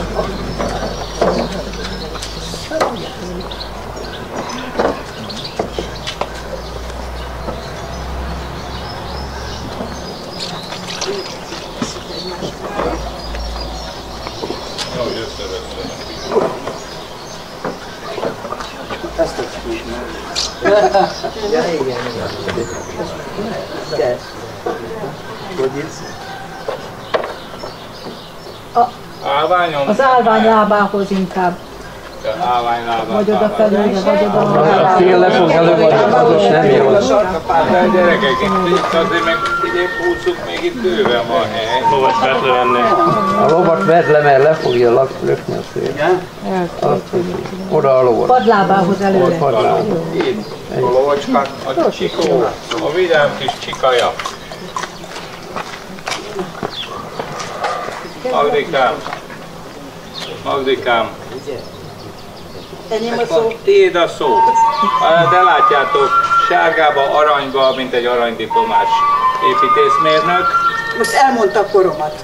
[SPEAKER 8] Ezt a ja, igen. Hogy itt?
[SPEAKER 3] Állványon?
[SPEAKER 4] Az állvány lábához inkább.
[SPEAKER 3] Állvány lábához.
[SPEAKER 4] Vagy oda felülre, vagy oda.
[SPEAKER 8] A fél le fog előadni, az is nem jó.
[SPEAKER 3] De gyerekek, itt azért meg ide húzzuk, még itt bőven van hely.
[SPEAKER 2] Lovat vedd le.
[SPEAKER 8] A lovat vedd le, mert le fogja lökni a szél. Oda a lovat.
[SPEAKER 4] Padlábához előre.
[SPEAKER 3] Itt a lovacska, a csikó, a vidám kis csikaja. Magdikám.
[SPEAKER 12] Enyém a szó.
[SPEAKER 3] Tiéd a szó. De látjátok, sárgába, aranyba, mint egy aranydiplomás építészmérnök.
[SPEAKER 12] Most elmondta a koromat.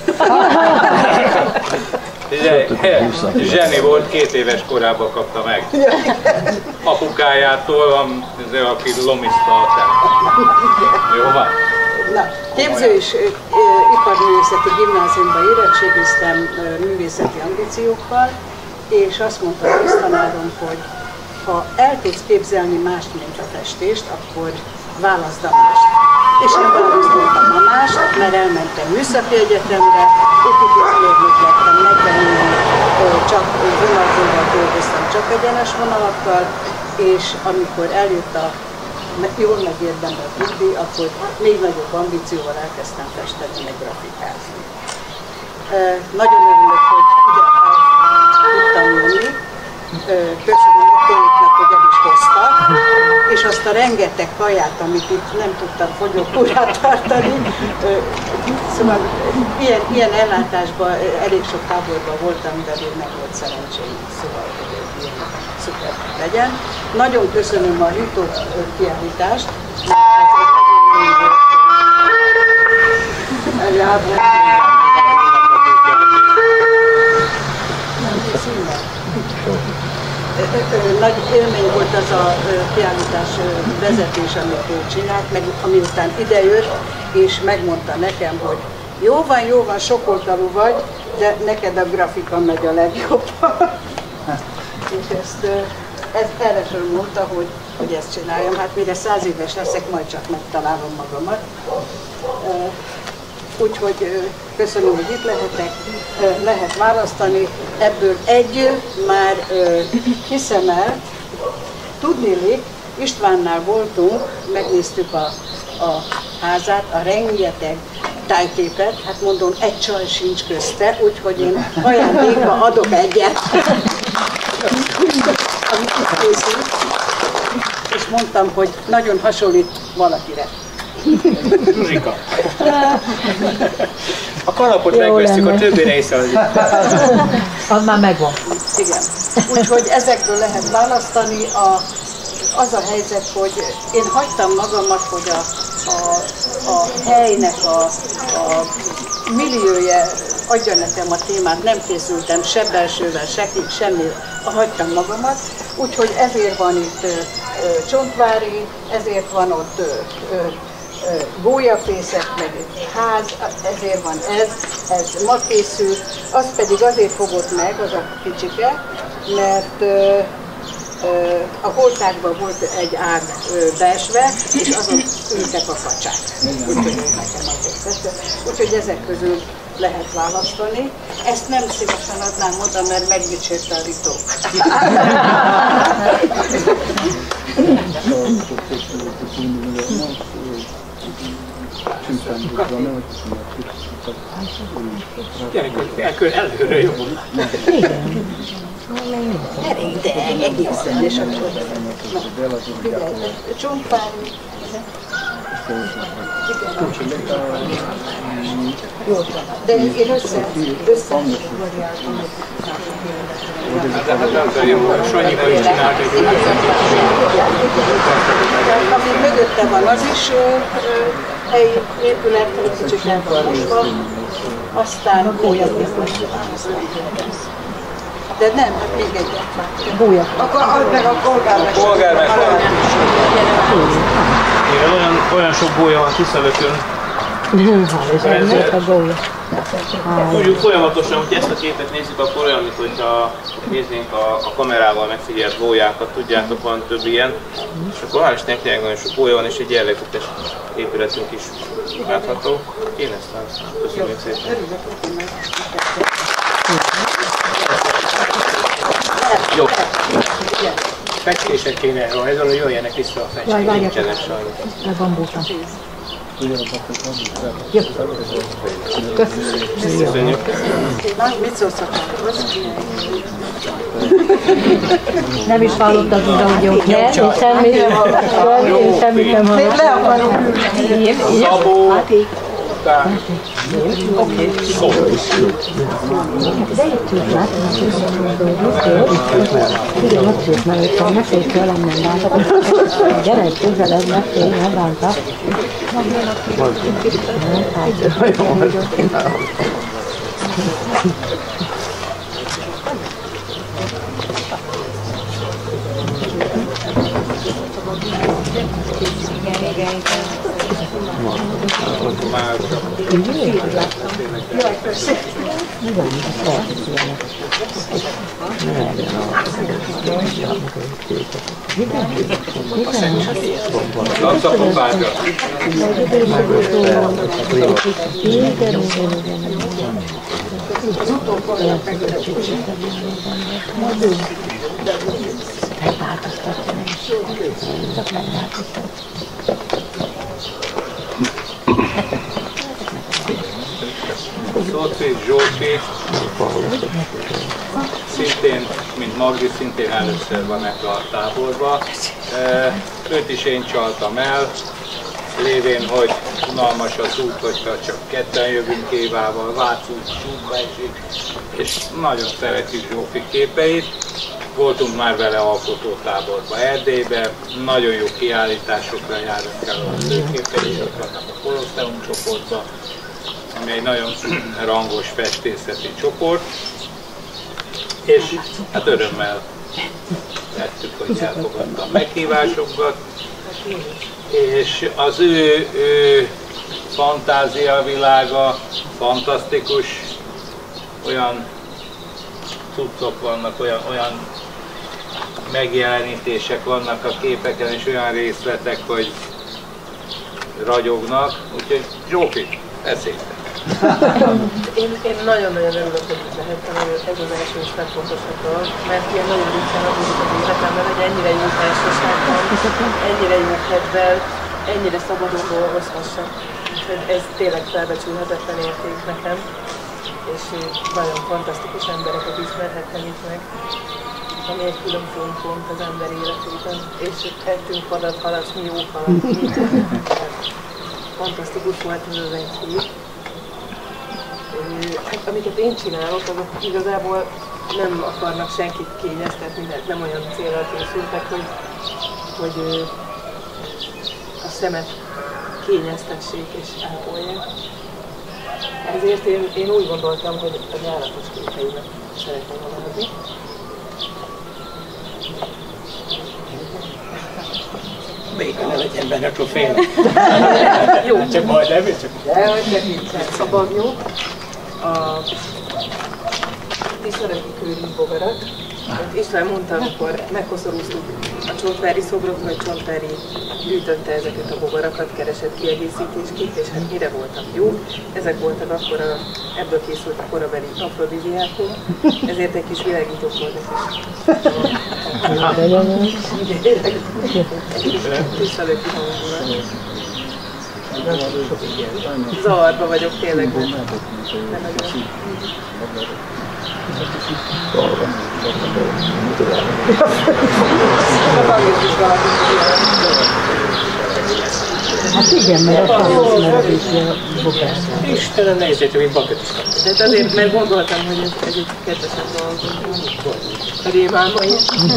[SPEAKER 3] Zseni volt, 2 éves korában kapta meg. Apukájától, aki lomiszta a Jó van?
[SPEAKER 12] Na, képző és iparművészeti gimnáziumban érettségiztem művészeti ambíciókkal, és azt mondta a tanárom, hogy ha el tudsz képzelni mást, mint a festést, akkor válaszd a mást. És én választottam a mást, mert elmentem műszaki egyetemre, építészmérnök lettem, 40 évig csak vonalzóval dolgoztam, csak egyenes vonalakkal, és amikor eljött a jól megérdemelt nyugdíj, akkor még nagyobb ambícióval elkezdtem festeni, meg grafikázni. Nagyon örülök, hogy ide tudtam jönni. Köszönöm a Tóiknak, hogy el is hoztak, és azt a rengeteg kaját, amit itt nem tudtam fogyókúrát tartani. Szóval ilyen ellátásban elég sok táborban voltam, de még nem volt szerencsém, szóval hogy ilyen szuper legyen. Nagyon köszönöm a Hűtó kiállítást, nagy élmény volt az a kiállítás vezetés, amit ő csinált, meg amiután idejött, és megmondta nekem, hogy
[SPEAKER 17] Jó van, sokoldalú vagy, de neked a grafika megy a legjobban. És ezt erre mondta, hogy ezt csináljam. Hát mire 100 éves leszek, majd csak megtalálom magamat. Úgyhogy köszönöm, hogy itt lehetek. Lehet választani. Ebből egy már kiszemelt. Tudniillik, Istvánnál voltunk, megnéztük a házát, a rengeteg tájképet, hát mondom, egy csaj sincs közte, úgyhogy én ajándékba adok egyet, amit itt készült, és mondtam, hogy nagyon hasonlít valakire.
[SPEAKER 1] Zsuzsika. A kalapot megvesztük, a többére is
[SPEAKER 4] az már megvan.
[SPEAKER 17] Igen. Úgyhogy ezekből lehet választani. Az a helyzet, hogy én hagytam magamat, hogy a helynek a milliója adja nekem a témát, nem készültem se belsővel, semmi, hagytam magamat. Úgyhogy ezért van itt Csontvári, ezért van ott gólyafészek, meg egy ház, ezért van ez ma készült, az pedig azért fogott meg, az a kicsike, mert a holtákban volt egy ág beesve, és azon ültek a kacsák. Úgyhogy nekem azért. Úgyhogy ezek közül lehet választani. Ezt nem szívesen adnám oda, mert megdicsérte a ritók.
[SPEAKER 1] Előre jó.
[SPEAKER 17] Elég egészen, és akkor Csontvári. De én össze ami mögötte van, az is helyi épület, kicsit nem van mosva, aztán de nem, hát még egyet.
[SPEAKER 4] Gólya.
[SPEAKER 17] Akkor meg a
[SPEAKER 2] polgármester. Olyan sok gólya van Tiszalökön.
[SPEAKER 4] És ennek a gólya.
[SPEAKER 2] Úgy folyamatosan, hogy ezt a képet nézzük, akkor olyan, mint hogyha néznénk a kamerával megfigyelt gólyákat, tudjátok, van több ilyen. És akkor hál' Istennek tényleg nagyon sok gólya van, és egy jellegzetes épületünk is látható. Én ezt köszönjük szépen.
[SPEAKER 1] Jó. Festések kéne rajzolni, hogy jöjjenek vissza a festék.
[SPEAKER 2] Nincsenek sajnos.
[SPEAKER 4] Le van búsa.
[SPEAKER 2] Köszönjük.
[SPEAKER 17] Mit szólsz a
[SPEAKER 4] Nem is hallottad oda, hogy ott ne, én semmit nem hallottam.
[SPEAKER 17] Még le akarok ülni.
[SPEAKER 1] Szabó.
[SPEAKER 4] Oké. De itt ült látni, hogy igen, ott ült, mert ők ne félj tőlem, nem bántak. Gyere egy közelebb, ne félj, nem bántak.
[SPEAKER 3] Szócsi Zsófi, szintén, mint Magdi, szintén először van ebbe a táborba. Őt is én csaltam el, lévén, hogy unalmas az út, hogyha csak ketten jövünk Évával, Vác út, útba esik, és nagyon szeretjük Zsófi képeit. Voltunk már vele alkotótáborba Erdélybe, nagyon jó kiállításokra járunk el, a főképezések vannak a Kolosseum csoportba, ami egy nagyon rangos festészeti csoport, és hát örömmel tettük, hogy elfogadta a meghívásunkat, és az ő fantázia világa, fantasztikus, olyan cuccok vannak, olyan megjelenítések vannak a képeken, és olyan részletek, hogy ragyognak. Úgyhogy Zsófi, beszélj!
[SPEAKER 18] Én nagyon-nagyon örülök, hogy itt lehettem, ez az első is legfontosabb dolog, mert ilyen nagyon ritkán adódik az életemben, hogy ennyire jó társaságban, ennyire jó kedvel, ennyire szabadon dolgozhassak. Úgyhogy ez tényleg felbecsülhetetlen érték nekem, és nagyon fantasztikus embereket ismerhettem itt meg, ami egy külön pont az ember életében, és ettünk hadat, halasni jó halat. Fantasztikus volt ez az egy hír. Hát, amiket én csinálok, azok igazából nem akarnak senkit kényeztetni, mert nem olyan célra készültek, hogy a szemet kényeztessék és ápolják. Ezért én úgy gondoltam, hogy a járatos képeimet szeretném maradni.
[SPEAKER 1] Még ne legyen benne trofénak.
[SPEAKER 18] Jó.
[SPEAKER 1] Csak majd nem, csak...
[SPEAKER 18] Dehogy segítsen. A bagnyó, a tiszaröki kőri bogarat. István mondta, amikor megkoszorúztuk a Csontvári szobrot, hogy Csontvári gyűjtötte ezeket a bogarakat, keresett kiegészítésként, és hát mire voltak jó. Ezek voltak akkor, ebből készült a korabeli afrodiziákum, ezért egy kis világító voltak is. Tisztelőki hangulat. Zavarba vagyok tényleg.
[SPEAKER 4] Hát igen, mert a bogás.
[SPEAKER 1] Istenem, nézzétek, mint bakot is kaptam.
[SPEAKER 18] Tehát azért, mert gondoltam, hogy ez egy kedvesebb dolgok. A rémálmai.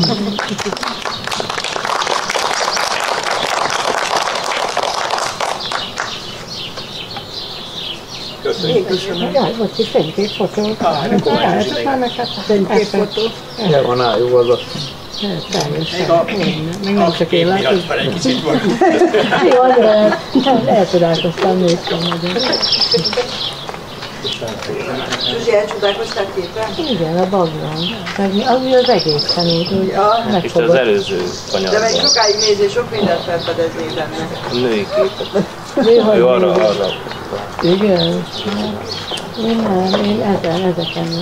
[SPEAKER 1] Köszönjük.
[SPEAKER 18] Köszönöm.
[SPEAKER 4] Jaj, most is fényképfotó. Fényképfotó.
[SPEAKER 13] El van álljuk az ott.
[SPEAKER 4] Teljesen. Meg nem csak én látom.
[SPEAKER 1] Egy kicsit volt.
[SPEAKER 4] Jó, annyira elcsodálkoztam, néztem nagyon.
[SPEAKER 9] Zsuzsi, elcsodálkoztál képen?
[SPEAKER 4] Igen, a bagban. Ami az egészen úgy, hogy
[SPEAKER 2] Itt az előző
[SPEAKER 9] De meg
[SPEAKER 2] kanyarban.
[SPEAKER 9] sokáig nézni, sok mindent felfedeznék benne.
[SPEAKER 2] A női képet.
[SPEAKER 4] Néha
[SPEAKER 2] Ő arra.
[SPEAKER 4] igen. Én nem, én ezeken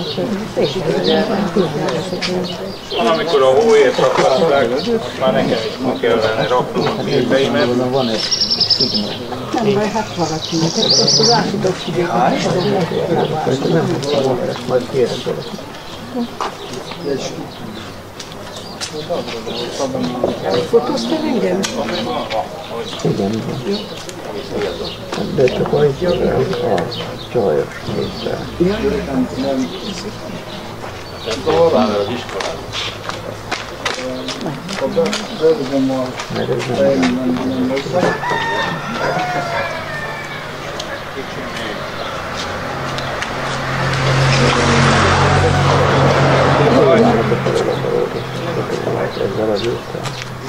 [SPEAKER 3] Valamikor a hóért akarták, már nekem is ma kellene raknom a képeimet.
[SPEAKER 13] Van egy
[SPEAKER 4] nem baj, hát valakinek. Ezt az átudok
[SPEAKER 13] majd kérem tőle.
[SPEAKER 4] Fotóztál engem?
[SPEAKER 13] Igen. De csak a csajos nézzel.
[SPEAKER 3] Talán az iskolában.
[SPEAKER 13] Meg ez nem. Ezzel az őkkel.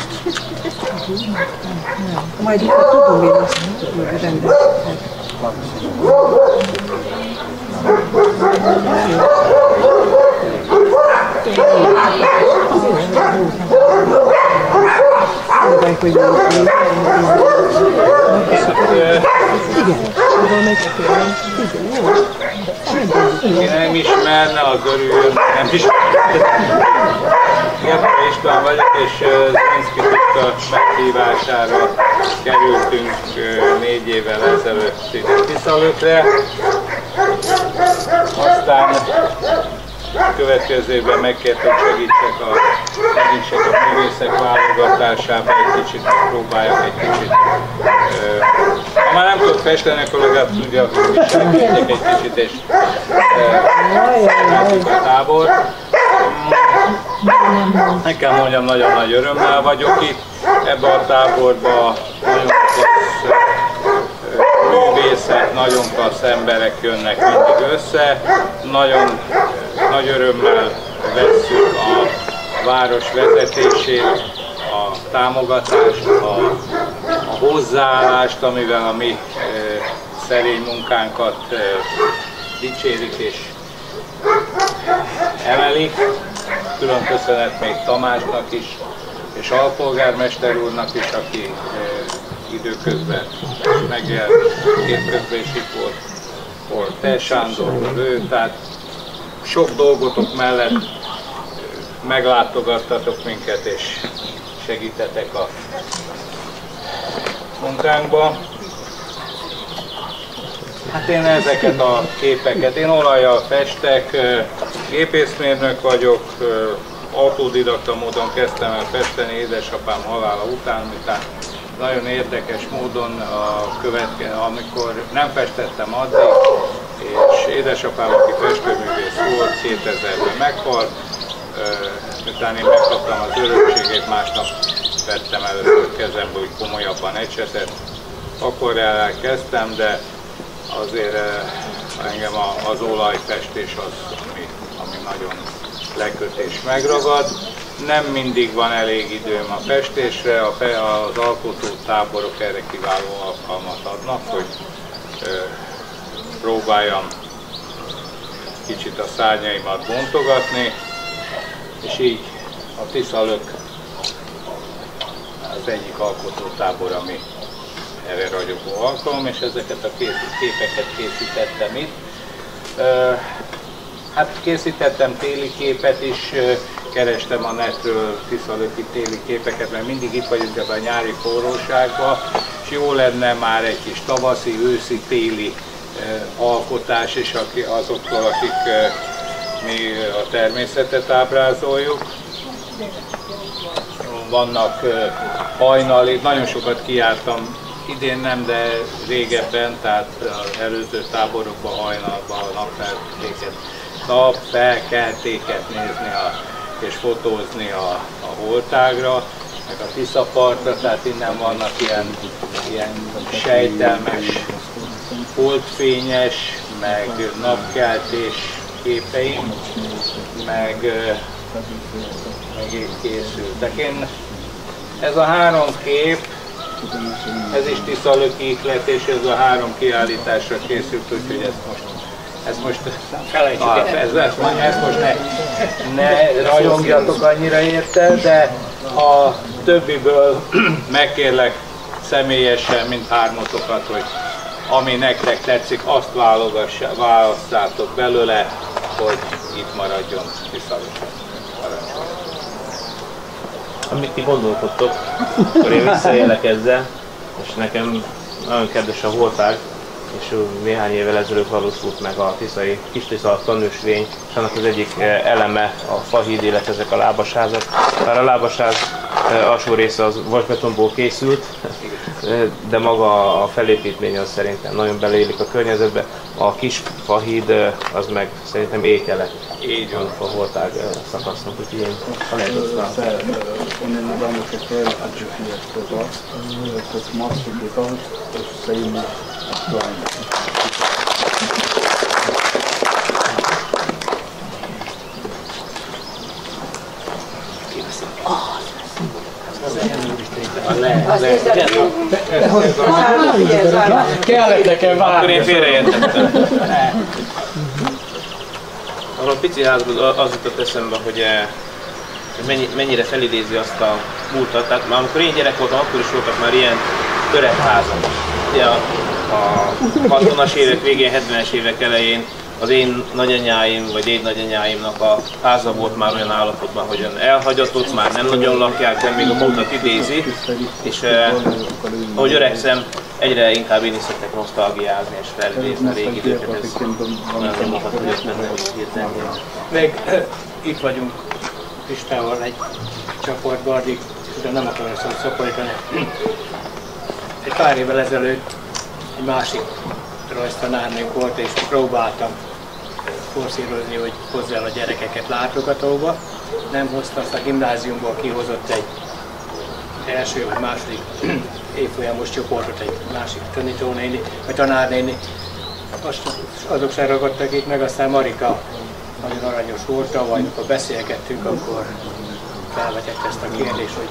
[SPEAKER 17] Majd itt tudom én azt rendezni.
[SPEAKER 3] Aki nem ismerne, az örüljön, nem ismerne. Gebel István vagyok, és Zrinszky Pista meghívására kerültünk 4 évvel ezelőtt ide Tiszalökre. Aztán a következő évben megkért, hogy segítsek a művészek válogatásában, egy kicsit megpróbáljak egy kicsit. Ha már nem tudok festeni, akkor legalább tudja, hogy segítsek egy kicsit, és szervezzük a tábor. Nekem mondjam, nagyon nagy örömmel vagyok itt. Ebbe a táborba nagyon klassz művészek, nagyon klassz emberek jönnek mindig össze. Nagyon nagy örömmel vesszük a város vezetését, a támogatást, a hozzáállást, amivel a mi szerény munkánkat dicsérik és emelik. Külön köszönet még Tamásnak is, és alpolgármester úrnak is, aki időközben megjelent, évközben is itt volt Te Sándor, ő, tehát sok dolgotok mellett meglátogattatok minket és segítetek a munkánkba. Hát én ezeket a képeket, én olajjal festek, gépészmérnök vagyok, autodidakta módon kezdtem el festeni édesapám halála után, miután nagyon érdekes módon amikor nem festettem addig, és édesapám, aki festőművész volt, 2000-ben meghalt, miután én megkaptam az örökségét, másnap vettem először kezembe úgy komolyabban ecsetet, akkor elkezdtem, de azért engem az olajfestés az, ami nagyon leköt és megragad. Nem mindig van elég időm a festésre, az alkotó táborok erre kiváló alkalmat adnak, hogy próbáljam kicsit a szárnyaimat bontogatni, és így a Tiszalök az egyik alkotótábor, ami erre ragyogó alkalom, és ezeket a képeket készítettem itt. Hát készítettem téli képet is, kerestem a netről tiszalöki téli képeket, mert mindig itt vagyunk ebben a nyári forróságban, és jó lenne már egy kis tavaszi, őszi, téli alkotás is azoktól, akik mi a természetet ábrázoljuk. Vannak hajnali, nagyon sokat kijártam, idén nem, de régebben, tehát az előző táborokban, hajnalban napfelkeltéket nézni és fotózni a holtágra, meg a Tiszapartra, tehát innen vannak ilyen sejtelmes, holdfényes, meg napkeltés képeim, meg itt készültek. Ez a 3 kép, ez is tiszalöki ihlet, és ez a 3 kiállításra készült, úgyhogy ezt most felejtsük el, ezt most ne rajongjatok annyira érte, de a többiből megkérlek személyesen mindhármatokat, hogy ami nektek tetszik, azt választátok belőle, hogy itt maradjon Tiszalökön.
[SPEAKER 2] Amit ti gondolkodtok, akkor én visszaélek ezzel, és nekem nagyon kedves a holtág, és néhány évvel ezelőtt valósult meg a Kis-Tisza tanúsvény, és annak az egyik eleme a fahíd, illetve ezek a lábasházak. Bár a lábasház alsó része az vasbetonból készült, de maga a felépítmény az szerintem nagyon beleillik a környezetbe. A kis fahíd az meg szerintem étele.
[SPEAKER 3] Így van.
[SPEAKER 2] A holtág szakasznak, úgyhogy én ha lehet azt
[SPEAKER 1] Kellett nekem várni.
[SPEAKER 2] Akkor én félreértettem. Arról a pici házból az jutott eszembe, hogy mennyire felidézi azt a múltat. Tehát már amikor én gyerek voltam, akkor is voltak már ilyen öregházak. Ugye a 60-as évek végén, 70-es évek elején az én nagyanyáim, vagy dédnagyanyáimnak a háza volt már olyan állapotban, hogy elhagyatott, már nem nagyon lakják, de még a múltat idézi, és ahogy öregszem, egyre inkább én is szoktak nosztalgiázni és felidézni a régi időket, ez nagyon nyomokat, hogy jött benne, hogy hirtelen.
[SPEAKER 1] Meg itt vagyunk Pistával egy csoportban, addig de nem akarom ezt szaporítani. Egy pár évvel ezelőtt egy másik rajztanárnőnk volt, és próbáltam forszírozni, hogy hozza el a gyerekeket látogatóba. Nem hozta, azt a gimnáziumból kihozott egy első vagy második évfolyamos csoportot, egy másik tanítónéni, vagy tanárnéni. Azok sem ragadtak itt meg, aztán Marika nagyon aranyos volt, tavaly, amikor beszélgettünk, akkor felvetett ezt a kérdést, hogy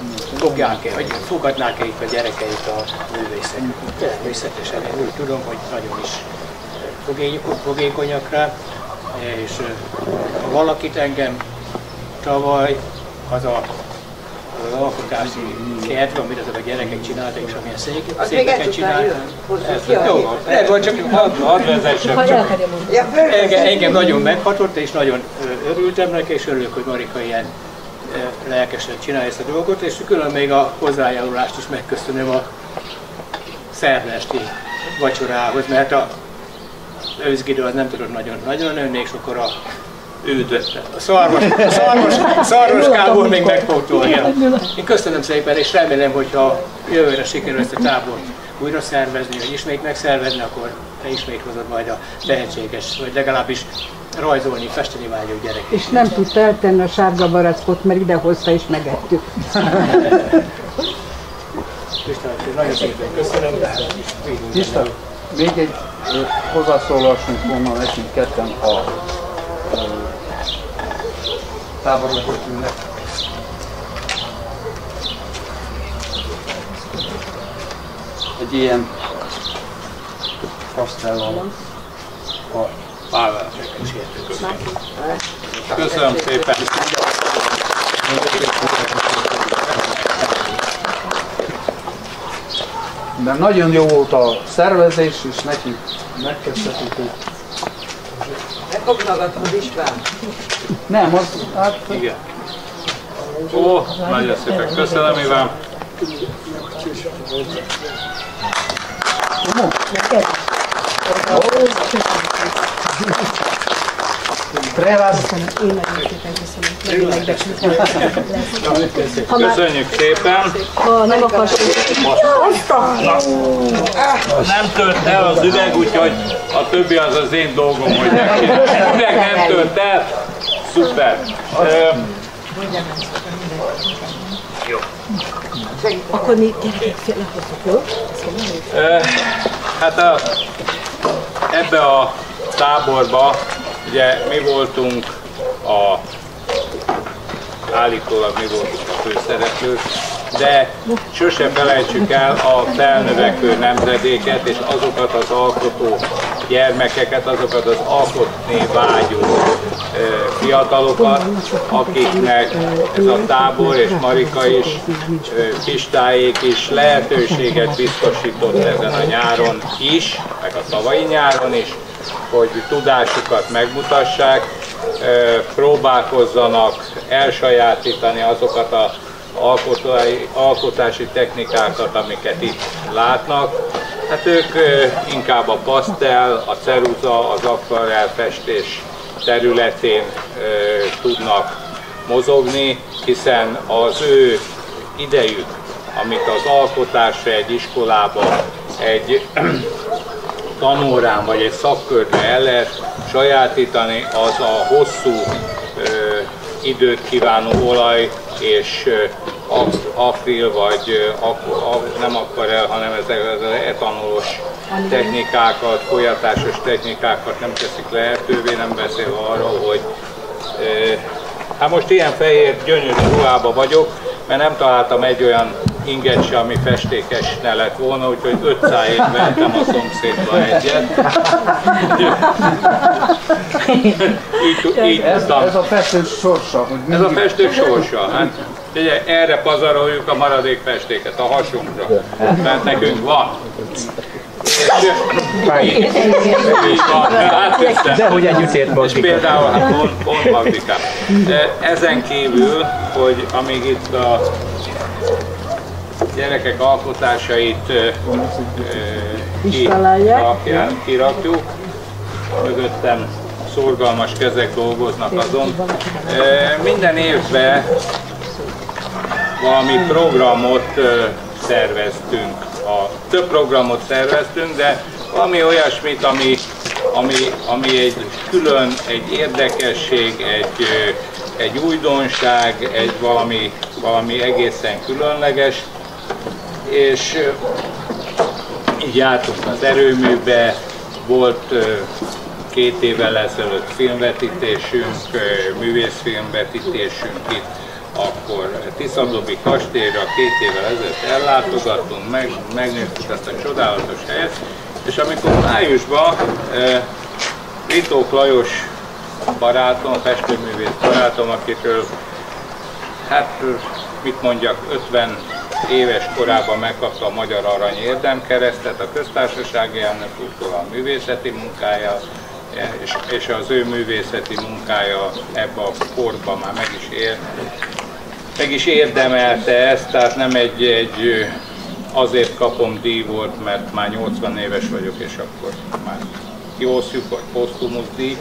[SPEAKER 1] hogy fogadnák-e itt a gyerekeit a művészek. Természetesen én úgy tudom, hogy nagyon is fogékonyak rá, és ha valakit engem tavaly az az alkotási kedv, amit azok a gyerekek csináltak, és amilyen székeket csináltak. Jó, csak hadd vezessem. Engem nagyon meghatott, és nagyon örültem neki, és örülök, hogy Marika ilyen lelkesen csinálja ezt a dolgot, és külön még a hozzájárulást is megköszönöm a szervesti vacsorához, mert a őszgidő az nem tudott nagyon önni, és akkor a szarvaskából még megpótolja. Én köszönöm szépen, és remélem, hogyha jövőre sikerül ezt a tábort újra szervezni, vagy ismét megszervezni, akkor te ismét hozod majd a tehetséges, vagy legalábbis rajzolni, festeni vágyó gyerek.
[SPEAKER 17] És nem tudta eltenni a sárga barackot, mert idehozta és megettük.
[SPEAKER 1] Nagyon szépen köszönöm.
[SPEAKER 15] Tisztelt, még egy hozzászólásunk volna nekünk ketten a táborvezetőnek. Egy ilyen pasztellal a
[SPEAKER 3] vállalatokat köszönöm szépen!
[SPEAKER 15] De nagyon jó volt a szervezés, és nekünk megkezdhetünk.
[SPEAKER 9] Megkopnagatod István?
[SPEAKER 15] Nem, az... Hát...
[SPEAKER 3] Igen. Ó, nagyon szépen köszönöm, Iván. Köszönjük szépen!
[SPEAKER 4] Ha nem akarsz...
[SPEAKER 3] Nem tört el az üveg, úgyhogy a többi az az én dolgom, hogy megcsinálom. Az üveg nem tört el. Szuper! Jó.
[SPEAKER 4] Akkor mi gyerekek félrehozzuk, jó?
[SPEAKER 3] Hát ebbe a táborba ugye mi voltunk állítólag mi voltunk a főszereplők, de sose felejtsük el a felnövekvő nemzedéket és azokat az alkotó gyermekeket, azokat az alkotni vágyó fiatalokat, akiknek ez a tábor és Marika is, Pistáék is lehetőséget biztosított ezen a nyáron is, meg a tavalyi nyáron is, hogy tudásukat megmutassák, próbálkozzanak elsajátítani azokat az alkotási technikákat, amiket itt látnak. Hát ők inkább a pasztel, a ceruza, az akvarell festés területén tudnak mozogni, hiszen az ő idejük, amit az alkotásra egy iskolában, egy tanórán vagy egy szakkörbe el lehet sajátítani, az a hosszú időt kívánó olaj és akril vagy nem akvarell, hanem ezek az etanolos technikákat, folyatásos technikákat nem teszik lehetővé, nem beszélve arról, hogy hát most ilyen fehér, gyönyörű ruhában vagyok, mert nem találtam egy olyan inget se, ami festékes ne lett volna, úgyhogy 500-ért vettem a szomszédba egyet.
[SPEAKER 15] Ez a festők sorsa.
[SPEAKER 3] Ez a festők sorsa. Hát, ugye, erre pazaroljuk a maradék festéket, a hasunkra, mert nekünk van.
[SPEAKER 2] De hogy együtt ért
[SPEAKER 3] és például hát pont Magdikám. Ezen kívül, hogy amíg itt a gyerekek alkotásait kirakjuk, mögöttem szorgalmas kezek dolgoznak azon. Minden évben valami programot szerveztünk. Több programot szerveztünk, de valami olyasmit, ami egy külön, egy érdekesség, egy újdonság, egy valami egészen különleges, és így jártunk az erőműbe, volt 2 évvel ezelőtt filmvetítésünk, művészfilmvetítésünk itt akkor Tiszadobi kastélyra 2 évvel ezelőtt ellátogattunk, megnéztük ezt a csodálatos helyet, és amikor májusban Ritók Lajos barátom, festőművész barátom, akitől, hát mit mondjak, 50 éves korában megkapta a Magyar Arany Érdemkeresztet, a köztársasági elnök úrtól a művészeti munkája, és az ő művészeti munkája ebben a korban már meg is érdemelte ezt, tehát nem egy azért kapom díj volt, mert már 80 éves vagyok, és akkor már kiosztjuk, vagy posztumusz díj.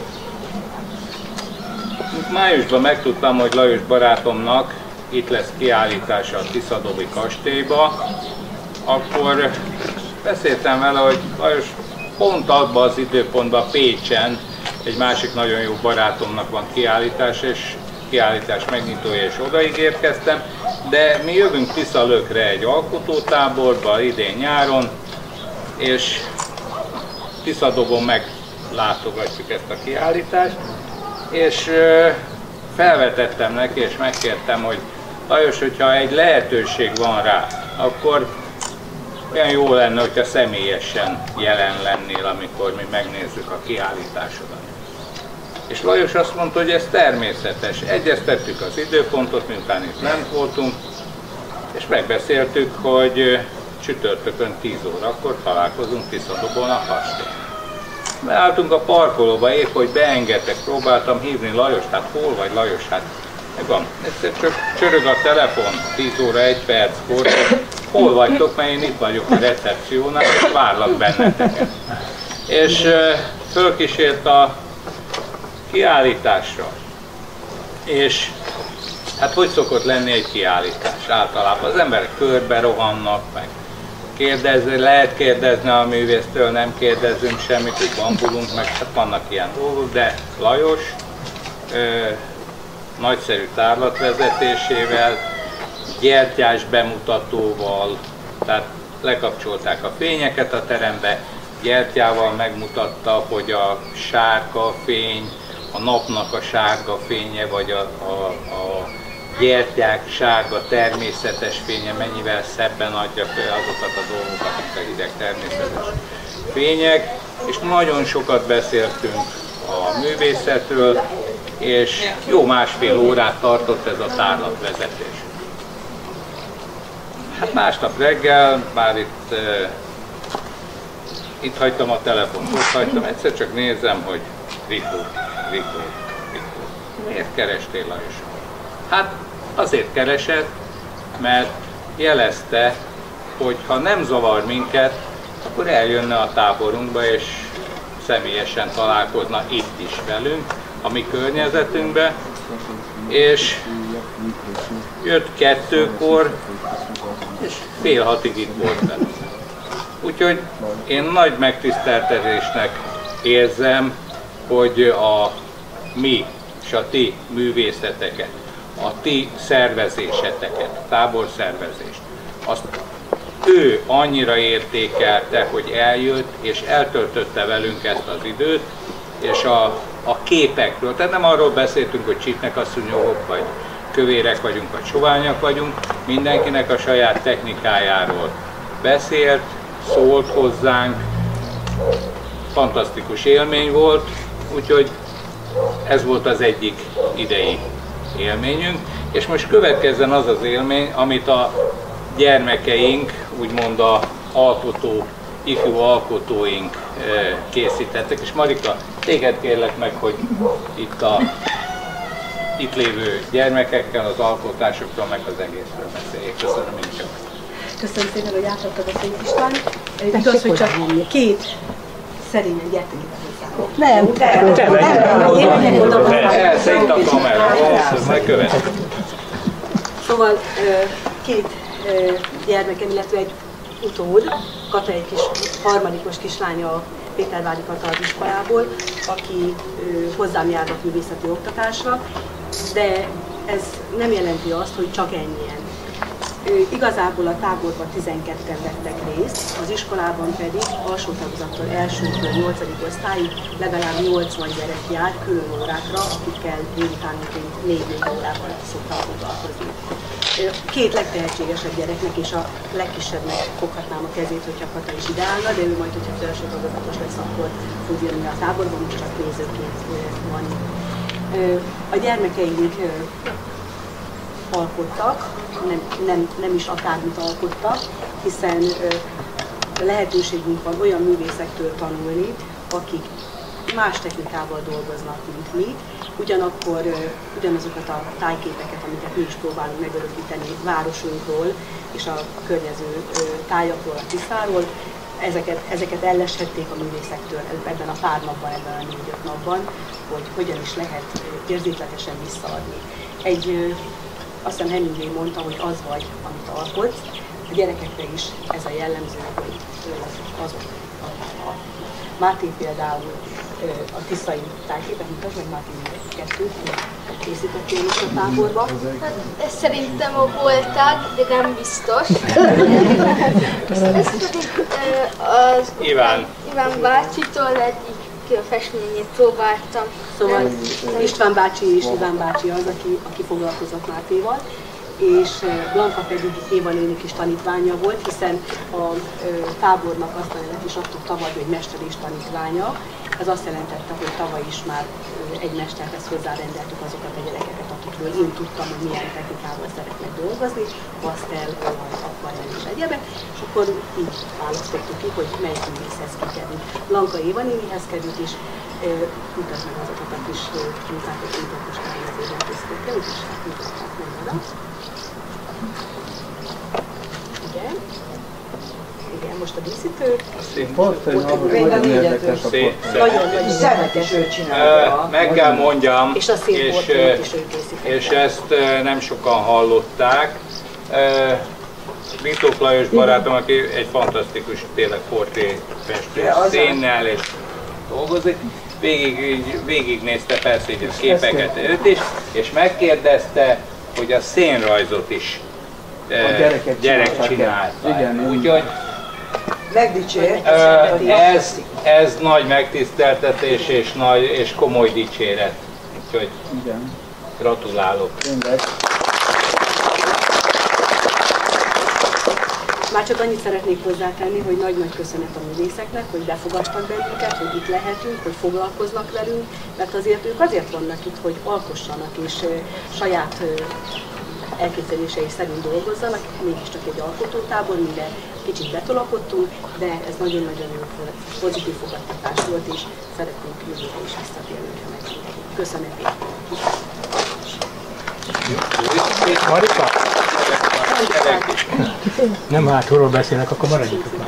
[SPEAKER 3] Májusban megtudtam, hogy Lajos barátomnak itt lesz kiállítása a Tiszadobi kastélyba, akkor beszéltem vele, hogy Lajos pont abban az időpontban Pécsen egy másik nagyon jó barátomnak van kiállítás, és kiállítás megnyitója, és odaig érkeztem, de mi jövünk Tiszalökre egy alkotótáborba idén nyáron, és Tiszadobon meglátogatjuk ezt a kiállítást, és felvetettem neki, és megkértem, hogy Lajos, hogyha egy lehetőség van rá, akkor olyan jó lenne, hogyha személyesen jelen lennél, amikor mi megnézzük a kiállításodat. És Lajos azt mondta, hogy ez természetes. Egyeztettük az időpontot, miután itt lent voltunk, és megbeszéltük, hogy csütörtökön 10 órakor találkozunk Tiszadobon a kastélyon. Beálltunk a parkolóba, épp hogy beengedtek, próbáltam hívni Lajost, hát hol vagy Lajos, hát megvan, egyszer csak csörög a telefon, 10 óra 1 perckor, hol vagytok, mert én itt vagyok a recepciónál, és várlak benneteket. És fölkísért a kiállításra, és hát hogy szokott lenni egy kiállítás? Általában az emberek körbe rohannak, meg lehet kérdezni a művésztől, nem kérdezünk semmit, hogy bambulunk, meg hát vannak ilyen dolgok, de Lajos nagyszerű tárlatvezetésével, gyertyás bemutatóval, tehát lekapcsolták a fényeket a terembe, gyertyával megmutatta, hogy a sárga fény, a napnak a sárga fénye, vagy a gyertyák sárga természetes fénye mennyivel szebben adja fel azokat a dolgokat, mint a hideg természetes fények, és nagyon sokat beszéltünk a művészetről, és jó másfél órát tartott ez a tárlatvezetés. Hát másnap reggel, bár itt hagytam a telefont, ott hagytam, egyszer csak nézem, hogy Ritó. Miért kerestél, Lajos? Hát azért keresett, mert jelezte, hogy ha nem zavar minket, akkor eljönne a táborunkba, és személyesen találkozna itt is velünk, a mi környezetünkbe, és jött 2-kor, és fél 6-ig itt volt velünk. Úgyhogy én nagy megtiszteltetésnek érzem, hogy a mi és a ti művészeteket, a ti szervezéseteket, táborszervezést, azt ő annyira értékelte, hogy eljött és eltöltötte velünk ezt az időt, és a képekről, tehát nem arról beszéltünk, hogy csípnek asszonyok, vagy kövérek vagyunk, vagy soványak vagyunk, mindenkinek a saját technikájáról beszélt, szólt hozzánk, fantasztikus élmény volt, úgyhogy ez volt az egyik idei élményünk, és most következzen az az élmény, amit a gyermekeink, úgymond a ifjú alkotóink készítettek, és Marika, téged kérlek meg, hogy itt lévő gyermekekkel az alkotásokról, meg az egészről beszéljék. Köszönöm én csak.
[SPEAKER 19] Köszönöm szépen, hogy átadtad a Szép István. Igaz, hogy csak 2 szerényen gyertek ide.
[SPEAKER 3] Elszint a kamera, megkövet.
[SPEAKER 19] Szóval 2 gyermekem, illetve egy utód, Kata, egy kis harmadikos kislánya a Pétervári Kata az iskolából, aki hozzám járnak művészeti oktatásra, de ez nem jelenti azt, hogy csak ennyien. Igazából a táborban 12-en vettek részt, az iskolában pedig alsó tagozattól 1-től 8. osztályig legalább 80 gyerek jár külön órákra, akikkel délutánonként 4 órában szoktam foglalkozni. Két legtehetségesebb gyereknek és a legkisebbnek foghatnám a kezét, hogyha Kata is ideálna, de ő majd, hogyha felső tagozatos lesz, akkor fog jönni a táborban, most csak nézőként van. A gyermekeink alkottak, nem is akármit alkottak, hiszen lehetőségünk van olyan művészektől tanulni, akik más technikával dolgoznak, mint mi, ugyanakkor ugyanazokat a tájképeket, amiket mi is próbálunk megörökíteni városunkról és a környező tájakról, a Tiszáról, ezeket elleshették a művészektől ebben a pár napban, ebben a 4-5 napban, hogy hogyan is lehet érzékletesen visszaadni. Azt hiszem Hemingway mondta, hogy az vagy, amit alkotsz. A gyerekekre is ez a jellemző, hogy azok. Máté például a tiszai tájképet mutasd meg, Máté 2 készítettél most a táborba.
[SPEAKER 20] Hát, ez szerintem a voltág, de nem biztos. Ez pedig az
[SPEAKER 3] Iván
[SPEAKER 20] bácsitól egyik festményét próbáltam.
[SPEAKER 19] Szóval István bácsi és Iván bácsi az, aki foglalkozott Mátéval, és Blanka pedig Éva nénik is tanítványa volt, hiszen a tábornak azt a nevet is adtuk tavaly, hogy mester és tanítványa. Ez azt jelentette, hogy tavaly is már egy mesterhez hozzárendeltük azokat a gyerekeket, akikről én tudtam, hogy milyen technikával szeretnek dolgozni, pasztel, akvarell és egyebek, és akkor így választottuk ki, hogy melyik művészhez kikerült. Blanka Éva nénihez került, és mutasd meg azokat a kis munkákat, amit most már ezért készítette, úgyis mutatták meg oda. Igen. Igen, most a díszítő.
[SPEAKER 9] Nagyon szemetes ő csinálja.
[SPEAKER 3] Meg kell mondjam,
[SPEAKER 19] és
[SPEAKER 3] ezt nem sokan hallották. Vitók Lajos barátom, aki egy fantasztikus tényleg portréfestő szénnel és dolgozik, végignézte persze így a képeket őt is, és megkérdezte, hogy a szénrajzot is gyerek csinálta. Úgyhogy ez nagy megtiszteltetés és komoly dicséret. Úgyhogy gratulálok.
[SPEAKER 19] Már csak annyit szeretnék hozzátenni, hogy nagy-nagy köszönet a művészeknek, hogy befogadtak bennünket, hogy itt lehetünk, hogy foglalkoznak velünk, mert azért ők azért vannak itt, hogy alkossanak és saját elképzelései szerint dolgozzanak, mégiscsak egy alkotótábor, mire kicsit betolakodtunk, de ez nagyon-nagyon jó pozitív fogadtatás volt, és szeretnénk jövőre is visszatérni, ha megint. Köszönet
[SPEAKER 1] Marika? Nem hátulról beszélnek, akkor maradjunk már.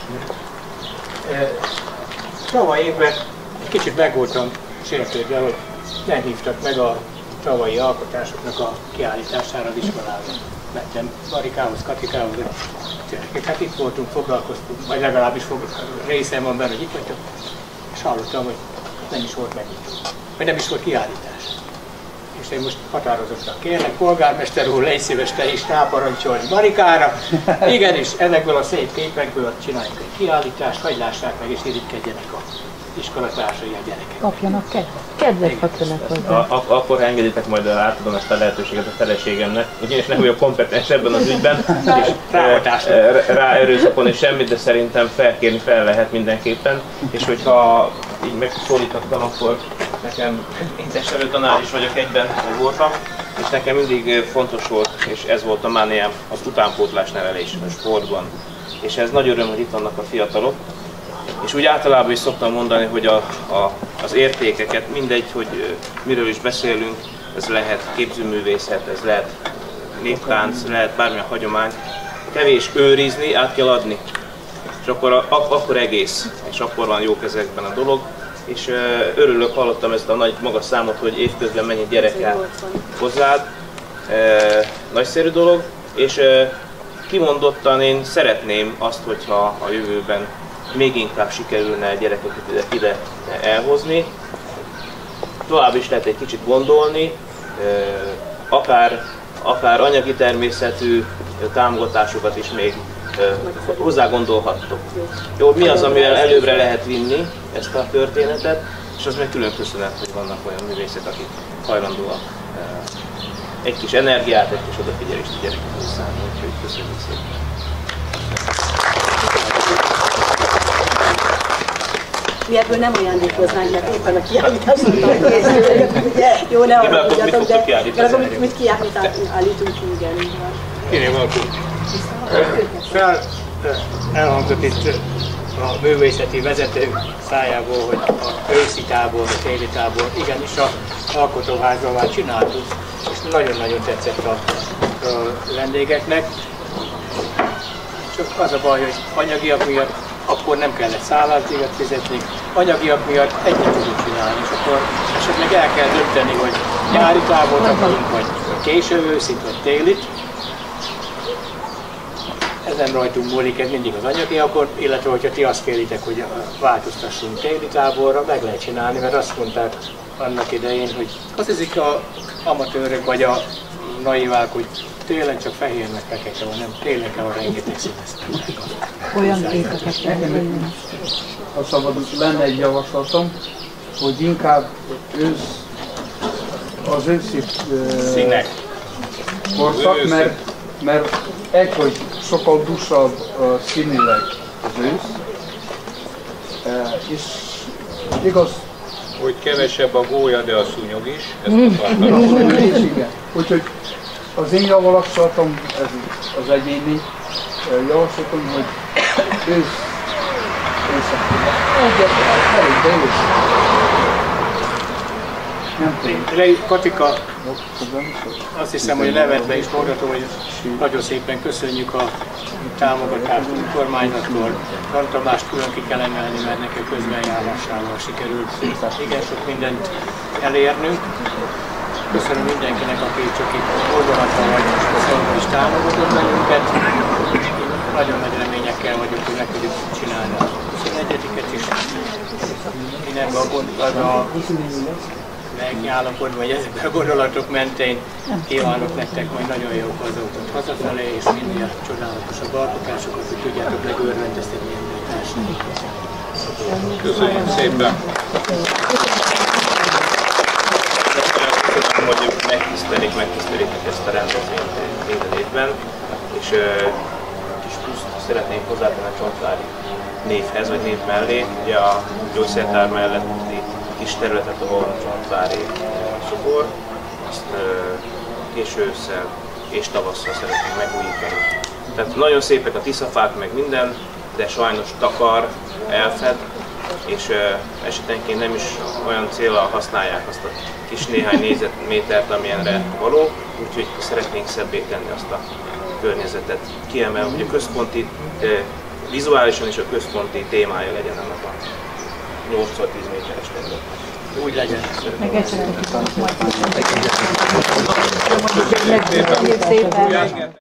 [SPEAKER 1] Tavaly évben kicsit meg voltam sértődve, hogy nem hívtak meg a tavalyi alkotásoknak a kiállítására az iskolában. Mentem Marikához, Katikához, hogy hát itt voltunk, foglalkoztunk, vagy legalábbis részem van benne, hogy itt vagytok, és hallottam, hogy nem is volt megnyitó, vagy nem is volt kiállítás. És én most határozottan kérlek, polgármester úr, légy szíves, te is ráparancsolj Marikára. Igenis, ezekből a szép képekből csináljunk egy kiállítást, vagy lássák meg és irigykedjenek az iskolatársai, a gyerekek.
[SPEAKER 4] Kapjanak kedvet kapjanak hozzá.
[SPEAKER 2] Akkor engeditek, majd átadom ezt a lehetőséget a feleségemnek, ugyanis nem vagyok kompetens ebben az ügyben, és rá erőszakon és semmit, de szerintem felkérni fel lehet mindenképpen, és hogyha így megszólítottam, akkor nekem testnevelő tanár is vagyok egyben voltam, és nekem mindig fontos volt, és ez volt a mániám, az utánpótlás nevelés a sportban. És ez nagy öröm, hogy itt vannak a fiatalok, és úgy általában is szoktam mondani, hogy az értékeket, mindegy, hogy miről is beszélünk, ez lehet képzőművészet, ez lehet néptánc, lehet bármilyen hagyomány, kevés őrizni, át kell adni. És akkor egész, és akkor van jó kezekben a dolog. És örülök, hallottam ezt a nagy magas számot, hogy évközben mennyi gyerek áll hozzád. Nagyszerű dolog, és kimondottan én szeretném azt, hogyha a jövőben még inkább sikerülne gyerekeket ide elhozni. Tovább is lehet egy kicsit gondolni, akár anyagi természetű támogatásokat is még hozzá gondolhattok. Jó, mi az, amivel előbbre lehet vinni ezt a történetet, és az meg külön köszönet, hogy vannak olyan művészek, akik hajlandóak egy kis energiát, egy kis odafigyelést a gyerekekhez szállni, úgyhogy köszönjük szépen.
[SPEAKER 19] Mi ebből nem ajándékoznánk, mert éppen a kiállításnak készülünk. Jó, ne aggódjatok, de akkor mit állítunk ki, igen.
[SPEAKER 3] Kérem, akkor elhangzott itt a művészeti vezetők szájából, hogy a őszi tábor, a téli tábor, igenis a alkotóházban már csináltuk, és nagyon-nagyon tetszett a vendégeknek. Csak az a baj, hogy anyagiak miatt akkor nem kellett szállásdíjat fizetni, anyagiak miatt egyet tudunk csinálni, és akkor esetleg el kell dönteni, hogy nyári távot akarunk, vagy késő őszit, vagy télit. Ez nem rajtunk múlik, ez mindig az anyagiakon, illetve hogyha ti azt kéritek, hogy változtassunk téli táborra, meg lehet csinálni, mert azt mondták annak idején, hogy azt hiszik a amatőrök vagy a naivák, hogy télen csak fehér meg fekete van, nem, télen kell a rengeteg színeztetnek.
[SPEAKER 4] Olyan képeket tenni.
[SPEAKER 15] Ha szabad, lenne egy javaslatom, hogy inkább az őszi korszak, mert egy, hogy sokkal dúsabb színileg az ősz, és igaz,
[SPEAKER 3] hogy kevesebb a gólya, de a szúnyog is. Ezt akartam.
[SPEAKER 15] Igen. Úgyhogy az én javaslatom, ez az egyéni javaslatom, hogy
[SPEAKER 3] Katika, azt hiszem, hogy nevetve is mondhatom, hogy nagyon szépen köszönjük a támogatást a kormányzattól. Van Tamást külön ki kell emelni, mert neki közbenjárásával sikerült igen sok mindent elérnünk. Köszönöm mindenkinek, aki csak itt oldalatra vagy szóval is támogatott bennünket. Nagyon nagy reményekkel vagyok, hogy meg tudjuk csinálni a 21-et is. Én ebben a megállapodva, vagy ezekben a gondolatok mentén kívánok nektek majd nagyon jó hazautat hazafelé, és minél csodálatosabb alkotásokat, hogy tudjátok megörvendeztetni a társadalmat. Köszönjük szépen!
[SPEAKER 2] Hogy megtisztelik ezt a rendezvényt minden évben, és kis pluszt szeretnénk hozzátenni a Csontvári névhez, vagy név mellé. Ugye a gyógyszertár melletti kis területet, ahol a Csontvári szobor, azt késő ősszel és tavasszal szeretnénk megújítani. Tehát nagyon szépek a tiszafák, meg minden, de sajnos takar, elfed, és esetenként nem is olyan célra használják azt a kis néhány négyzetmétert, amilyenre való, úgyhogy szeretnénk szebbé tenni azt a környezetet. Kiemelve, hogy a központi, vizuálisan is a központi témája legyen ennek a 8x10 méteres terület.
[SPEAKER 3] Úgy legyen.
[SPEAKER 4] Meg egy szépen.